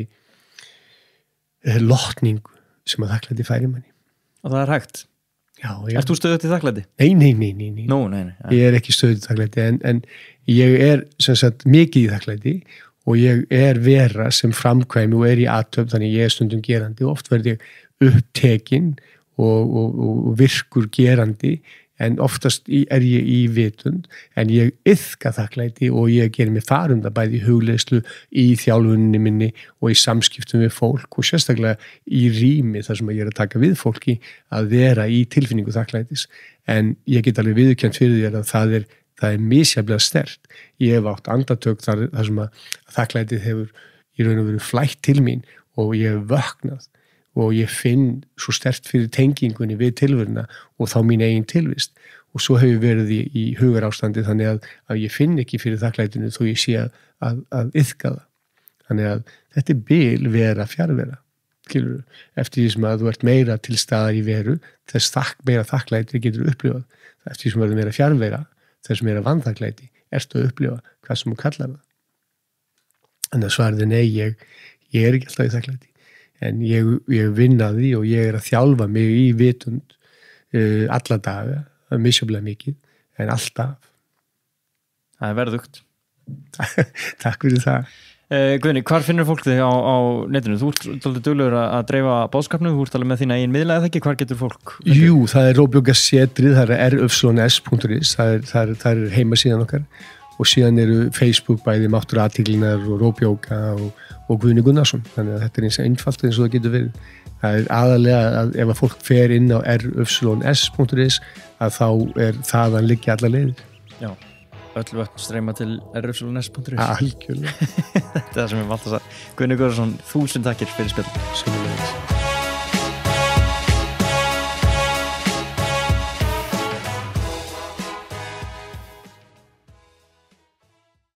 lotningu sem að þakklæti færi manni. Og það er hægt? Já. Ert þú stöðut í þakklæti? Nei. Nú, nei. Ja. Ég er ekki stöðut í þakklæti, en ég er sem sagt mikið í þakklæti og ég er vera sem framkvæmi og er í athöfn, þannig ég er stundum gerandi og oft verð ég upptekinn og virkur gerandi, en oftast er ég í vitund, en ég iðka þakklæti og ég gerir mig farunda bæði í hugleiðslu, í þjálfuninni minni og í samskiptum við fólk og sérstaklega í rými þar sem ég er að taka við fólki, að vera í tilfinningu þakklætis. En ég get alveg viðurkennt fyrir þér að það er misjaflega sterkt. Ég hef átt andartök þar sem að þakklætið hefur í raun og veru flætt til mín og ég hef vöknað og ég finn svo sterkt fyrir tengingunni við tilveruna og þá mín eigin tilvist. Og svo hefur verið í hugarástandi þannig að ég finn ekki fyrir þakklætinu þó ég sé að iðka það. Þannig að þetta er bil vera fjarvera. Skilurðu? Eftir því sem að þú ert meira til staðar í veru, þess meira þakklæti getur upplifað. Eftir því sem að þú meira fjarvera, þess meira vanþakklæti, ertu að upplifa hvað sem þú kallar það. Þannig að svarið er nei, ég er ekki alltaf í þakklæti. En ég vinna því og ég er að þjálfa mig í vitund alla daga, misjaflega mikið, en alltaf. Það er verðugt. Takk fyrir það. Guðni, hvar finnur fólk þig á netinu? Þú ert alveg duglegur að dreifa boðskapnum, þú ert alveg með þína eigin miðla eða ekki, hvar getur fólk? Jú, það er róbjókasetrið, það er rfslones.is, það er heimasíðan okkar og síðan eru Facebook bæði Máttur athyglinnar og Róbjóka og Guðni Gunnarsson, þannig að þetta er eins einfalt eins og það getur verið. Það er aðalega að ef að fólk fer inn á rfslones.is að þá er þaðan liggja alla leiðir. Já. Öll vötn streyma til rfslones.is. Algjörlega. Þetta er það sem ég valt að sagða. Guðni Gunnarsson, 1000 takkir fyrir spjall. Sömuleiðis.